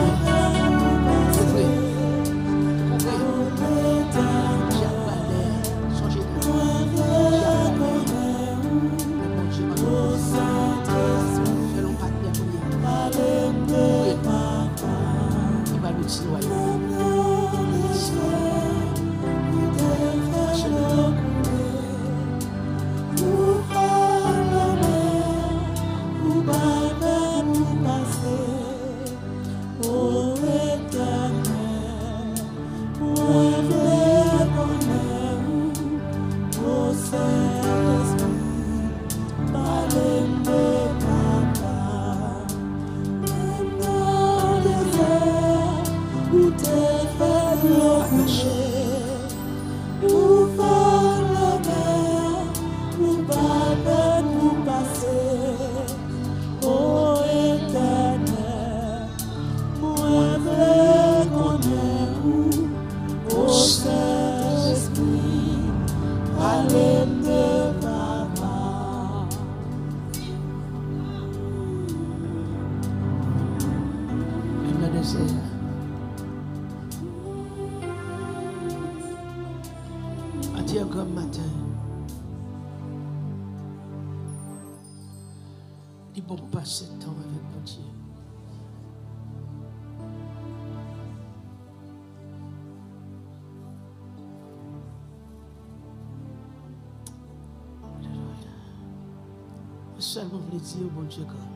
désert. Matin comme matin. Il bon passer temps avec mon Dieu. Seulement vous dire au bon Dieu quand.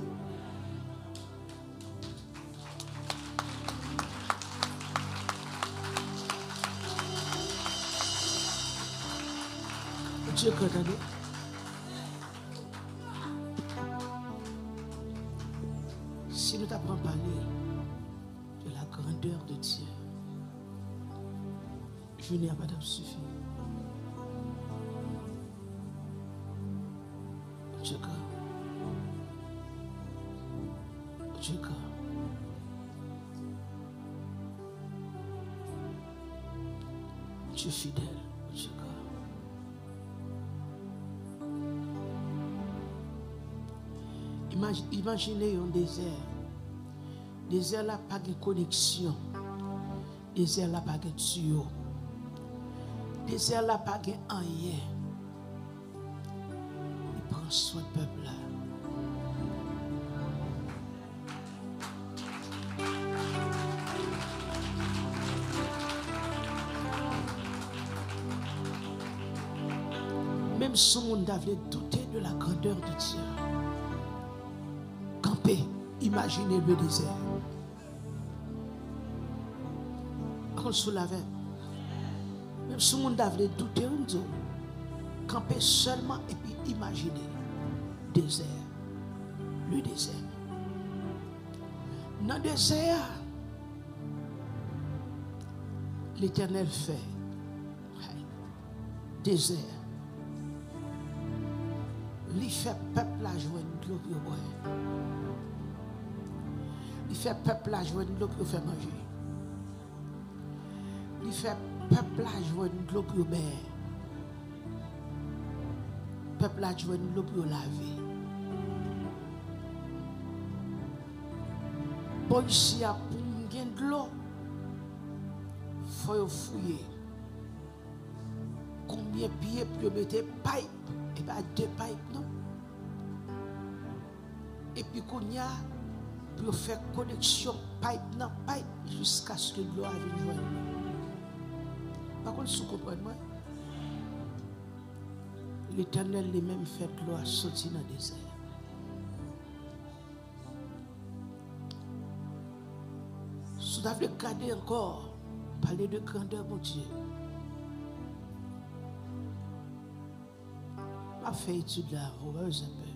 Dieu quand si nous t'apprenons à parler de la grandeur de Dieu, je n'ai pas de suffit. Dieu fidèle, Dieu imaginez un désert. Désert là pas de connexion. Désert là pas de tuyau. Désert là pas de rien. Il prend soin du peuple là. Même si le monde avait douté de la grandeur de Dieu, campez, imaginez le désert. Quand sous la veille, même si le monde avait douté, campez seulement et puis imaginez le désert. Le désert. Dans le désert, l'Éternel fait désert. Il fait peuple à jouer de l'eau pour boire. Il fait peuple à jouer de l'eau pour faire manger. Il fait peuple à jouer de l'eau pour boire. Peuple à jouer de l'eau pour laver. Bon, ici, pour gagner de l'eau, il faut fouiller. Combien de pieds pour mettre pipe? Et pas 2 pipes, non? Et puis qu'on y a pour faire connexion pipe dans pipe jusqu'à ce que l'eau arrive joindre. Par contre, si vous comprenez, l'Éternel lui-même fait l'eau à sortir dans le désert. Si vous avez regardé encore, parler de grandeur, mon Dieu. Je fais étude là, vous voyez un peu.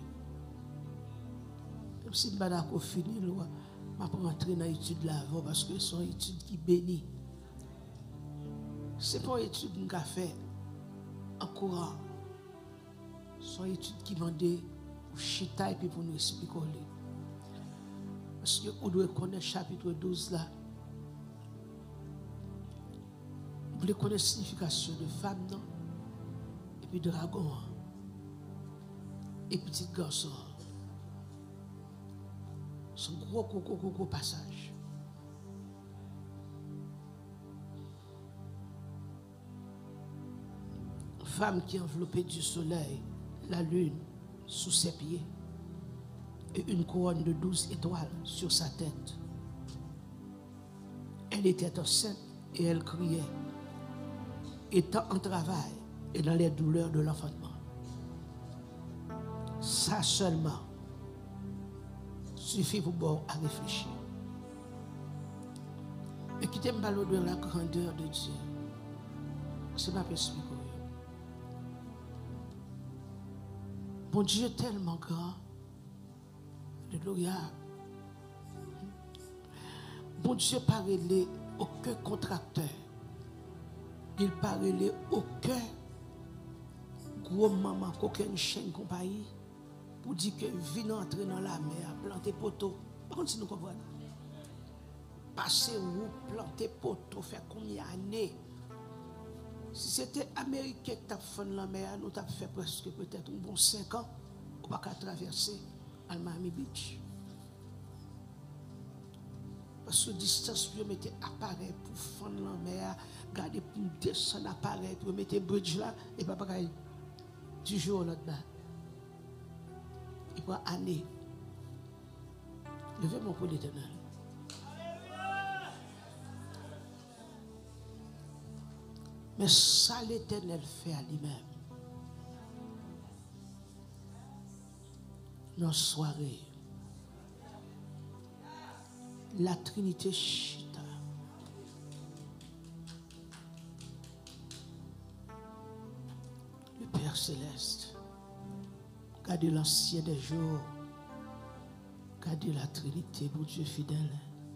Même si je n'ai pas fini, je vais rentrer dans l'étude là parce que c'est une étude qui bénit. Ce n'est pas une étude que je fais en courant. C'est une étude qui demande pour chita et pour nous expliquer. Parce que vous devez connaître le chapitre 12 là. Vous devez connaître la signification de femme, non? Et puis de dragon. Et petit garçon. C'est un gros passage. Femme qui est enveloppée du soleil, la lune sous ses pieds et une couronne de 12 étoiles sur sa tête. Elle était enceinte et elle criait, étant en travail et dans les douleurs de l'enfantement. Ça seulement suffit pour vous à réfléchir. Et qui t'aime parler de la grandeur de Dieu, c'est ma explication. Bon Dieu est tellement grand. Alléluia. Bon Dieu n'a pas relé aucun contracteur. Il n'a pas relé aucun gros maman, aucune chaîne compagnie. Pour dire que vient entrer dans la mer, planter poteau. Par contre, si nous comprenons, passer où, planter poteau, faire combien d'années? Si c'était Américain qui t'a fait la mer, nous avons fait presque peut-être un bon 5 ans pour ne pas traverser à Miami Beach. Parce que distance, vous mettez appareil pour fendre la mer, garder pour descendre appareil, vous mettez bridge là, et pas pareil. Du jour au lendemain. Il prend année. Levez-moi pour l'Éternel. Mais ça, l'Éternel fait à lui-même. Dans la soirée, la Trinité chita. Le Père Céleste, gardez l'ancien des jours, gardez la Trinité, mon Dieu fidèle.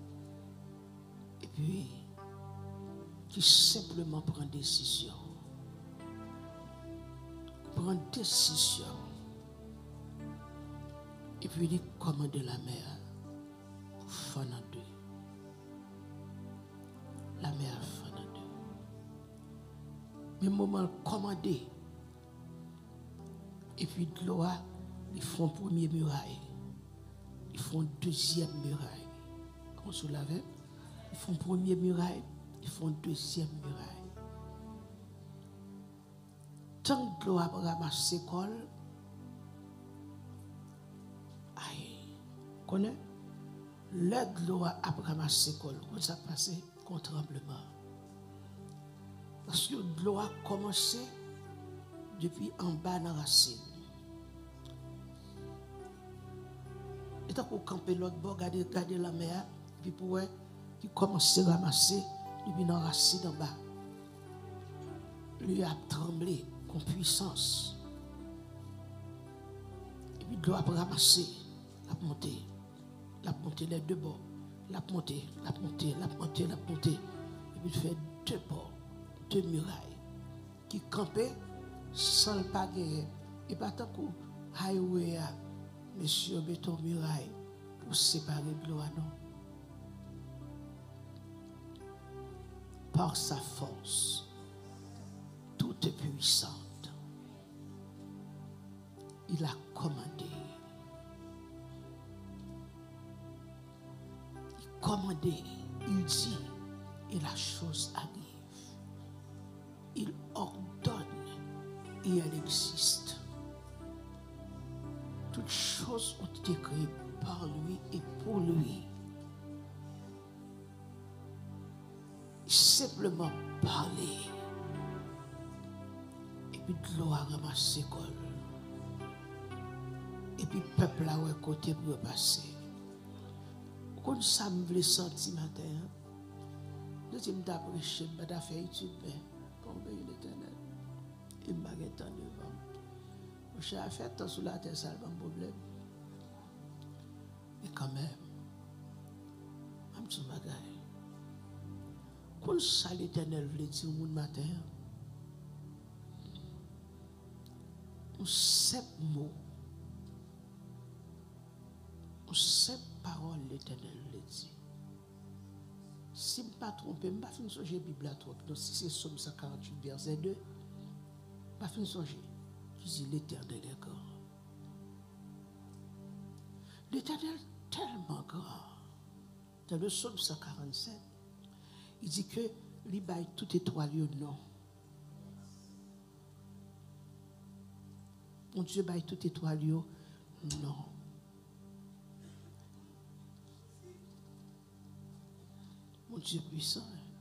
Et puis, qui simplement prend décision. Prend décision. Et puis il commande la mer pour faire en deux. La mer fait en deux. Mais moment commandé. Et puis de l'eau, ils font première muraille. Ils font deuxième muraille. Comment se l'avait? Ils font première muraille. Ils font deuxième muraille. Tant que l'eau a ramassé col, connaît? L'aide de l'eau a ramassé col. Comment ça passé? Contre tremblement. Parce que l'eau a commencé depuis en bas dans la racine. Et tant qu'on campe l'autre bord, garder la mer, puis pour qui commence à ramasser depuis dans la racine en bas. Lui a tremblé con puissance. Et puis l'eau a ramassé, a monté les deux bords, la montée. Et puis il fait deux bords, deux murailles qui campaient sans le pagayer. Et pas tant que highway, monsieur béton muraille pour séparer de l'eau, non. Par sa force, toute puissante, il a commandé. Il dit, et la chose arrive. Il ordonne et elle existe. Toutes choses ont été créées par lui et pour lui. Simplement parler. Et puis de l'eau a ramassé col. Et puis le peuple a côté pour passer. Quand ça me voulait sentir matin, je dis, je prêché, je vais faire étude, mais pour obéir l'Éternel, il m'a dit tant devant. Je suis fait tant sur la terre, ça n'a pas de problème. Mais quand même, je me dis, quand ça l'Éternel voulait dire au monde matin, on sait mots, on sait parole l'Éternel le dit. Si je ne me pas trompé, je ne vais pas finir sur la Bible trop. Donc si c'est Somme 148, verset 2, je ne vais pas finir sur qui dit l'Éternel est grand. L'Éternel est tellement grand. Dans le Somme 147, il dit que il baille tout étoile au nom. Mon Dieu baille tout étoile au nom. Mon Dieu puissant.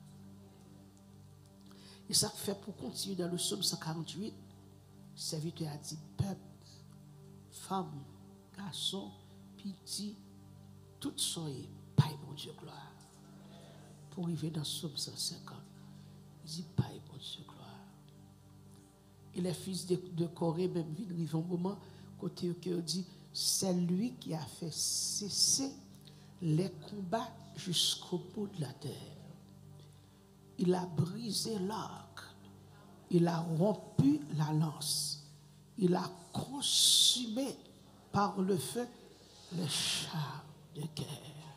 Et ça fait pour continuer dans le psaume 148, serviteur a dit peuple, femme, garçon, petit, toutes soyez, paille mon Dieu gloire. Pour arriver dans le psaume 150, il dit paille mon Dieu gloire. Et les fils de Corée, même vivent un moment, côté qui dit c'est lui qui a fait cesser les combats jusqu'au bout de la terre. Il a brisé l'arc, il a rompu la lance, il a consumé par le feu les chars de guerre.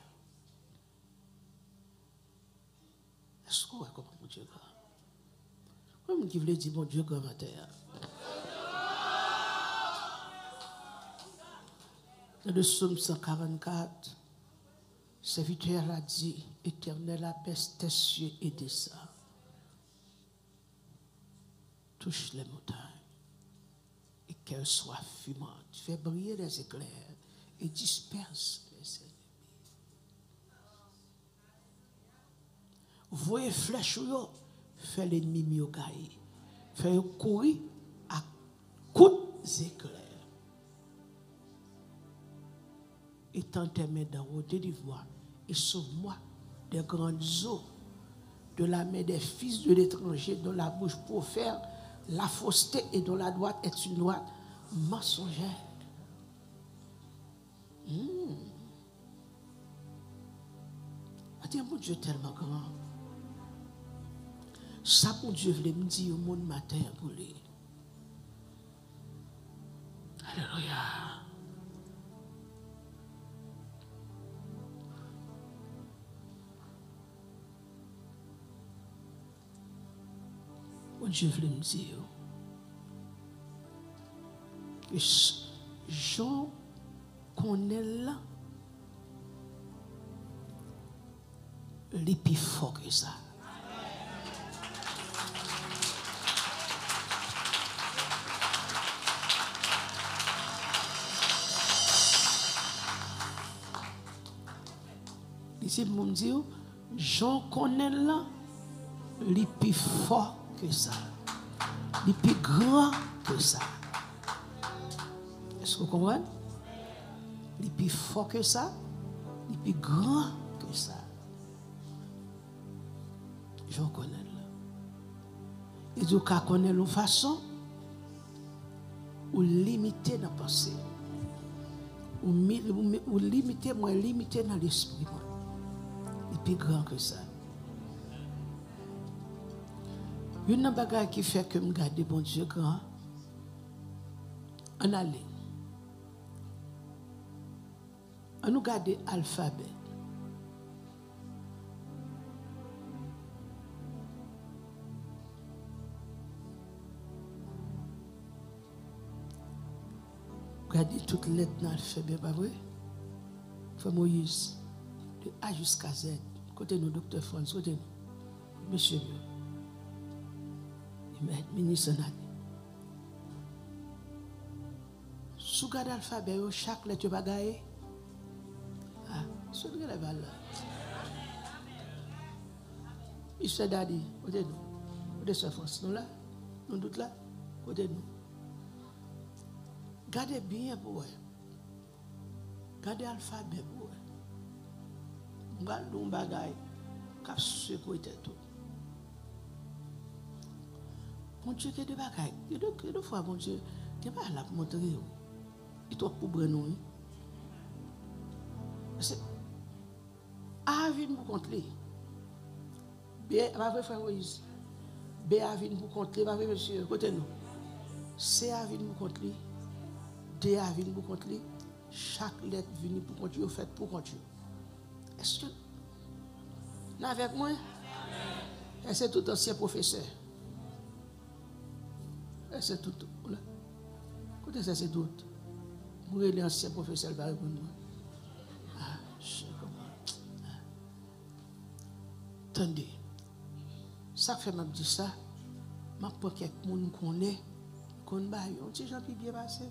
Est-ce qu'on voit comment mon Dieu grand? Comme qui voulait dire mon Dieu grand matin. Dans le psaume 144, Serviteur a dit, Éternel, apaise tes cieux et descends. Touche les montagnes et qu'elles soient fumantes. Fais briller les éclairs et disperse les ennemis. Voyez flèche, fait l'ennemi mieux cailler. Fait courir à coups d'éclairs. Étends tes mains dans haut, délivre-moi et sauve-moi des grandes eaux, de la main des fils de l'étranger, dont la bouche profère la fausseté et dont la droite est une droite mensongère. Attends, mon Dieu tellement grand. Ça, mon Dieu, voulait me dire au monde matin pour lui. Alléluia. Mon Dieu voulait me dire que Jean connaît là les plus forts que ça. Ici, mon Dieu, Jean connaît là les plus forts que ça, les plus grands que ça. Est-ce que vous comprenez? Les plus forts que ça, les plus grands que ça. Je connais là. Et donc, quand on connaît une façon, ou limiter dans la pensée, ou limiter dans l'esprit, les plus grands que ça. Il y a une chose qui fait que je garde bon Dieu grand. On allait. On nous garde l'alphabet. Regardez toutes les lettres dans l'alphabet, pas vrai? Frère Moïse, de A jusqu'à Z. Côté nous, docteur France, côté nous. Monsieur, ministre Nani. Si vous regardez l'alphabet, chaque lettre va gagner. Ah, si vous regardez la balle. Il se dit, côté nous. Côté de France, nous là. Nous doute là. Côté nous. Gardez bien pour vous. Gardez l'alphabet pour vous. Gardez un bagage. Cap secouer tout. Mon Dieu, il y a des bagailles. Il y a deux fois, mon Dieu, il n'y a pas là pour montrer. Il doit pour nous. A vient pour contrer. B, ma vraie frère Moïse. B a vient pour contrer, ma vraie monsieur, côté nous. C a vient pour contrer. D a vient pour contrer. Chaque lettre vient pour contrer, au fait pour contrer. Est-ce que. Là avec moi? Et c'est tout ancien professeur. Et c'est tout. Là. Côté ça, c'est tout. Vous êtes l'ancien professeur, va répondre. Ah, je comprends. Attendez. Ça fait m'a dit ça. M'a pas quelqu'un qui connaît. Qu'on va y on dit Jean qui bien passé.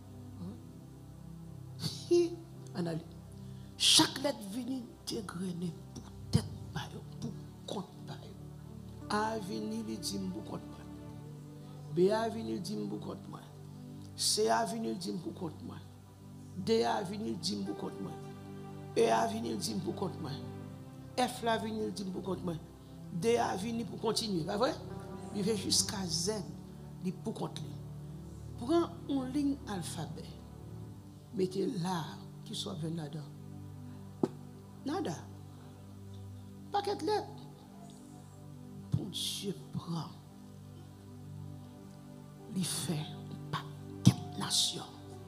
Chaque lettre vient dégrainer pour tête pour compte A vient il dit pour compte. B a vient il dit pour compte moi. C a vient il dit pour compte moi. D a vient il dit pour compte moi. E a vient il dit pour compte moi. F la vient il dit pour compte moi. D a vient pour continuer, pas vrai? Il va jusqu'à Z, il pour compte lui. Prends une ligne alphabet. Mettez là qui soit venu là-dedans. Nada. Paquet de lettres. Bon Dieu prend. Il fait un paquet de nations.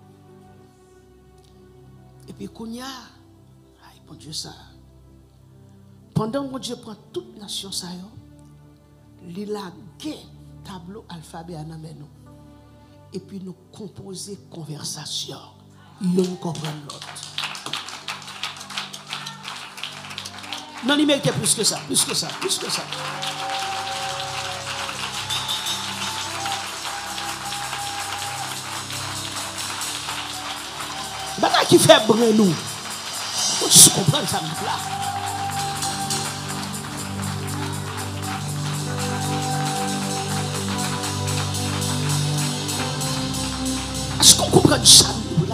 Et puis, Kounia, bon Dieu, ça. Pendant que Dieu prend toute nation, ça, il a gagné tableau alphabet à nous. Et puis, nous composer conversation. L'un comprend l'autre. Non, il méritait plus que ça, plus que ça, plus que ça. Bagay qui fait brun nous. Tu comprends ça là? Est-ce qu'on comprend ça là?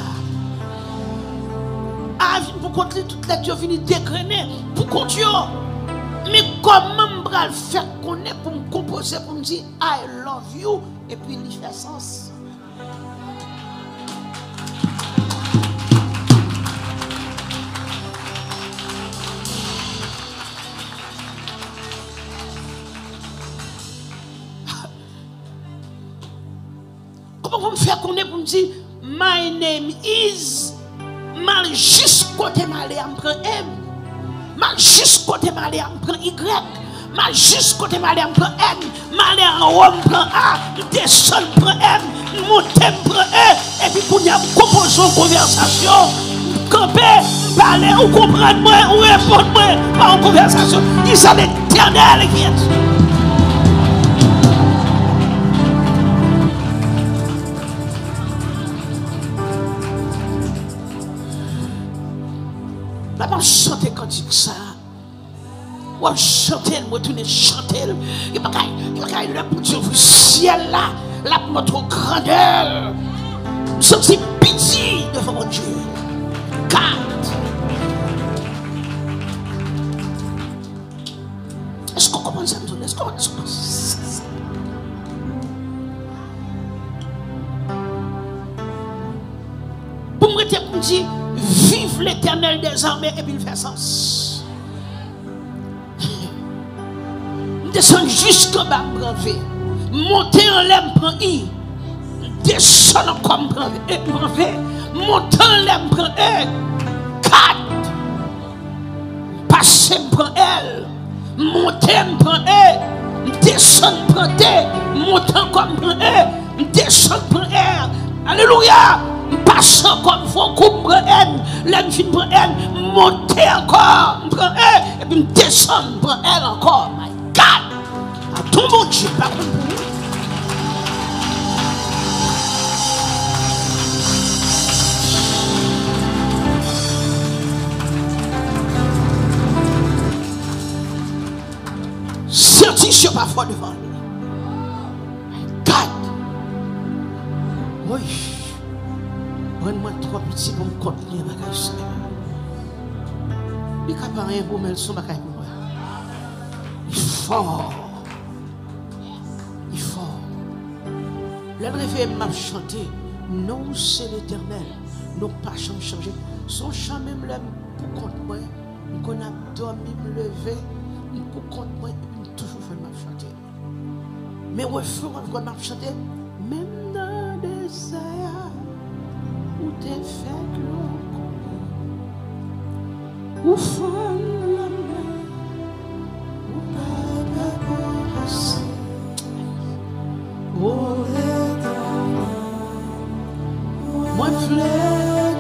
Ah, pour continuer toute la Dieu venu dégrainer pour continuer. Mais comment me faire connaître pour me composer pour me dire I love you et puis il fait sens. Comment me faire connaître pour me dire my name is mal juste côté malé en prend M, mal juste côté malé en prend Y, mal juste côté malé en prend N, malé en Rome prend A, descend prend M, monter prend E, et puis pour y a composons conversation, camper, parler ou comprendre moi ou répondre moi par une conversation, il s'en est éternel qui est. On chante quand il ça. On chante, on retourne chanter. Il n'y a pas de pour Dieu, le ciel là, la notre grandeur. Nous sommes si pitié devant mon Dieu. 4. Est-ce qu'on comprend ça? Est-ce qu'on comprend ça? Pour me dire, vive l'Éternel des armées et puis il fait sens. Descends jusqu'en bas, prends V. Monter en l'air, prends I. Descends encore, prends V. Monter en l'air, prends E. 4. Passer, prends L. Monter, prends E. Descends, prends T. Monter encore, prends E. Descends, prends R. Alléluia. Passant comme faut coupe N, l'enfin prend N, monter encore, prend E, et puis descendre, prend L encore. My God! À ton bon Dieu, pas comme pour nous. Certifié parfois devant lui. My God! Oui. Prends-moi 3 petits pour me contenir les bagages. Il n'y a pas rien pour me son bagage pour moi. Il est fort. Il est fort. Le réveil m'a chanté. Non, c'est l'Éternel. Nous pas changer. Son chant même là pour contre moi. Qu'on a dormi, me lever. Pour contre moi. Et puis toujours fait m'a chanter. Mais refrain, quand m'a chanté. Même dans des airs. Ou te fait l'eau, ou fond la main, ou pas pour passer. Oh l'Éternel, moi fleur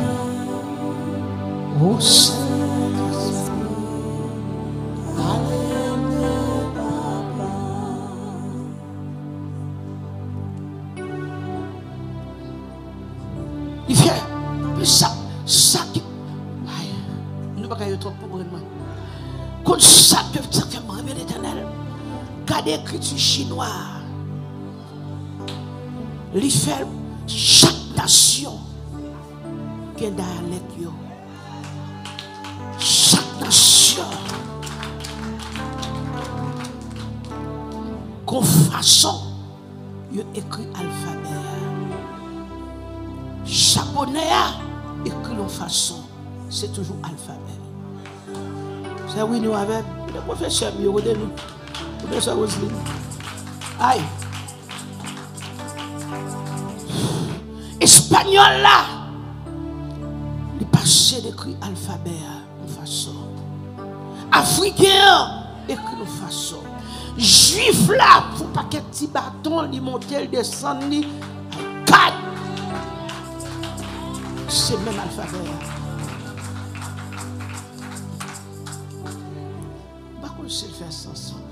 au Saint-Esprit, allez papa. Il fait ça qui nous pas trop pour moi. Quand ça peut certainement révéler l'Éternel. Gardez l'écriture chinois. Il fait chaque nation qui est dans l'équipe. Chaque nation qu'on façon il écrit alphabet. Japonais écrit en façon, c'est toujours alphabet. C'est oui, nous avons le professeur Miro de nous, le professeur Roselyne. Aïe. Espagnol là, il passait d'écrit alphabet en façon. Africain écrit en façon. Juif là, pour pas qu'un petit bâton, il monte, il descend, il cadre. C'est même alphabet. c'est le faire sans son.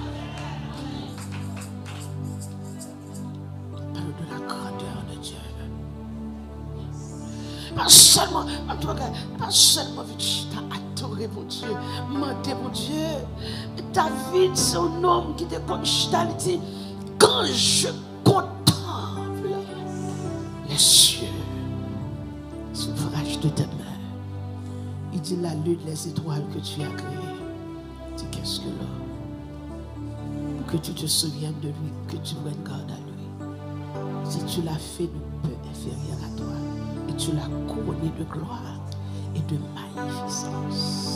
Parle de la grandeur de Dieu. Pas seulement, en tout cas, pas seulement tu as adoré mon Dieu, menté mon Dieu. David, c'est un homme qui te conchita, il dit, quand je contemple les cieux, l'ouvrage de tes mains, il dit la lune, les étoiles que tu as créées. Il dit qu'est-ce que l'homme? Que tu te souviennes de lui, que tu prennes garde à lui. Si tu l'as fait de peu inférieur à toi, et tu l'as couronné de gloire et de magnificence.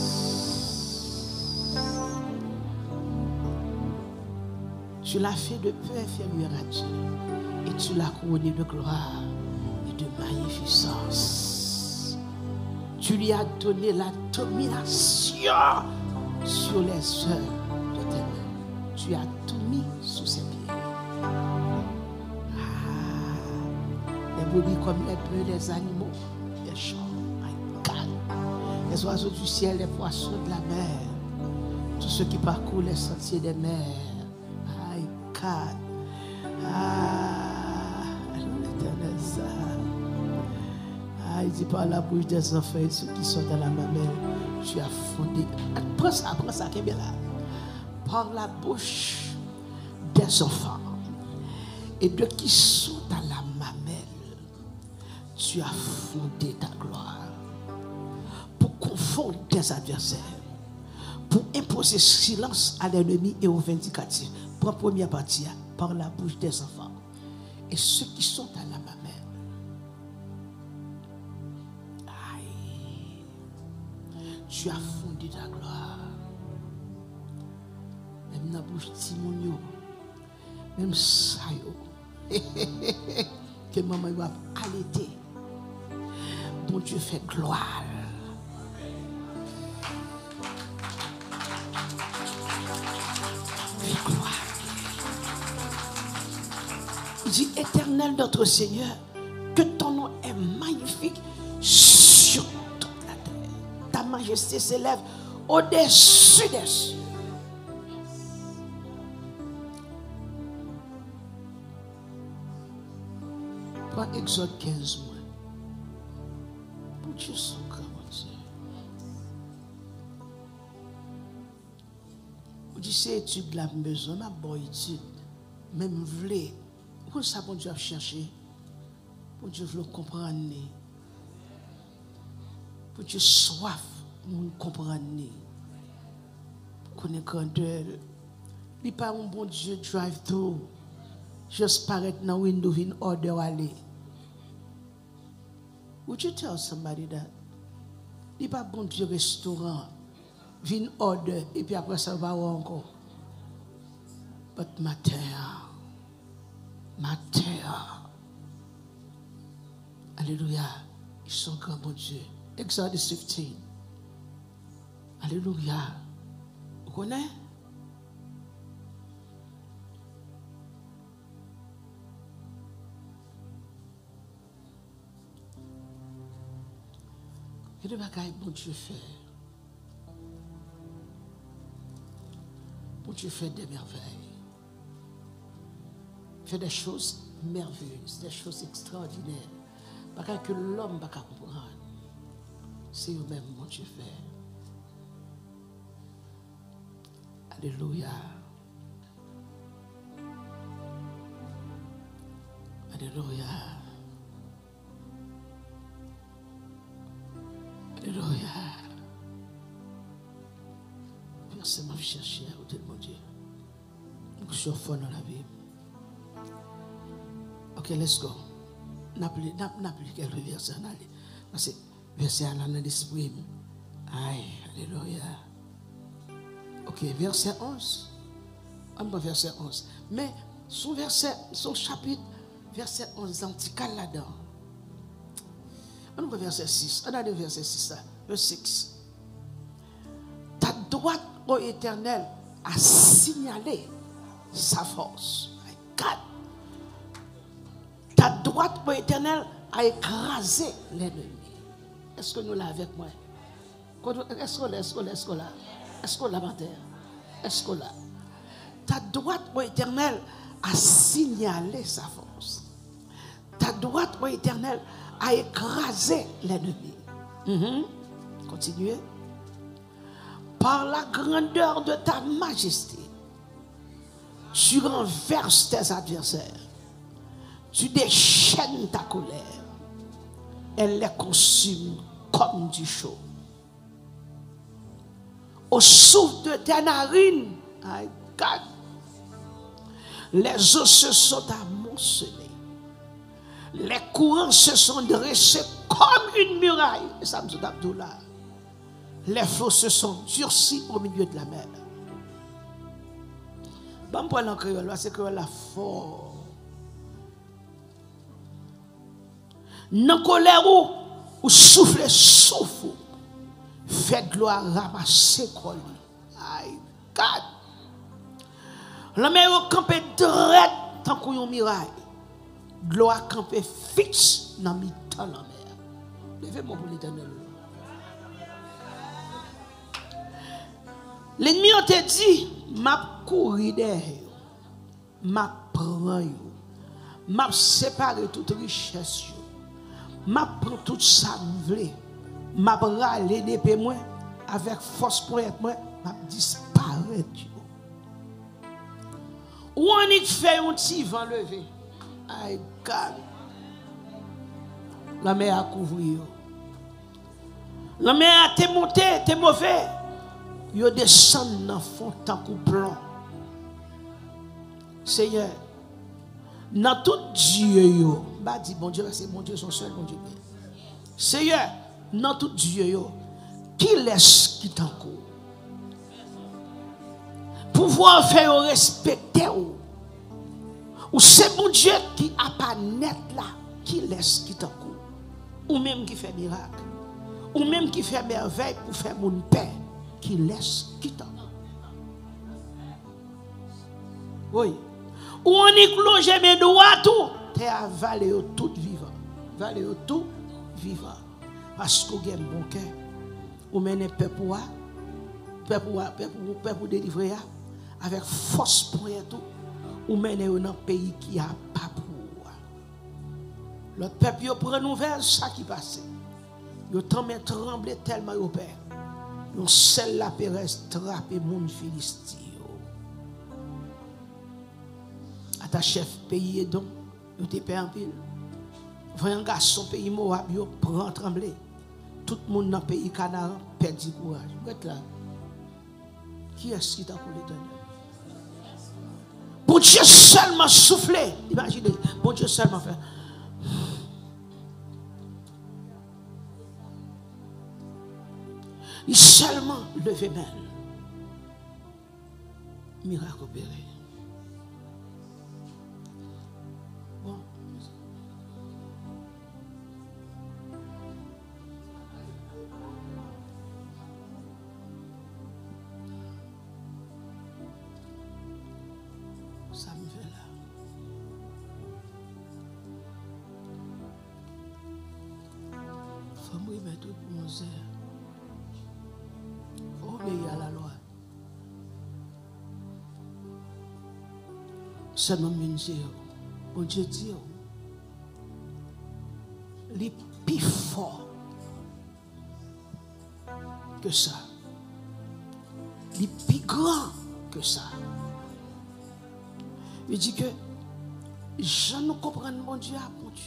Tu l'as fait de peu inférieur à Dieu, et tu l'as couronné de gloire et de magnificence. Tu lui as donné la domination sur les œuvres de tes mains. Tu as tout mis sous ses pieds. Les brebis comme les bœufs, les animaux, les champs, les oiseaux du ciel, les poissons de la mer, tous ceux qui parcourent les sentiers des mers. L'éternel ça. Il dit par la bouche des enfants et ceux qui sont dans la mamelle, tu as fondé. Prends ça, qui est bien là. Par la bouche des enfants et de qui sont dans la mamelle, tu as fondé ta gloire pour confondre tes adversaires, pour imposer silence à l'ennemi et aux vindicatifs. Pour la première partie, par la bouche des enfants et ceux qui sont dans la mamelle. Aïe, tu as fondé ta gloire. Même dans la bouche de Timonio, même ça, que maman va allaiter. Bon Dieu fait gloire. Fait gloire. Il dit, Éternel notre Seigneur, que ton nom est magnifique sur toute la terre. Ta majesté s'élève au-dessus des cieux. Prends Exode 15 mois. Pour Dieu son grand Dieu. Vous dites, c'est étude la besoin, ma bonne étude. Même v'lé. Pour ça, bon Dieu a cherché. Pour Dieu veut comprendre. Pour Dieu soif, nous comprendre. Pour connaître grandeur. Il n'est pas un bon Dieu drive-through. Juste paraître dans le window, in order aller. Would you tell somebody that? Il n'est pas bon Dieu restaurant. Vin order et puis après ça va encore. But ma terre. Alléluia. Ils sont grands, mon Dieu. Exodus 15. Alléluia. Vous connaissez? Et le bagage, bon Dieu fait. Bon Dieu fait des merveilles. Fait des choses merveilleuses, des choses extraordinaires. Parce que l'homme ne peut pas comprendre. C'est eux-mêmes, mon Dieu fait. Alléluia. Alléluia. Alléluia. Personne m'a cherché à côté de mon Dieu. Je suis au fond dans la vie. Ok, let's go. N'a plus quelques versets. Parce que verset à l'esprit. Aïe, alléluia. Ok, verset 11. On va verset 11. Mais son chapitre, verset 11, antical là-dedans. On va verset 6. On a le verset 6 là. Le 6. Ta droite, ô Éternel, a signalé sa force. My God. Ta droite, ô Éternel, a écrasé l'ennemi. Est-ce que nous l'avons avec moi? Est-ce qu'on l'a matin? Est-ce que là? Ta droite, ô Éternel, a signalé sa force. Ta droite, ô Éternel, a écrasé l'ennemi. Continuez. Par la grandeur de ta majesté, tu renverses tes adversaires. Tu déchaînes ta colère. Elle les consume comme du chaud. Au souffle de tes narines, les eaux se sont amoncelées. Les courants se sont dressés comme une muraille. Samson Abdullah. Les flots se sont durcis au milieu de la mer. Bon, pour l'en créole, c'est que la fort. Dans la colère ou souffle, souffle. Fait gloire ramasser quoi. Aïe, God. La mer campé droit tant qu'on miraille. Gloire campé fixe dans mi temps la mer. Levez-moi pour l'Éternel. L'ennemi a te dit, m'a couru derrière, m'a prend, m'a séparé toute richesse, m'a prend tout ça m'vle, m'a râlé d'épée moi avec force pour être moi, m'a disparaître. Ou on y fait un petit vent levé. Aïe, God. La mer a couvert. La mer a te monté, t'es mauvais. Yo descend dans fond tant que blanc. Seigneur, dans tout Dieu yo, bah dit bon Dieu, c'est mon Dieu son seul bon Dieu. Seigneur, dans tout Dieu yo, qui laisse qui t'en court? Pouvoir faire respecter ou c'est mon Dieu qui a pas net là, qui laisse qui t'en court? Ou même qui fait miracle, ou même qui fait merveille pour faire mon paix. Qui laisse quitter. Oui. Ou on y cloche mes doigts tout. T'es avalé tout vivant. Avalé tout vivant. Parce que vous avez un bon cœur. Vous menez peuple pour délivrer avec force pour tout. Vous menez dans un pays qui a pas pour. L'autre peuple prend nouvelle ça qui passe. Vous t'en trembler tellement au père. Nous seul la Pérez trappe moun Philistie. À ta chef pays et donc, nous te paie en pile. Voyant garçon pays Moab, yo prend trembler. Tout le monde dans le pays Canaan perd du courage. Vous êtes là. Qui est-ce qui t'a pour l'Éternel? Bon Dieu seulement souffler. Imaginez, bon Dieu seulement fait. Il seulement levé main. Miracle opéré. Bon. Ça me fait là. Faut me mettre tout pour mon zère. Obéir à la loi. Seulement Dieu, bon Dieu dit, les plus forts que ça, les plus grands que ça. Il dit que je ne comprends mon Dieu, mon Dieu.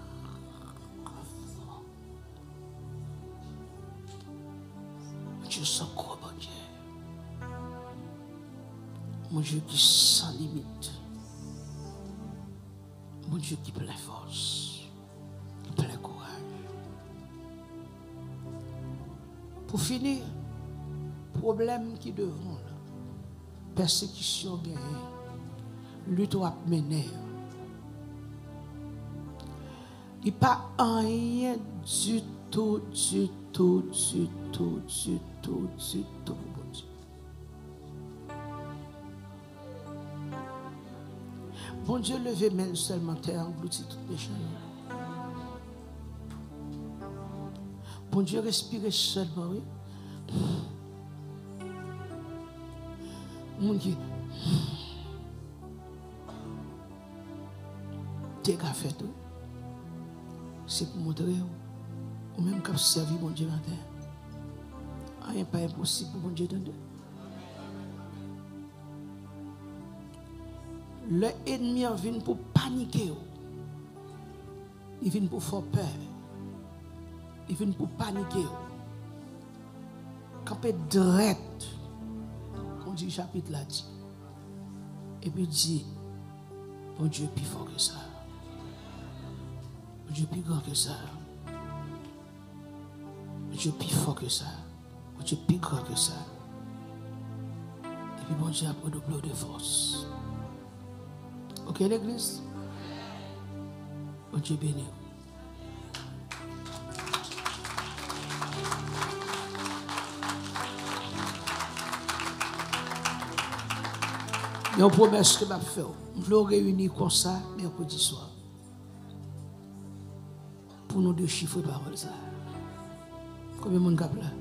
Dieu sans quoi, bon Dieu. Mon Dieu qui sans limite. Mon Dieu qui plein force. Qui plein courage. Pour finir, problème qui devant là. Persécution gagnée. Lutte à mener. Il n'y a pas rien du tout, du tout, du tout, du tout, du tout, bon Dieu. Bon Dieu, levez même seulement terre, engloutit tout péché. Bon Dieu, respirez seulement, oui. Moun qui t'es qu'à faire tout. C'est pour montrer ou même qu'à servir mon Dieu matin. Rien n'est pas impossible pour mon Dieu de Dieu. L'ennemi vient pour paniquer. Il vient pour faire peur. Il vient pour paniquer. Quand il drette, comme dit le chapitre là dit. Et puis dit, mon Dieu est plus fort que ça. Mon Dieu est plus grand que ça. Mon Dieu est plus fort que ça. Mon Dieu est plus grand que ça. Et puis mon Dieu a redoublé de force. Ok l'église? Mon Dieu béni. Il y a une promesse que je vais faire. Je vais réunir comme ça mercredi soir. Pour nous déchiffrer parole ça. Combien de monde cap là?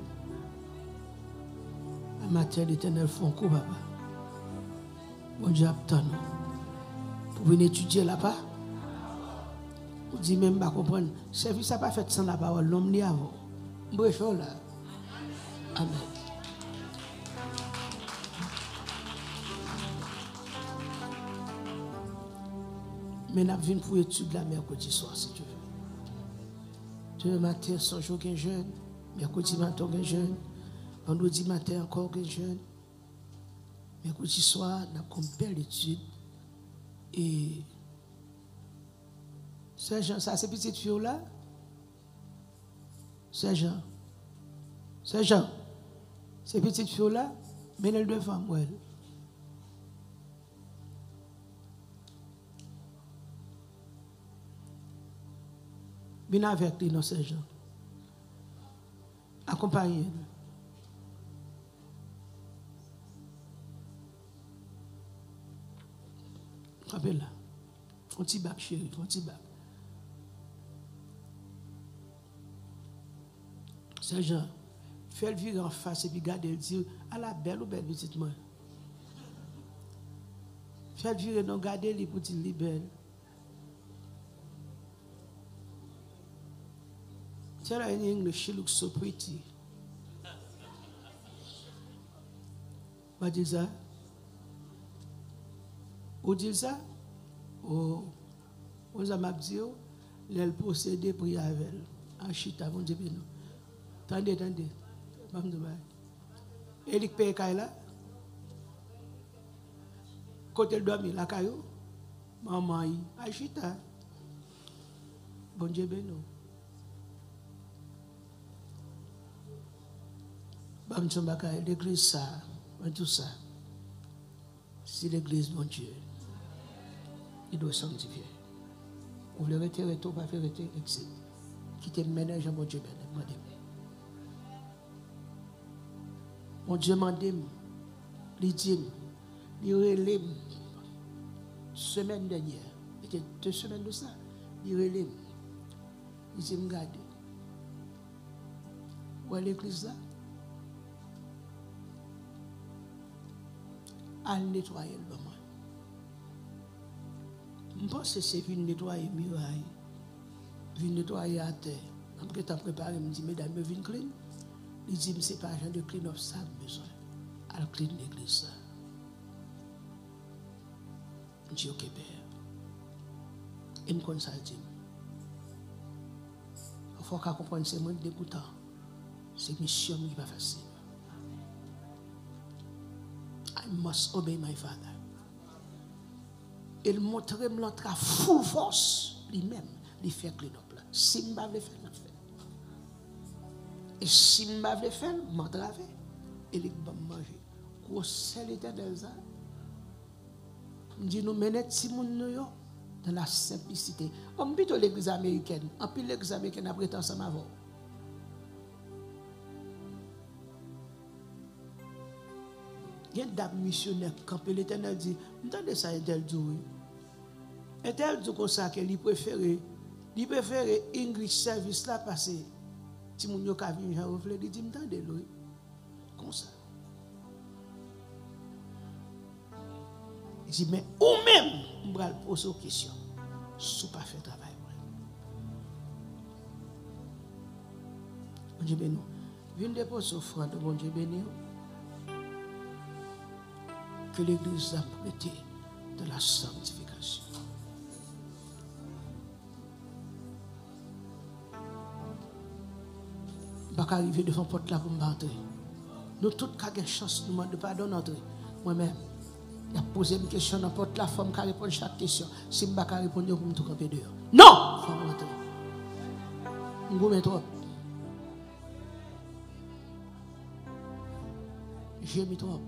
La matière d'éternel font coup, papa. Bon Dieu attend nous. Pour venir étudier là-bas. On dit même pas comprendre. Service n'a pas fait sans la parole. L'homme n'y a pas. Bref, là. Amen. Mais nous venons pour étudier la mercredi soir, si tu veux. Demain matin, sans jour qu'un jeune. Mercredi matin, qu'un jeune. Vendredi matin, encore qu'un jeune. Mercredi soir, nous avons une belle étude. Et. Sergent, ça, c'est petite fille là? Sergent. Sergent. C'est petite fille là? Mais elle deux femmes, ouais. Viens avec lui, non, Sergent. Accompagnez-nous. Rappelez là. Un petit bac, chérie, un petit bac. Sergent, fais le virer en face et puis garde le dire à la belle ou belle petite moi. Fais le virer, non, gardez les pour dire belle. Tell her in English, she looks so pretty. What is that? Où dit ça? Oh, on a m'a dit, elle possédait pour y avec elle. En chita, mon Dieu, non. Attendez, attendez. Elle paye là. Côté le dormi, la caillou. Maman, en chita. Bon Dieu, non. L'église, ça, tout ça. Si l'église, mon Dieu, il doit sanctifier. Vous voulez retirer tout, pas faire retirer, etc. Quittez le ménage, mon Dieu, mon Dieu m'a dit, il dit, il relève, semaine dernière, c'était 2 semaines de ça, il relève, il dit, regardez, où est l'église là? À nettoyer le moment. Je pense que c'est venir nettoyer les murailles, venir nettoyer la terre. Après, tu as préparé, je me dis, mesdames, je viens clean. Il dit, c'est pas un genre de clean up ça, besoin. À clean l'église. Je dis, ok, père. Et me consulte. Il faut qu'on comprenne, c'est moins dégoûtant. C'est une mission qui n'est pas facile. I must obey my father. Il montre l'autre à full force, lui-même, il fait clean up là. Si je ne veux pas le faire, je le fais. Et si je ne veux pas le faire, je m'entrave. Et il va manger. Quoi, c'est l'éternel ça? Je dis, nous menons si moun nous dans la simplicité. On plutôt l'église américaine. En plus, l'église américaine a prêté ensemble avant. Il y a des missionnaires qui campent. L'Éternel dit, entendez ça, Etel dit oui. Etel dit comme ça qu'il préférait English service là passer. Si mon yo ka vinn Jean reflet, il dit, entendez lui. Comme ça. Il dit, mais ou même, on va poser une question. Si vous pas fait travail. Bon Dieu béni. Venez déposer offrande, bon Dieu béni. Que l'Église a prêté de la sanctification. Je ne vais pas arriver devant la porte là pour m'entrer. Nous tous avons une chance de demander pardon d'entrer. Moi-même, je vais poser une question dans la porte là, il faut répondre à chaque question. Si je ne vais pas répondre, je vais me tromper dehors. Non! Il faut rentrer. Je vais me trop. J'ai mis trop.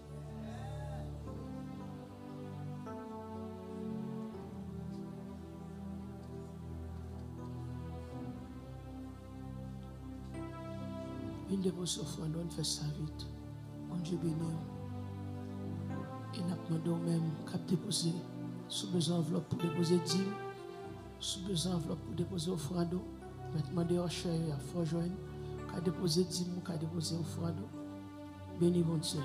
Une dépose offrande, on fait ça vite. Bon Dieu béni. Et nous demandons même qu'à déposer sous besoin enveloppe pour déposer 10, sous besoin enveloppe pour déposer offrande. Maintenant, demandons cher à faut joindre, qu'à déposer 10, qu'à déposer offrande. Béni bon Dieu.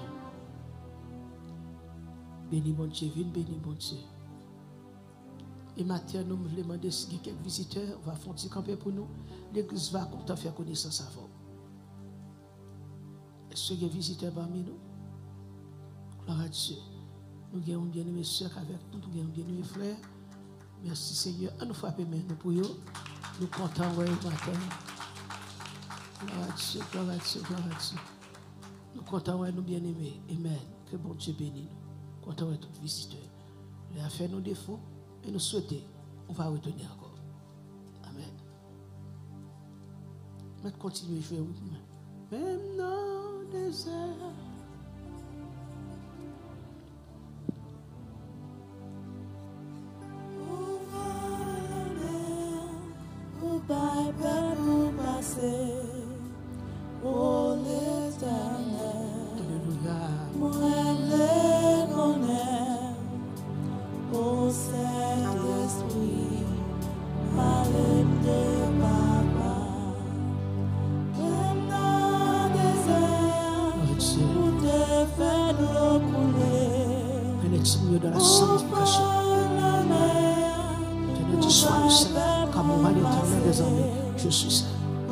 Béni bon Dieu, viens béni bon Dieu. Et maintenant, nous voulons demander si il y a quelques visiteurs, on va faire un petit camper pour nous. L'église va content faire connaissance avant. Est-ce qu'il y a des visiteurs parmi nous? Gloire à Dieu. Nous avons bien-aimés soeurs avec nous, nous avons bien-aimés frères. Merci Seigneur. À nous frapper nous pour eux. Nous comptons le matin. Gloire à Dieu, gloire à Dieu, gloire à Dieu. Nous comptons nous bien-aimés. Amen. Que bon Dieu bénisse nous. Comptons tous les visiteurs. Il a fait nos défauts et nous souhaitons, on va retourner encore. Amen. Maintenant, continuez à jouer avec nous. Même dans le désert. Oh l'Éternel, moi le connais, ô Saint-Esprit, parle de Papa. Même dans le désert, où te fait l'eau couler, pénétrer dans la sanctification. Que tu sois le Saint, comme on va l'Éternel désormais, je suis Saint.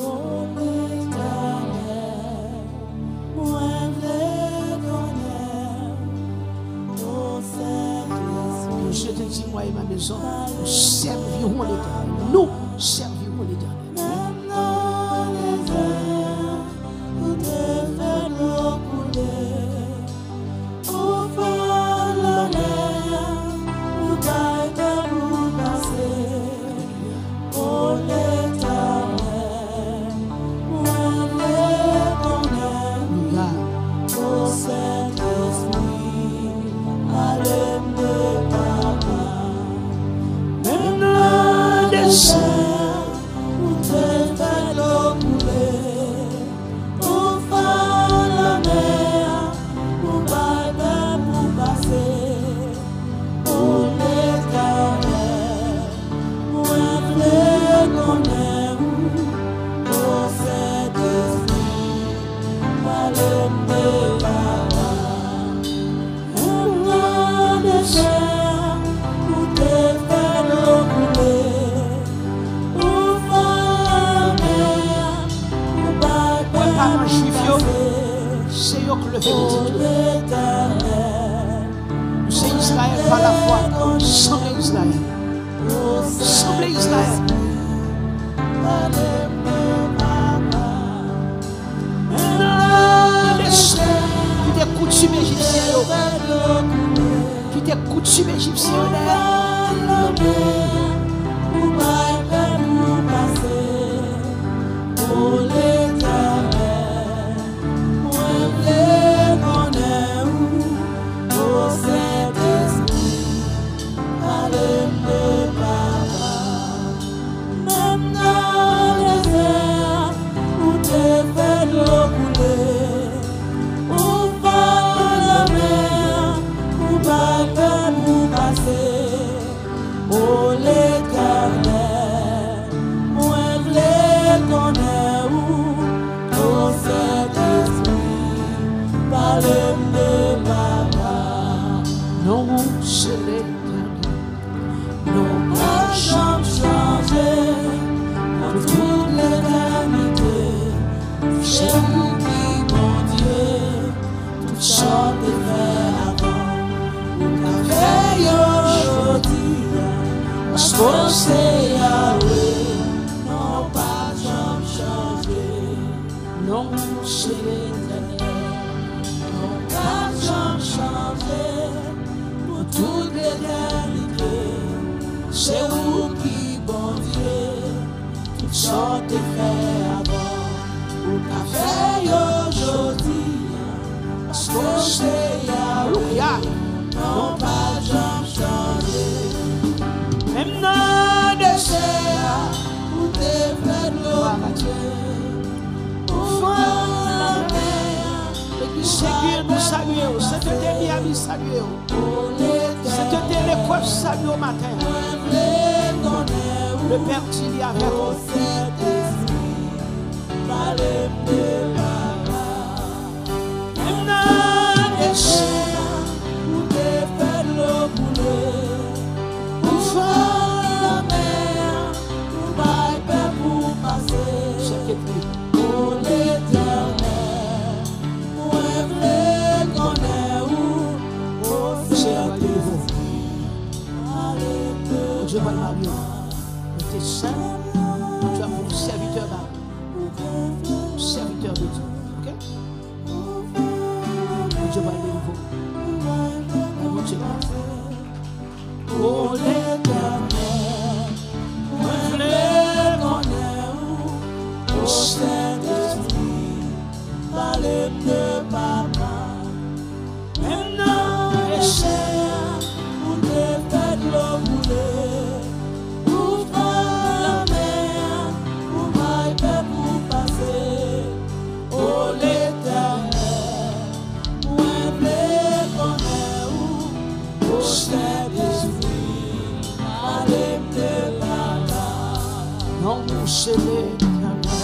Moi et ma maison, nous servirons l'Éternel. Nous servirons l'Éternel. C'est Israël par la foi, semblez Israël. Semblez Israël. Tu t'es coutume égyptien. Tu t'es coutume égyptien. Olé c'est Yahweh, non pas jamais changé. Non, c'est l'Éternel, non pas jamais changé. Pour toute l'éternité, c'est vous qui bon Dieu, toutes sortes de faits avant. Ou qu'a fait aujourd'hui, parce que c'est Yahweh, non pas jamais changé. Même dans des serres, où t'es fait l'eau, pour faire la mer, Seigneur, nous saluons. C'est que tes amis saluons. C'est que tes l'école salue au matin. Le Père Tilly avec nous. Même dans des serres, où t'es fait l'eau couler, pour faire la mer, pour bailler pour passer. C'est que tu Pour l'Éternel, moi je connais où, oh Seigneur, Dieu va le marier. Tu es saint. Tu as pour serviteur là. Serviteur de Dieu. Ok? Dieu va le nouveau. pour l'Éternel, moi je connais où, oh Saint-Esprit, parlez de papa. Même dans les serres, où t'es fait l'eau couler, pour faire la mer, pour bailler pour passer. Oh l'Éternel, moi je connais où, oh Saint-Esprit, parlez de papa. Non, c'est l'Éternel.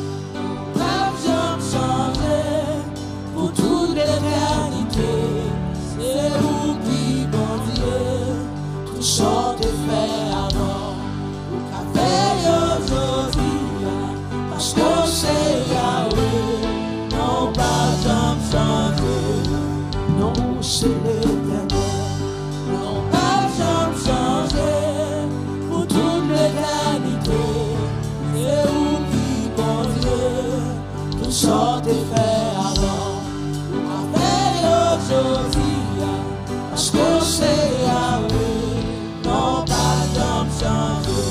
Pas jamais changé pour toute l'éternité. C'est vous qui, bon Dieu, tout sortes de faits avant. Vous qu'avez aujourd'hui, parce que c'est Yahweh, non pas jamais changé. Non, c'est l'Éternel. Non pas jamais changé pour toute l'éternité. C'est vous qui, bon Dieu, tout sortes de faits avant. Vous m'appelez aujourd'hui, parce que c'est Yahweh, non pas jamais changé.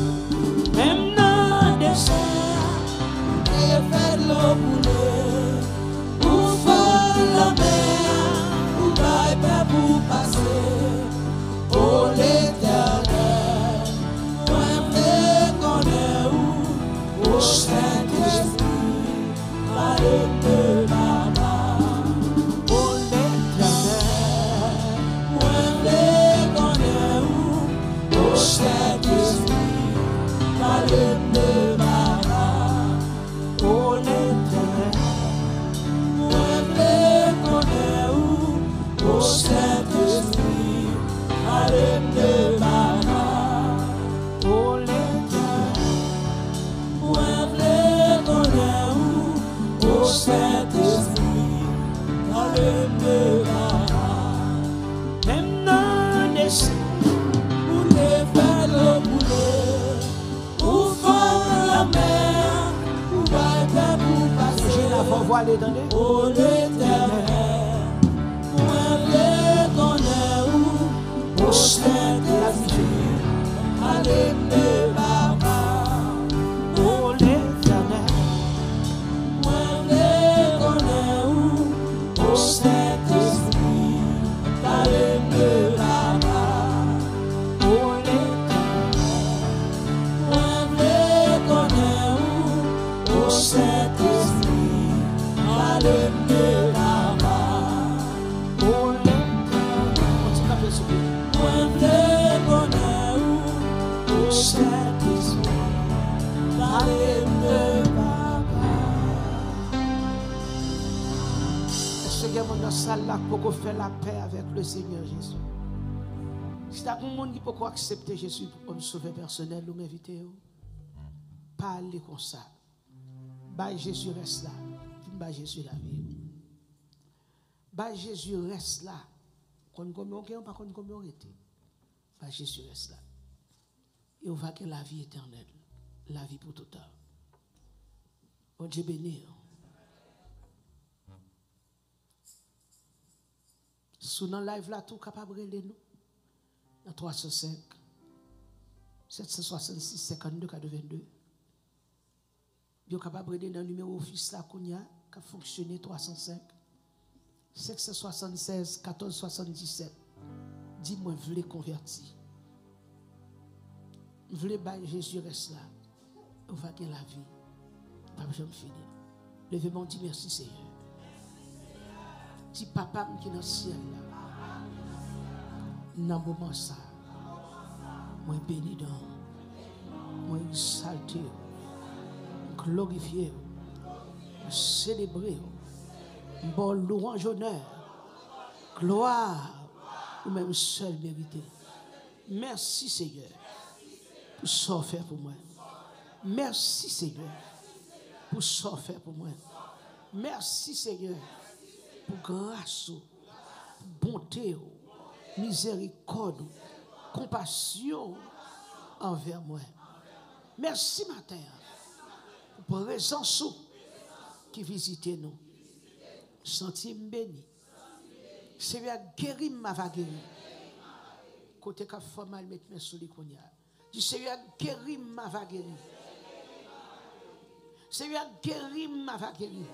Même dans des serres, et fait l'eau couler, pour faire la mer, pour bailler pour passer. Oh l'Éternel, moi je connais où, oh Saint-Esprit, parlez de papa. Oh l'Éternel, moi je connais où, oh Saint-Esprit, parlez de papa. Oh l'Éternel, moi je connais où, oh Saint-Esprit, parlez de papa. Oh l'Éternel, moi je connais où, oh Saint-Esprit, parlez de papa. Même dans des serres, où les fers l'eau couler, pour faire la mer, pour bailler pour passer. J'ai la voix voilée dans les. Oh l'Éternel, moi je connais où, oh Saint-Esprit, allez de papa. Oh l'Éternel. Moi je connais où, oh Saint-Esprit, allez de papa. Oh l'Éternel. Moi je connais où, oh Saint-Esprit, allez de papa. Oh l'Éternel. Continue à faire ce bruit. Moi je connais où, oh Saint-Esprit, allez de papa. Est-ce qu'il y a dans la salle là pour faire la paix avec le Seigneur Jésus? Si tu as un monde qui peut accepter Jésus comme sauveur personnel, nous m'invitez. Parlez comme ça. Bah Jésus reste là. Bah Jésus la vie. Bah Jésus reste là. Quand on pas quand on était. Bah Jésus reste là. Et on va que la vie éternelle, la vie pour tout le temps. Bon Dieu béni. Sous dans live là, tout capable de nous. Dans 305, 766, 52, 82. Vous capable de dans le numéro office là, qui a fonctionné 305, 776, 14, 77. Dis-moi, vous voulez convertir. Vous voulez que Jésus reste là. Vous va gagner la vie. Pas besoin de finir. Levez-moi, dis merci Seigneur. Dis papa qui est dans le ciel là. Dans le moment ça, moi béni dans, moi exalté, glorifié, célébré, bon louange honneur, gloire, ou même seul mérité. Merci Seigneur pour ce que fait pour moi. Merci Seigneur pour ce que fait pour moi. Merci Seigneur pour grâce, bonté, miséricorde, compassion envers moi. Merci matin pour la présence qui visite nous. Senti-moi béni. Seigneur, guéris ma va guérir. Côté qu'a fait mal, mettre mes sous les cognac. Dis Seigneur, guéris ma va guérir. Seigneur, guéris ma va guérir.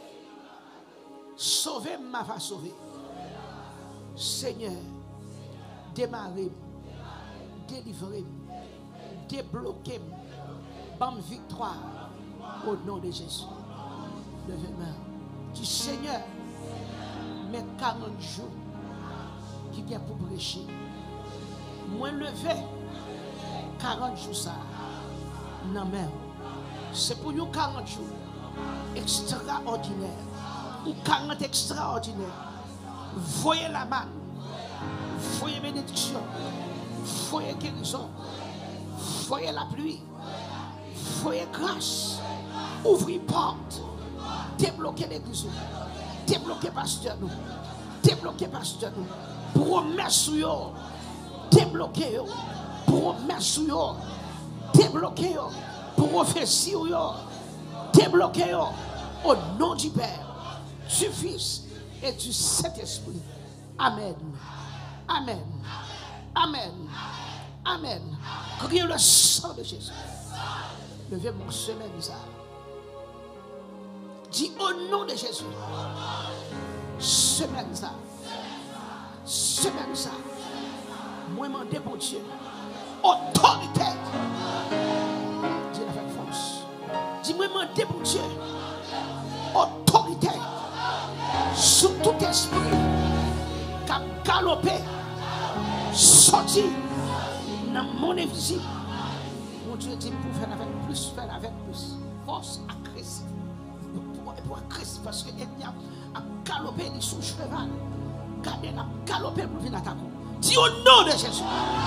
Sauvez ma va sauver. Seigneur, démarrez, délivrez, débloquez, bonne victoire au nom de Jésus. Levez-moi. Dis Seigneur, mes 40 jours qui viennent pour prêcher. Moi levé 40 jours ça. Non mais c'est pour nous 40 jours extraordinaires. Ou 40 extraordinaires. Voyez la manne. Voyez bénédiction. Voyez guérison. Voyez la pluie. Voyez grâce. Ouvrez porte. Débloquez l'église. Débloquez pasteur nous. Débloquez pasteur nous. Promesse yo. Débloquez yo. Promesse yo. Débloquez yo. Prophétie yo. Débloquez yo. Au nom du Père, du Fils et du Saint-Esprit. Amen. Amen. Amen. Amen. Criez le sang de Jésus. Levez mon semaine ça. Dis au nom de Jésus. Semaine ça. Semaine ça. Moi, demandez pour Dieu. Autorité. Dis avec force. Dis-moi, demandez pour Dieu. Autorité. Sous tout esprit. Qui a galopé. Sorti. Dans mon invisible. Mon Dieu dit pour faire avec plus, faire avec plus. Force agressive. Pour agressif parce que l'ennemi a galopé sous cheval. Gardez la galopé pour venir attaquer. Dis au nom de Jésus.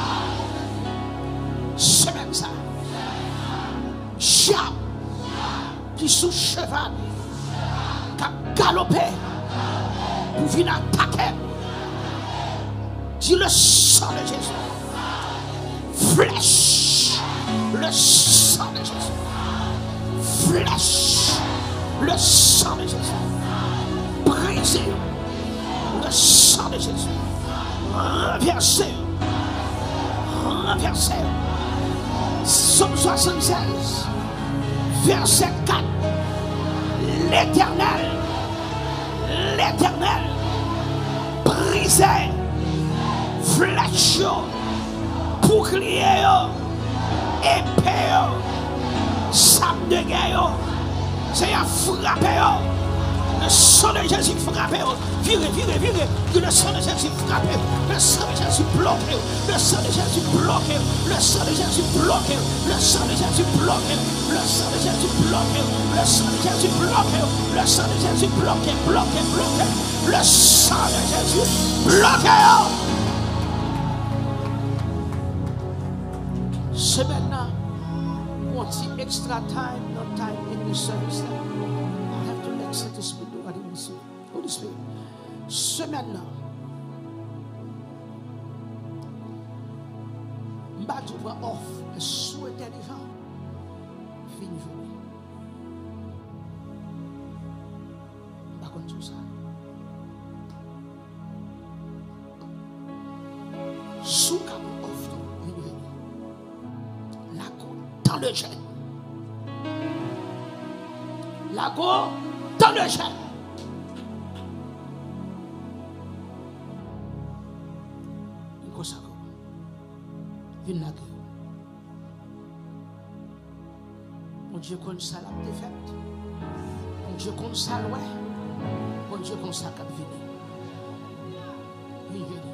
C'est même ça. Diable qui sous cheval. Qui a galopé pour venir attaquer. Dis le sang de Jésus. Flèche. Le sang de Jésus. Flèche. Le sang de Jésus. Brisez. Le sang de Jésus. Renversez. Renversez. Somme 76. Verset 4. L'Éternel. L'Éternel. Brisez. Flèche. Bouclier. Épée. Sam de guerre. C'est à frapper. Le sang de Jésus frappe. Virez, virez, virez. Le sang de Jésus frappe. Le sang de Jésus bloque. Le sang de Jésus bloque. Le sang de Jésus bloque. Le sang de Jésus bloque. Le sang de Jésus bloque. Le sang de Jésus bloque. Le sang de Jésus bloque. Bloque, bloque. Le sang de Jésus bloque. C'est maintenant. On dit extra time, no time in the service. I have to let Saint Esprit do what he wants to. Holy Spirit. Ce maintenant, M'a dit prend offre, sous intelligent. Fin journée. Par contre tout ça. Sous comme offre une journée. La cour dans le jeûne. La cour dans le jeûne. Viens là. Mon Dieu, qu'on ça la défaite. Mon Dieu, qu'on ça loin. Mon Dieu, qu'on ça cap venir. Oui, venir.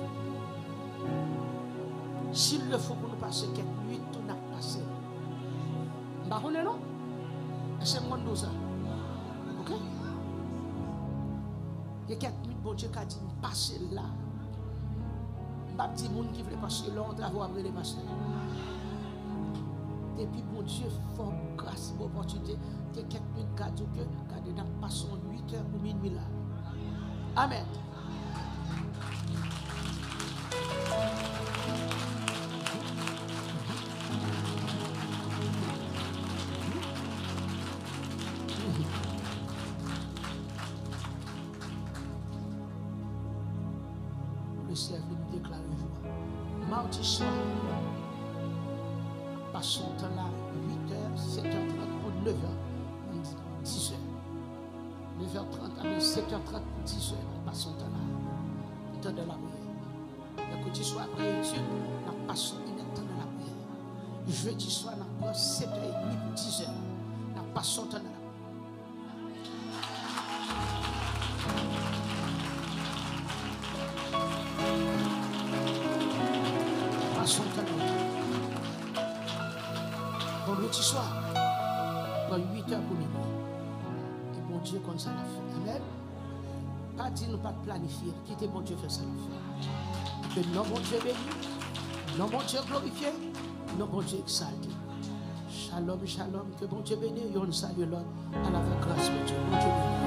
S'il le faut pour nous passer quelques nuits, tout n'a pas passé. Bah, on est non? C'est moi nous ça. Ok? Il y a quelques minutes, mon Dieu, qui a dit passer là. Pas petit monde qui veut passer longtemps après les passer. Depuis mon Dieu, fort grâce, pour l'opportunité, il y a quelques minutes qui a dit que nous passons 8 heures ou minuit là. Amen. Le Seigneur nous déclare un jour. Mardi soir, passons temps là, 8h, 7h30 pour 9h, 10h. 9h30 à 7h30 pour 10h, passons temps là. Le temps de la prière. Mercredi soir, après étude, nous passons une temps de la prière. Jeudi soir, nous passons 7h30 pour 10h. Nous passons temps de la prière. Vendredi soir, dans 8 heures pour minuit. Et bon Dieu, comme ça l'a fait. Amen. Pas dire nous pas planifier. Quittez bon Dieu, fait ça l'a fait. Que non, bon Dieu béni. Non, bon Dieu glorifié. Non, bon Dieu exalté. Shalom, shalom. Que bon Dieu béni. Yon salue l'autre. À la grâce de Dieu. Bon Dieu béni.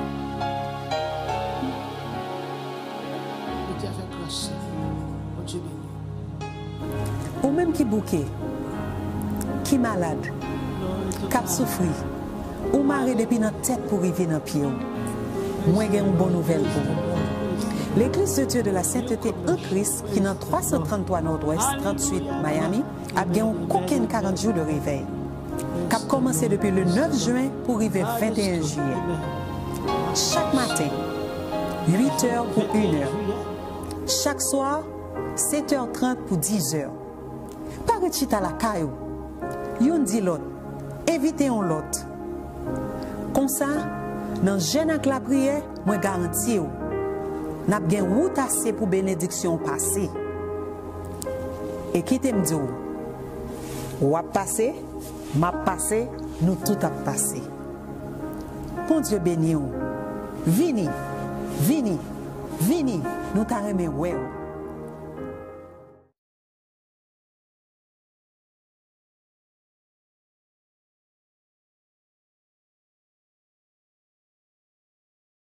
Bon Dieu avec grâce. Bon Dieu béni. Ou même qui bouquet, qui malade, qui souffre, ou marre depuis notre tête pour arriver dans le pied. Moi, j'ai une bonne nouvelle pour vous. L'Église de Dieu de la Sainteté en Christ, qui est dans 333 Nord-Ouest, 38 Miami, a gagné aucun 40 jours de réveil. Qui a commencé depuis le 9 juin pour arriver le 21 juillet. Chaque matin, 8h pour 1h. Chaque soir, 7h30 pour 10h. Pas de à la caillou. Yon dit l'autre. Évitez l'autre. Comme ça, dans le jeûne avec la prière, moi garantis, nous avons une route assez pour bénédiction passer. Et qui te me dit, ou a passé, m'a passé, nous tout a passé. Bon Dieu béni. Vini, vini, vini, nous t'arrêtons.